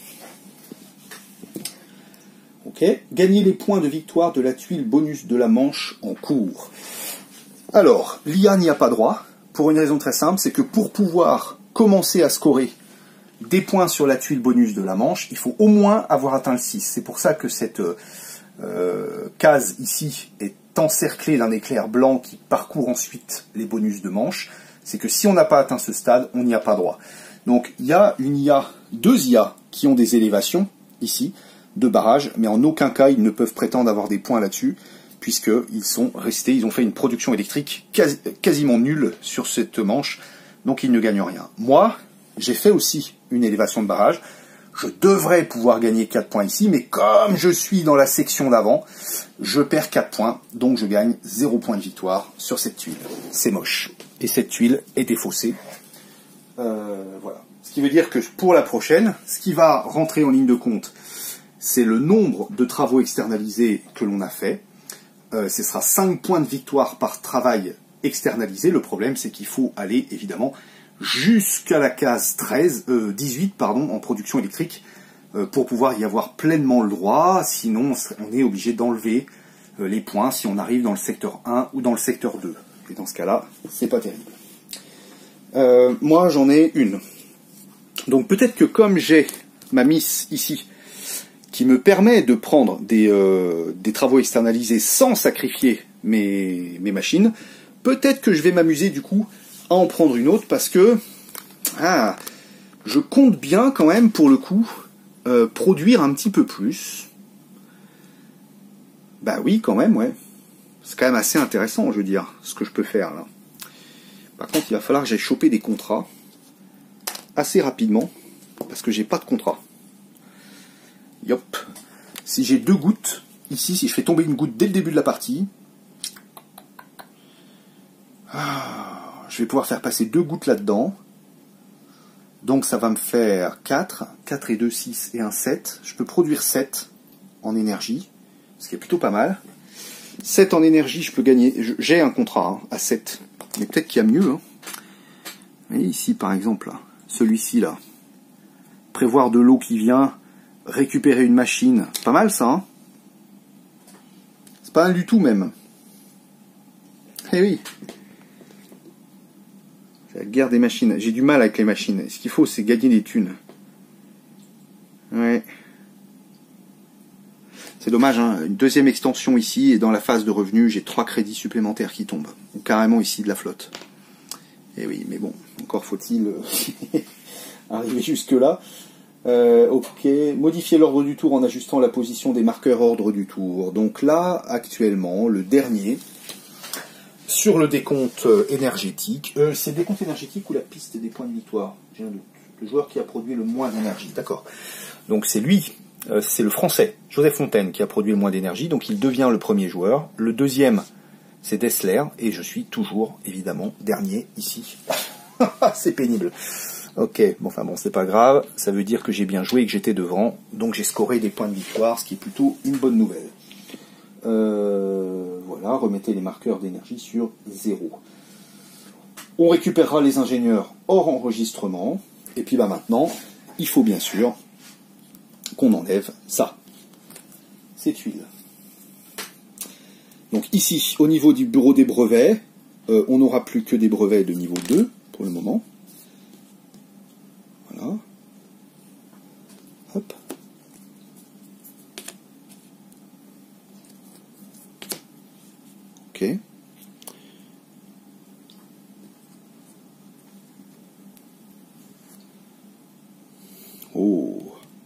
Speaker 1: Ok, gagner les points de victoire de la tuile bonus de la manche en cours. Alors, l'I A n'y a pas droit, pour une raison très simple, c'est que pour pouvoir commencer à scorer des points sur la tuile bonus de la manche, il faut au moins avoir atteint le six. C'est pour ça que cette euh, case ici est encerclée d'un éclair blanc qui parcourt ensuite les bonus de manche. C'est que si on n'a pas atteint ce stade, on n'y a pas droit. Donc il y a une I A, deux I A qui ont des élévations ici, de barrage, mais en aucun cas ils ne peuvent prétendre avoir des points là-dessus, puisqu'ils sont restés, ils ont fait une production électrique quasi, quasiment nulle sur cette manche, donc ils ne gagnent rien. Moi, j'ai fait aussi une élévation de barrage, je devrais pouvoir gagner quatre points ici, mais comme je suis dans la section d'avant, je perds quatre points, donc je gagne zéro point de victoire sur cette tuile. C'est moche. Et cette tuile est défaussée. Euh, voilà. Ce qui veut dire que pour la prochaine, ce qui va rentrer en ligne de compte, c'est le nombre de travaux externalisés que l'on a fait. Euh, ce sera cinq points de victoire par travail externalisé. Le problème, c'est qu'il faut aller, évidemment, jusqu'à la case treize, euh, dix-huit pardon, en production électrique, euh, pour pouvoir y avoir pleinement le droit. Sinon, on est obligé d'enlever euh, les points si on arrive dans le secteur un ou dans le secteur deux. Et dans ce cas-là, c'est pas terrible. Euh, moi, j'en ai une. Donc peut-être que comme j'ai ma miss ici, qui me permet de prendre des, euh, des travaux externalisés sans sacrifier mes, mes machines, peut-être que je vais m'amuser du coup à en prendre une autre, parce que ah, je compte bien quand même pour le coup euh, produire un petit peu plus. Bah oui, quand même, ouais. C'est quand même assez intéressant, je veux dire, ce que je peux faire là. Par contre, il va falloir que j'aille choper des contrats assez rapidement, parce que j'ai pas de contrat. Yop. Si j'ai deux gouttes, ici, si je fais tomber une goutte dès le début de la partie, ah, je vais pouvoir faire passer deux gouttes là-dedans. Donc ça va me faire quatre. quatre et deux, six et un, sept. Je peux produire sept en énergie, ce qui est plutôt pas mal. sept en énergie, je peux gagner. J'ai un contrat hein, à sept. Mais peut-être qu'il y a mieux. Hein. Vous voyez ici, par exemple, celui-ci, là. Prévoir de l'eau qui vient... Récupérer une machine, pas mal ça, hein. C'est pas mal du tout même. Eh oui. C'est la guerre des machines. J'ai du mal avec les machines. Ce qu'il faut, c'est gagner des thunes. Ouais. C'est dommage, hein. Une deuxième extension ici, et dans la phase de revenu, j'ai trois crédits supplémentaires qui tombent. Ou carrément ici de la flotte. Eh oui, mais bon, encore faut-il arriver jusque-là. Euh, ok, modifier l'ordre du tour en ajustant la position des marqueurs ordre du tour. Donc là, actuellement, le dernier, sur le décompte énergétique, euh, c'est le décompte énergétique ou la piste des points de victoire? J'ai un doute. Le joueur qui a produit le moins d'énergie, d'accord. Donc c'est lui, euh, c'est le français, Joseph Fontaine, qui a produit le moins d'énergie, donc il devient le premier joueur. Le deuxième, c'est Dessler, et je suis toujours, évidemment, dernier ici. C'est pénible. Ok, bon, enfin bon, c'est pas grave, ça veut dire que j'ai bien joué et que j'étais devant, donc j'ai scoré des points de victoire, ce qui est plutôt une bonne nouvelle. Euh, voilà, remettez les marqueurs d'énergie sur zéro. On récupérera les ingénieurs hors enregistrement, et puis bah maintenant, il faut bien sûr qu'on enlève ça, ces tuiles. Donc ici, au niveau du bureau des brevets, euh, on n'aura plus que des brevets de niveau deux, pour le moment. Voilà. Hop. Ok. Oh.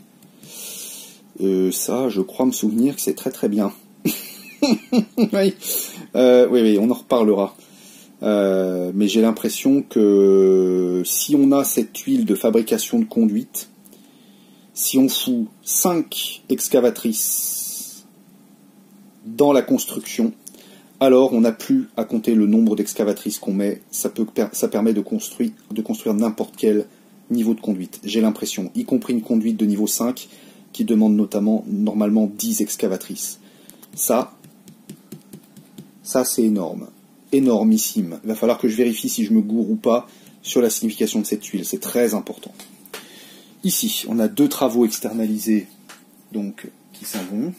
Speaker 1: Euh, ça, je crois me souvenir que c'est très très bien. oui. Euh, oui, oui, on en reparlera. Euh, mais j'ai l'impression que si on a cette tuile de fabrication de conduite, si on fout cinq excavatrices dans la construction, alors on n'a plus à compter le nombre d'excavatrices qu'on met. Ça, peut, ça permet de construire, de construire n'importe quel niveau de conduite. J'ai l'impression, y compris une conduite de niveau cinq qui demande notamment normalement dix excavatrices. Ça, ça c'est énorme. énormissime. Il va falloir que je vérifie si je me gourre ou pas sur la signification de cette tuile, c'est très important. Ici, on a deux travaux externalisés donc qui s'en vont.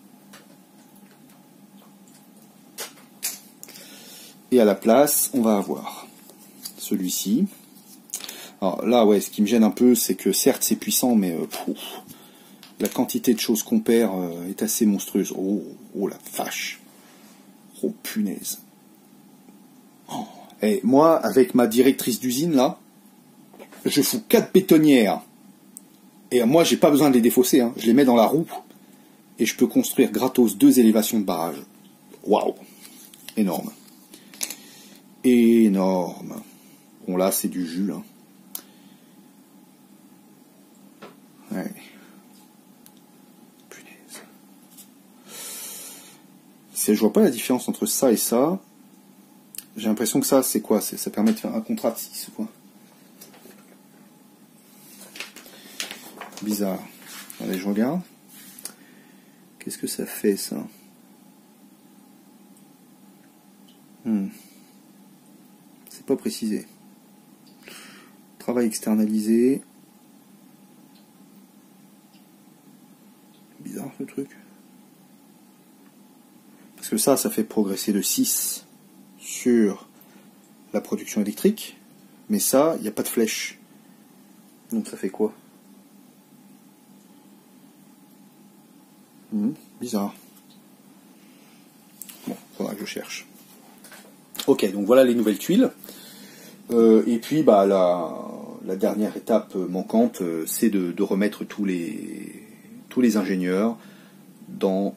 Speaker 1: Et à la place, on va avoir celui-ci. Alors là, ouais, ce qui me gêne un peu, c'est que certes c'est puissant, mais euh, pouf, la quantité de choses qu'on perd euh, est assez monstrueuse. Oh, oh la vache. Oh punaise. Oh. Et moi, avec ma directrice d'usine là, je fous quatre bétonnières. Et moi, j'ai pas besoin de les défausser, hein. Je les mets dans la roue et je peux construire gratos deux élévations de barrage. Waouh, énorme. Énorme. Bon là c'est du jus là. Ouais. Punaise. C'est, je vois pas la différence entre ça et ça. J'ai l'impression que ça c'est quoi? Ça permet de faire un contrat de six ou quoi? Bizarre. Allez, je regarde. Qu'est-ce que ça fait ça? Hmm. Pas précisé. Travail externalisé. Bizarre ce truc. Parce que ça, ça fait progresser de six sur la production électrique. Mais ça, il n'y a pas de flèche. Donc ça fait quoi? hmm, Bizarre. Bon, faudra que je cherche. Ok, donc voilà les nouvelles tuiles. Euh, et puis bah la, la dernière étape manquante, euh, c'est de, de remettre tous les tous les ingénieurs dans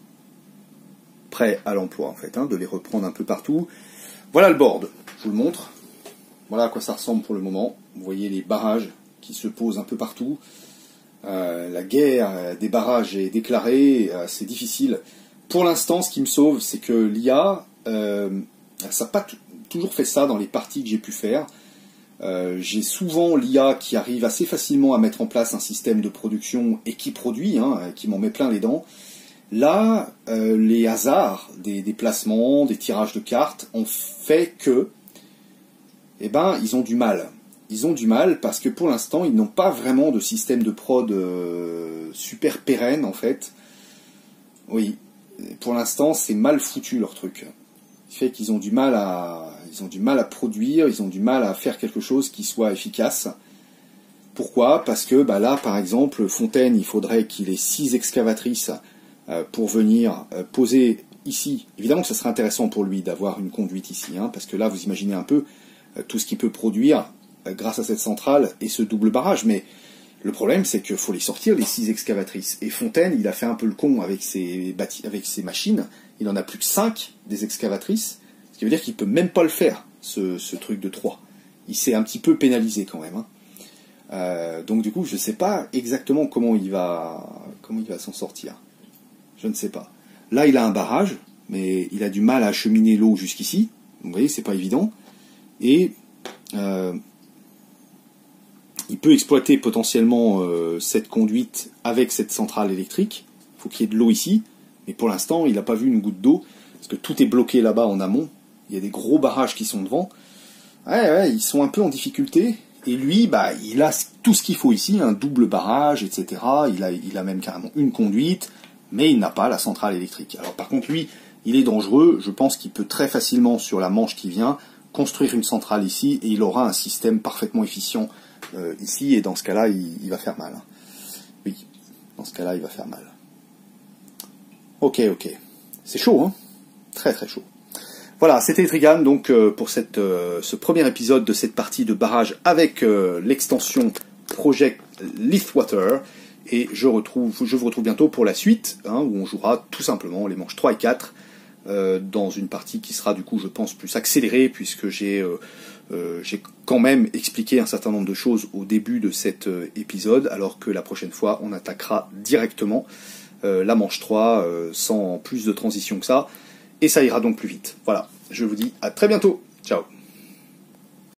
Speaker 1: prêts à l'emploi en fait, hein, de les reprendre un peu partout. Voilà le board, je vous le montre. Voilà à quoi ça ressemble pour le moment. Vous voyez les barrages qui se posent un peu partout. Euh, la guerre des barrages est déclarée, euh, c'est difficile. Pour l'instant, ce qui me sauve, c'est que l'I A, euh, ça n'a pas toujours fait ça dans les parties que j'ai pu faire. Euh, j'ai souvent l'I A qui arrive assez facilement à mettre en place un système de production et qui produit, hein, qui m'en met plein les dents. Là, euh, les hasards des, des placements, des tirages de cartes ont fait que, eh ben, ils ont du mal. Ils ont du mal parce que pour l'instant, ils n'ont pas vraiment de système de prod euh, super pérenne en fait. Oui, pour l'instant, c'est mal foutu leur truc. Ce qui fait qu'ils ont du mal à, ils ont du mal à produire, ils ont du mal à faire quelque chose qui soit efficace. Pourquoi? Parce que bah là, par exemple, Fontaine, il faudrait qu'il ait six excavatrices euh, pour venir euh, poser ici. Évidemment que ça serait intéressant pour lui d'avoir une conduite ici, hein, parce que là, vous imaginez un peu euh, tout ce qu'il peut produire euh, grâce à cette centrale et ce double barrage. Mais le problème, c'est qu'il faut les sortir, les six excavatrices. Et Fontaine, il a fait un peu le con avec ses, bâti- avec ses machines. Il en a plus que cinq des excavatrices, ce qui veut dire qu'il peut même pas le faire, ce, ce truc de trois. Il s'est un petit peu pénalisé quand même. Hein. Euh, donc du coup, je ne sais pas exactement comment il va, comment il va s'en sortir. Je ne sais pas. Là, il a un barrage, mais il a du mal à acheminer l'eau jusqu'ici. Vous voyez, c'est pas évident. Et euh, il peut exploiter potentiellement euh, cette conduite avec cette centrale électrique. Il faut qu'il y ait de l'eau ici. Mais pour l'instant, il n'a pas vu une goutte d'eau, parce que tout est bloqué là-bas en amont. Il y a des gros barrages qui sont devant. Ouais, ouais, ils sont un peu en difficulté. Et lui, bah, il a tout ce qu'il faut ici, un double barrage, et cetera. Il a, il a même carrément une conduite, mais il n'a pas la centrale électrique. Alors par contre, lui, il est dangereux. Je pense qu'il peut très facilement, sur la Manche qui vient, construire une centrale ici, et il aura un système parfaitement efficient euh, ici, et dans ce cas-là, il, il va faire mal. Oui, dans ce cas-là, il va faire mal. Ok, ok. C'est chaud, hein? Très très chaud. Voilà, c'était Trigan donc euh, pour cette, euh, ce premier épisode de cette partie de barrage avec euh, l'extension Project Liftwater. Et je, retrouve, je vous retrouve bientôt pour la suite, hein, où on jouera tout simplement les manches trois et quatre, euh, dans une partie qui sera du coup, je pense, plus accélérée, puisque j'ai euh, euh, j'ai quand même expliqué un certain nombre de choses au début de cet euh, épisode, alors que la prochaine fois, on attaquera directement Euh, la manche trois euh, sans plus de transition que ça, et ça ira donc plus vite. Voilà, je vous dis à très bientôt, ciao.